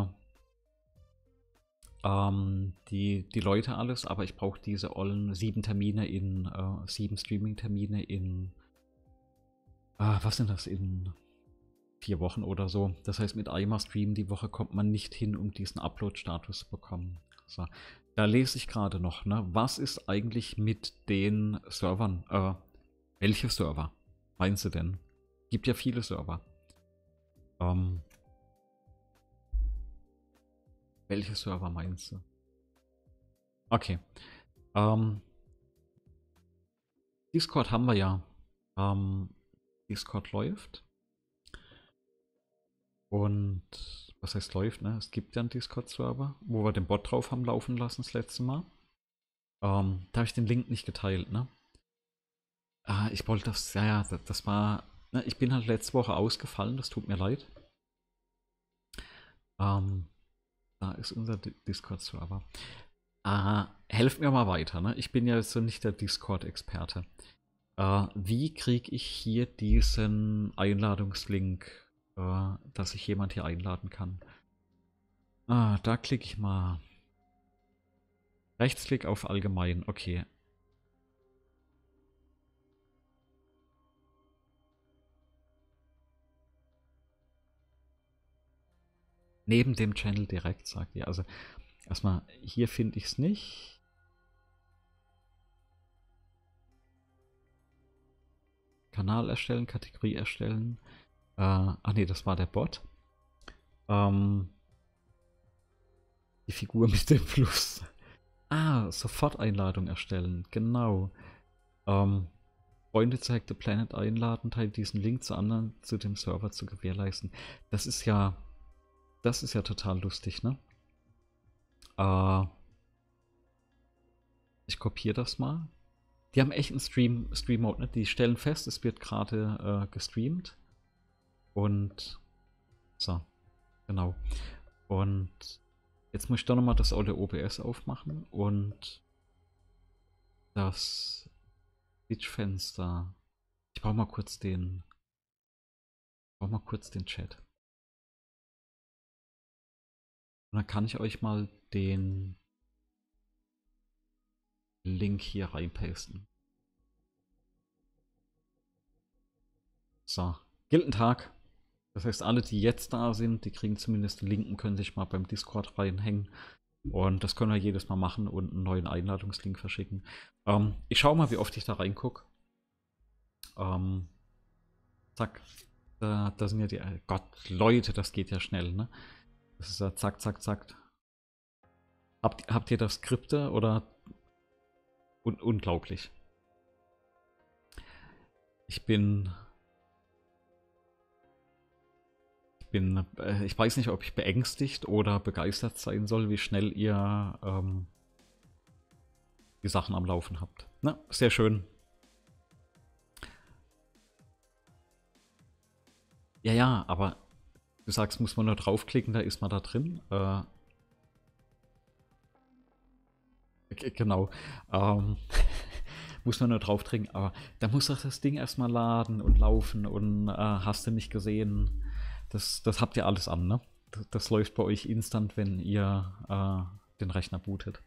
Leute alles, aber ich brauche diese ollen 7 Termine 7 Streaming-Termine in was sind das, in 4 Wochen oder so. Das heißt, mit einmal Stream die Woche kommt man nicht hin, um diesen Upload-Status zu bekommen. So. Da lese ich gerade noch, ne? Was ist eigentlich mit den Servern? Welche Server meinst du denn? Gibt ja viele Server. Welche Server meinst du? Okay. Ähm, Discord haben wir ja. Discord läuft. Und was heißt läuft, ne? Es gibt ja einen Discord-Server, wo wir den Bot drauf haben laufen lassen das letzte Mal. Da habe ich den Link nicht geteilt, ne? Ich wollte das, ja, das war, ne, ich bin halt letzte Woche ausgefallen, das tut mir leid. Da ist unser Discord-Server. Helft mir mal weiter, ne? Ich bin ja so nicht der Discord-Experte. Wie kriege ich hier diesen Einladungslink, dass ich jemand hier einladen kann? Da klicke ich mal. Rechtsklick auf Allgemein, okay. Neben dem Channel direkt, sagt ihr. Also erstmal, hier finde ich es nicht. Kanal erstellen, Kategorie erstellen. Ne, das war der Bot. Die Figur mit dem Plus. Soforteinladung erstellen, genau. Freunde zu Hack the Planet einladen, teilt diesen Link zu anderen zu dem Server zu gewährleisten. Das ist ja total lustig, ne? Ich kopiere das mal. Die haben echt einen Stream-Mode, ne? Die stellen fest, es wird gerade gestreamt. Und so, genau. Und jetzt muss ich doch nochmal das alte OBS aufmachen und das Twitch-Fenster. Ich brauche mal kurz den Chat. Und dann kann ich euch mal den Link hier reinpasten. So, gilt ein Tag. Das heißt, alle, die jetzt da sind, die kriegen zumindest den Link und können sich mal beim Discord reinhängen. Und das können wir jedes Mal machen und einen neuen Einladungslink verschicken. Ich schaue mal, wie oft ich da reingucke. Zack. Da sind ja die... Gott, Leute, das geht ja schnell, ne? Das ist ja zack, zack, zack. Habt ihr das Skripte oder... Unglaublich. Ich weiß nicht, ob ich beängstigt oder begeistert sein soll, wie schnell ihr die Sachen am Laufen habt. Na, sehr schön. Ja, aber du sagst, muss man nur draufklicken, da ist man da drin. Genau. Muss man nur draufdrücken, aber da muss doch das Ding erstmal laden und laufen und hast du nicht gesehen. Das habt ihr alles an, ne? Das läuft bei euch instant, wenn ihr den Rechner bootet.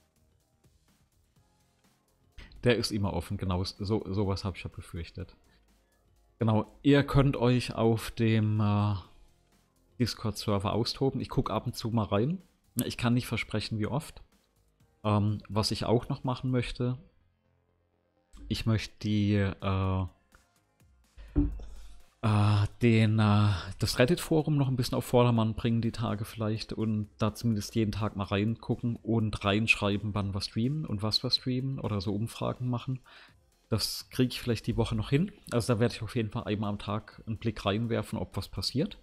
Der ist immer offen, genau. Sowas habe ich ja befürchtet. Genau, ihr könnt euch auf dem Discord-Server austoben. Ich gucke ab und zu mal rein. Ich kann nicht versprechen, wie oft. Was ich auch noch machen möchte, ich möchte das Reddit-Forum noch ein bisschen auf Vordermann bringen, die Tage vielleicht, und da zumindest jeden Tag mal reingucken und reinschreiben, wann wir streamen und was wir streamen oder so Umfragen machen. Das kriege ich vielleicht die Woche noch hin. Also da werde ich auf jeden Fall einmal am Tag einen Blick reinwerfen, ob was passiert.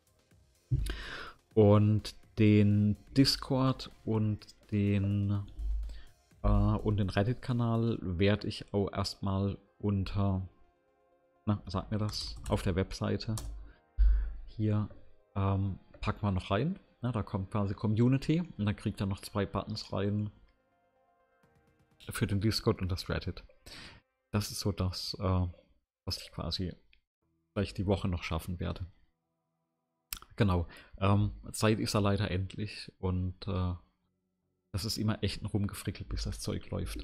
Und den Discord und den Reddit-Kanal werde ich auch erstmal unter, sag mir das, auf der Webseite hier packen wir noch rein. Da kommt quasi Community und dann kriegt er noch 2 Buttons rein für den Discord und das Reddit. Das ist so das, was ich quasi vielleicht die Woche noch schaffen werde. Genau. Zeit ist ja leider endlich und das ist immer echt ein Rumgefrickelt, bis das Zeug läuft.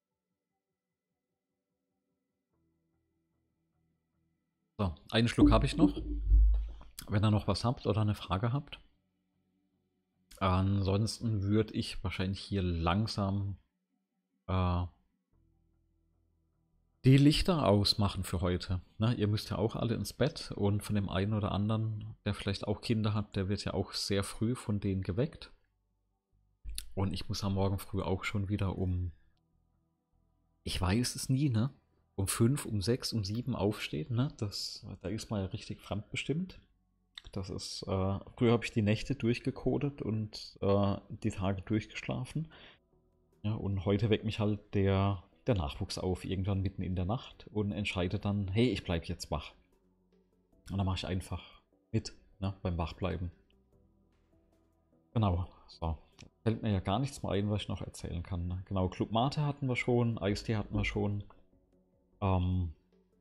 So, einen Schluck habe ich noch. Wenn ihr noch was habt oder eine Frage habt. Ansonsten würde ich wahrscheinlich hier langsam die Lichter ausmachen für heute. Ne, ihr müsst ja auch alle ins Bett und von dem einen oder anderen, der vielleicht auch Kinder hat, der wird ja auch sehr früh von denen geweckt. Und ich muss am Morgen früh auch schon wieder ich weiß es nie, ne? Um 5, um 6, um 7 aufstehen, ne? Da ist man ja richtig fremdbestimmt. Früher habe ich die Nächte durchgecodet und die Tage durchgeschlafen. Ja, und heute weckt mich halt der Nachwuchs auf, irgendwann mitten in der Nacht und entscheidet dann, hey, ich bleibe jetzt wach. Und dann mache ich einfach mit, ne, beim Wachbleiben. Genau, so. Da fällt mir ja gar nichts mehr ein, was ich noch erzählen kann. Ne? Genau, Club Mate hatten wir schon, Eistee hatten wir schon. Ähm,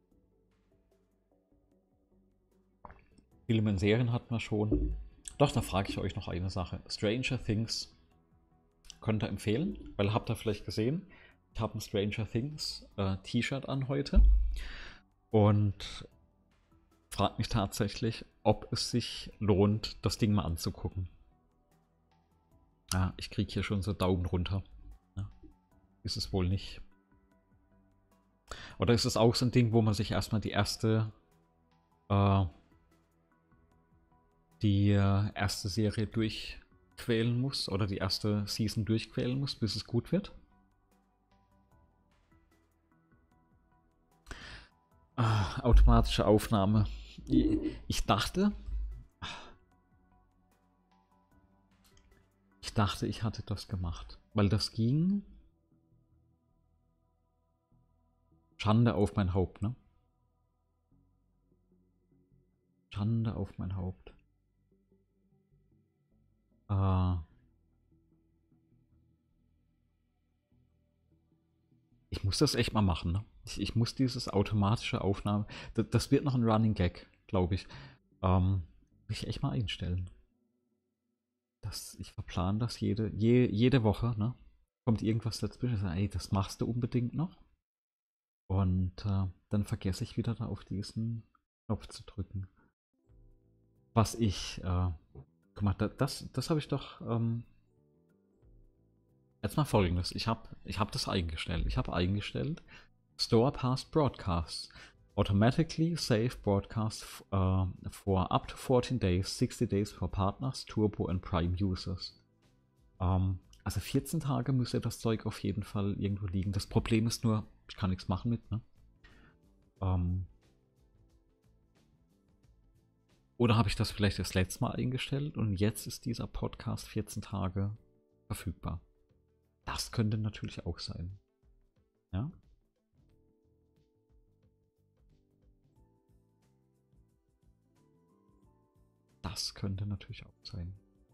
Filme und Serien hatten wir schon. Doch, da frage ich euch noch eine Sache. Stranger Things könnt ihr empfehlen, weil habt ihr vielleicht gesehen, ich habe ein Stranger Things T-Shirt an heute und frage mich tatsächlich, ob es sich lohnt, das Ding mal anzugucken. Ich kriege hier schon so Daumen runter. Ja, ist es wohl nicht. Oder ist es auch so ein Ding, wo man sich erstmal die erste Serie durchquälen muss oder die erste Season durchquälen muss, bis es gut wird? Automatische Aufnahme. Ich dachte, ich hatte das gemacht, weil das ging. Schande auf mein Haupt, ne? Schande auf mein Haupt. Ich muss das echt mal machen, ne? Ich muss dieses automatische Aufnahme. Das wird noch ein Running Gag, glaube ich. Muss ich echt mal einstellen. Ich verplane das jede Woche, ne? Kommt irgendwas dazwischen, sage, ey, das machst du unbedingt noch. Und dann vergesse ich wieder da auf diesen Knopf zu drücken. Guck mal, das habe ich doch. Jetzt mal Folgendes. Ich hab das eingestellt. Ich habe eingestellt, Store Past Broadcasts. Automatically save broadcasts for up to 14 days, 60 days for partners, Turbo and Prime Users. Also 14 Tage müsste das Zeug auf jeden Fall irgendwo liegen. Das Problem ist nur, ich kann nichts machen mit, ne? Oder habe ich das vielleicht das letzte Mal eingestellt und jetzt ist dieser Podcast 14 Tage verfügbar? Das könnte natürlich auch sein. Ja? Das könnte natürlich auch sein.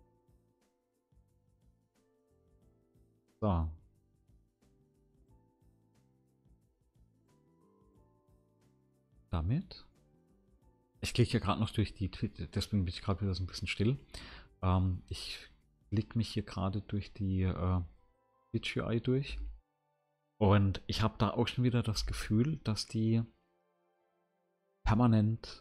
So. Damit. Ich klicke ja gerade noch durch die Twitter, deswegen bin ich gerade wieder so ein bisschen still. Ich klicke mich hier gerade durch die Twitch UI durch. Und ich habe da auch schon wieder das Gefühl, dass die permanent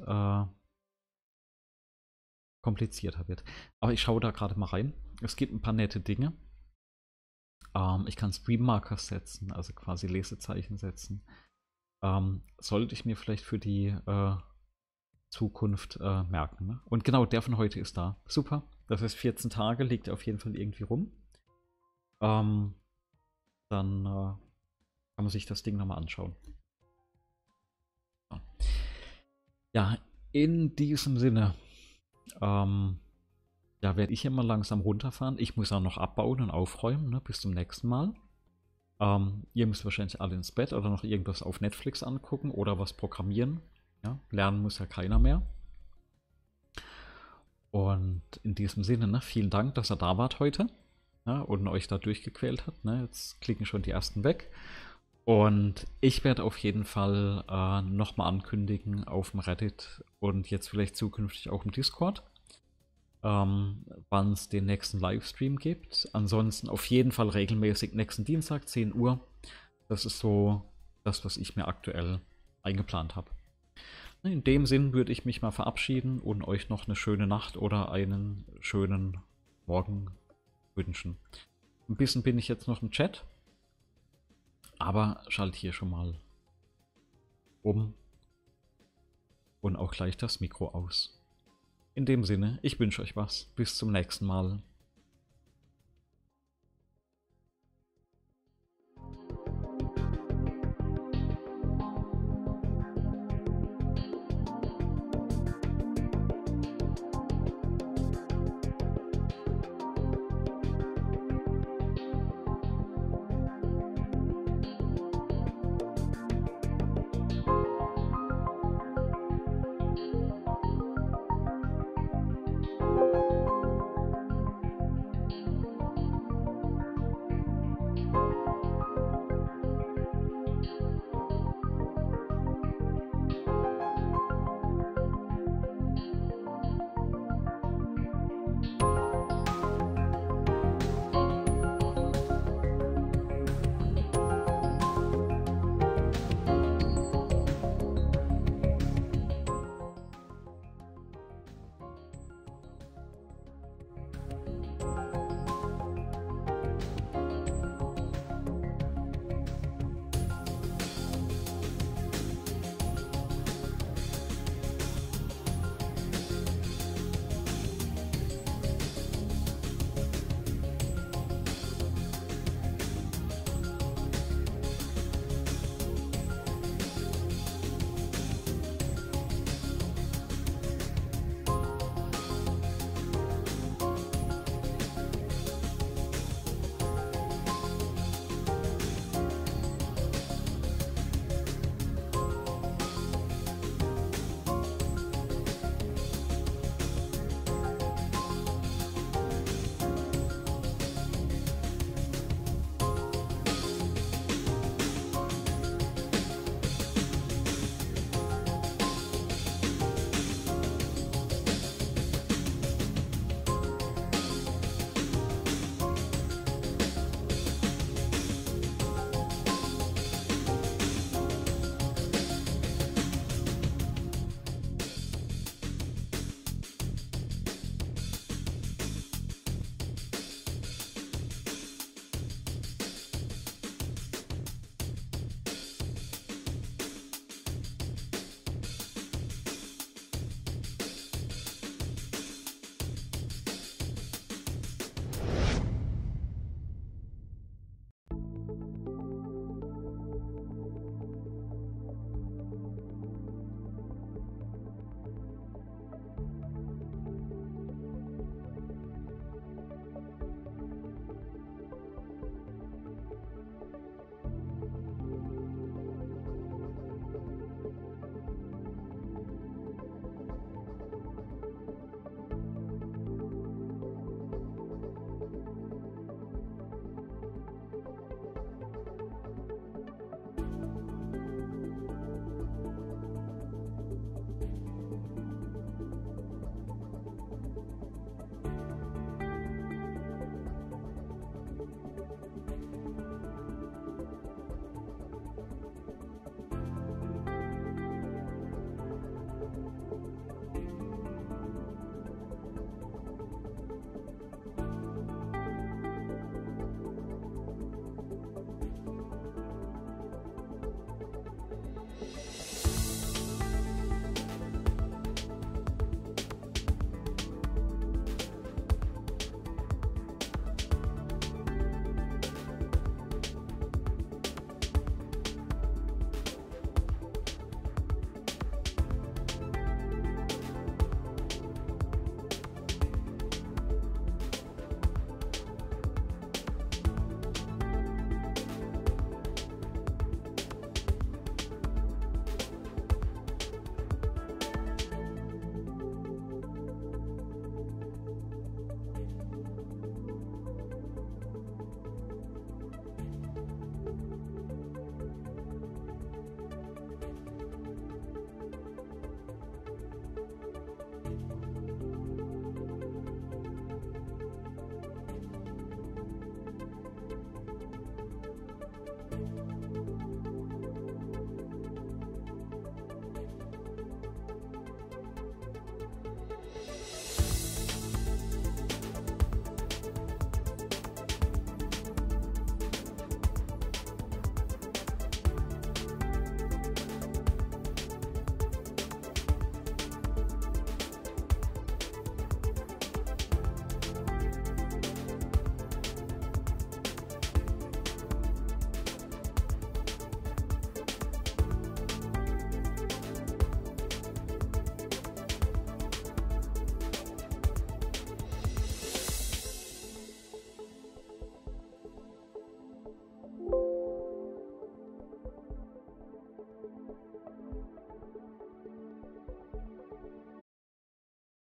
komplizierter wird. Aber ich schaue da gerade mal rein. Es gibt ein paar nette Dinge. Ich kann Stream Markers setzen, also quasi Lesezeichen setzen. Sollte ich mir vielleicht für die Zukunft merken. Ne? Und genau, der von heute ist da. Super. Das heißt, 14 Tage liegt auf jeden Fall irgendwie rum. Dann kann man sich das Ding nochmal anschauen. Ja, in diesem Sinne werde ich immer langsam runterfahren. Ich muss auch noch abbauen und aufräumen, ne? Bis zum nächsten Mal. Ihr müsst wahrscheinlich alle ins Bett oder noch irgendwas auf Netflix angucken oder was programmieren. Ja? Lernen muss ja keiner mehr. Und in diesem Sinne, ne, vielen Dank, dass ihr da wart heute, ja, und euch da durchgequält habt. Ne? Jetzt klicken schon die ersten weg. Und ich werde auf jeden Fall nochmal ankündigen auf dem Reddit und jetzt vielleicht zukünftig auch im Discord, wann es den nächsten Livestream gibt. Ansonsten auf jeden Fall regelmäßig nächsten Dienstag, 10 Uhr. Das ist so das, was ich mir aktuell eingeplant habe. In dem Sinn würde ich mich mal verabschieden und euch noch eine schöne Nacht oder einen schönen Morgen wünschen. Ein bisschen bin ich jetzt noch im Chat, aber schalte hier schon mal um und auch gleich das Mikro aus. In dem Sinne, ich wünsche euch was. Bis zum nächsten Mal.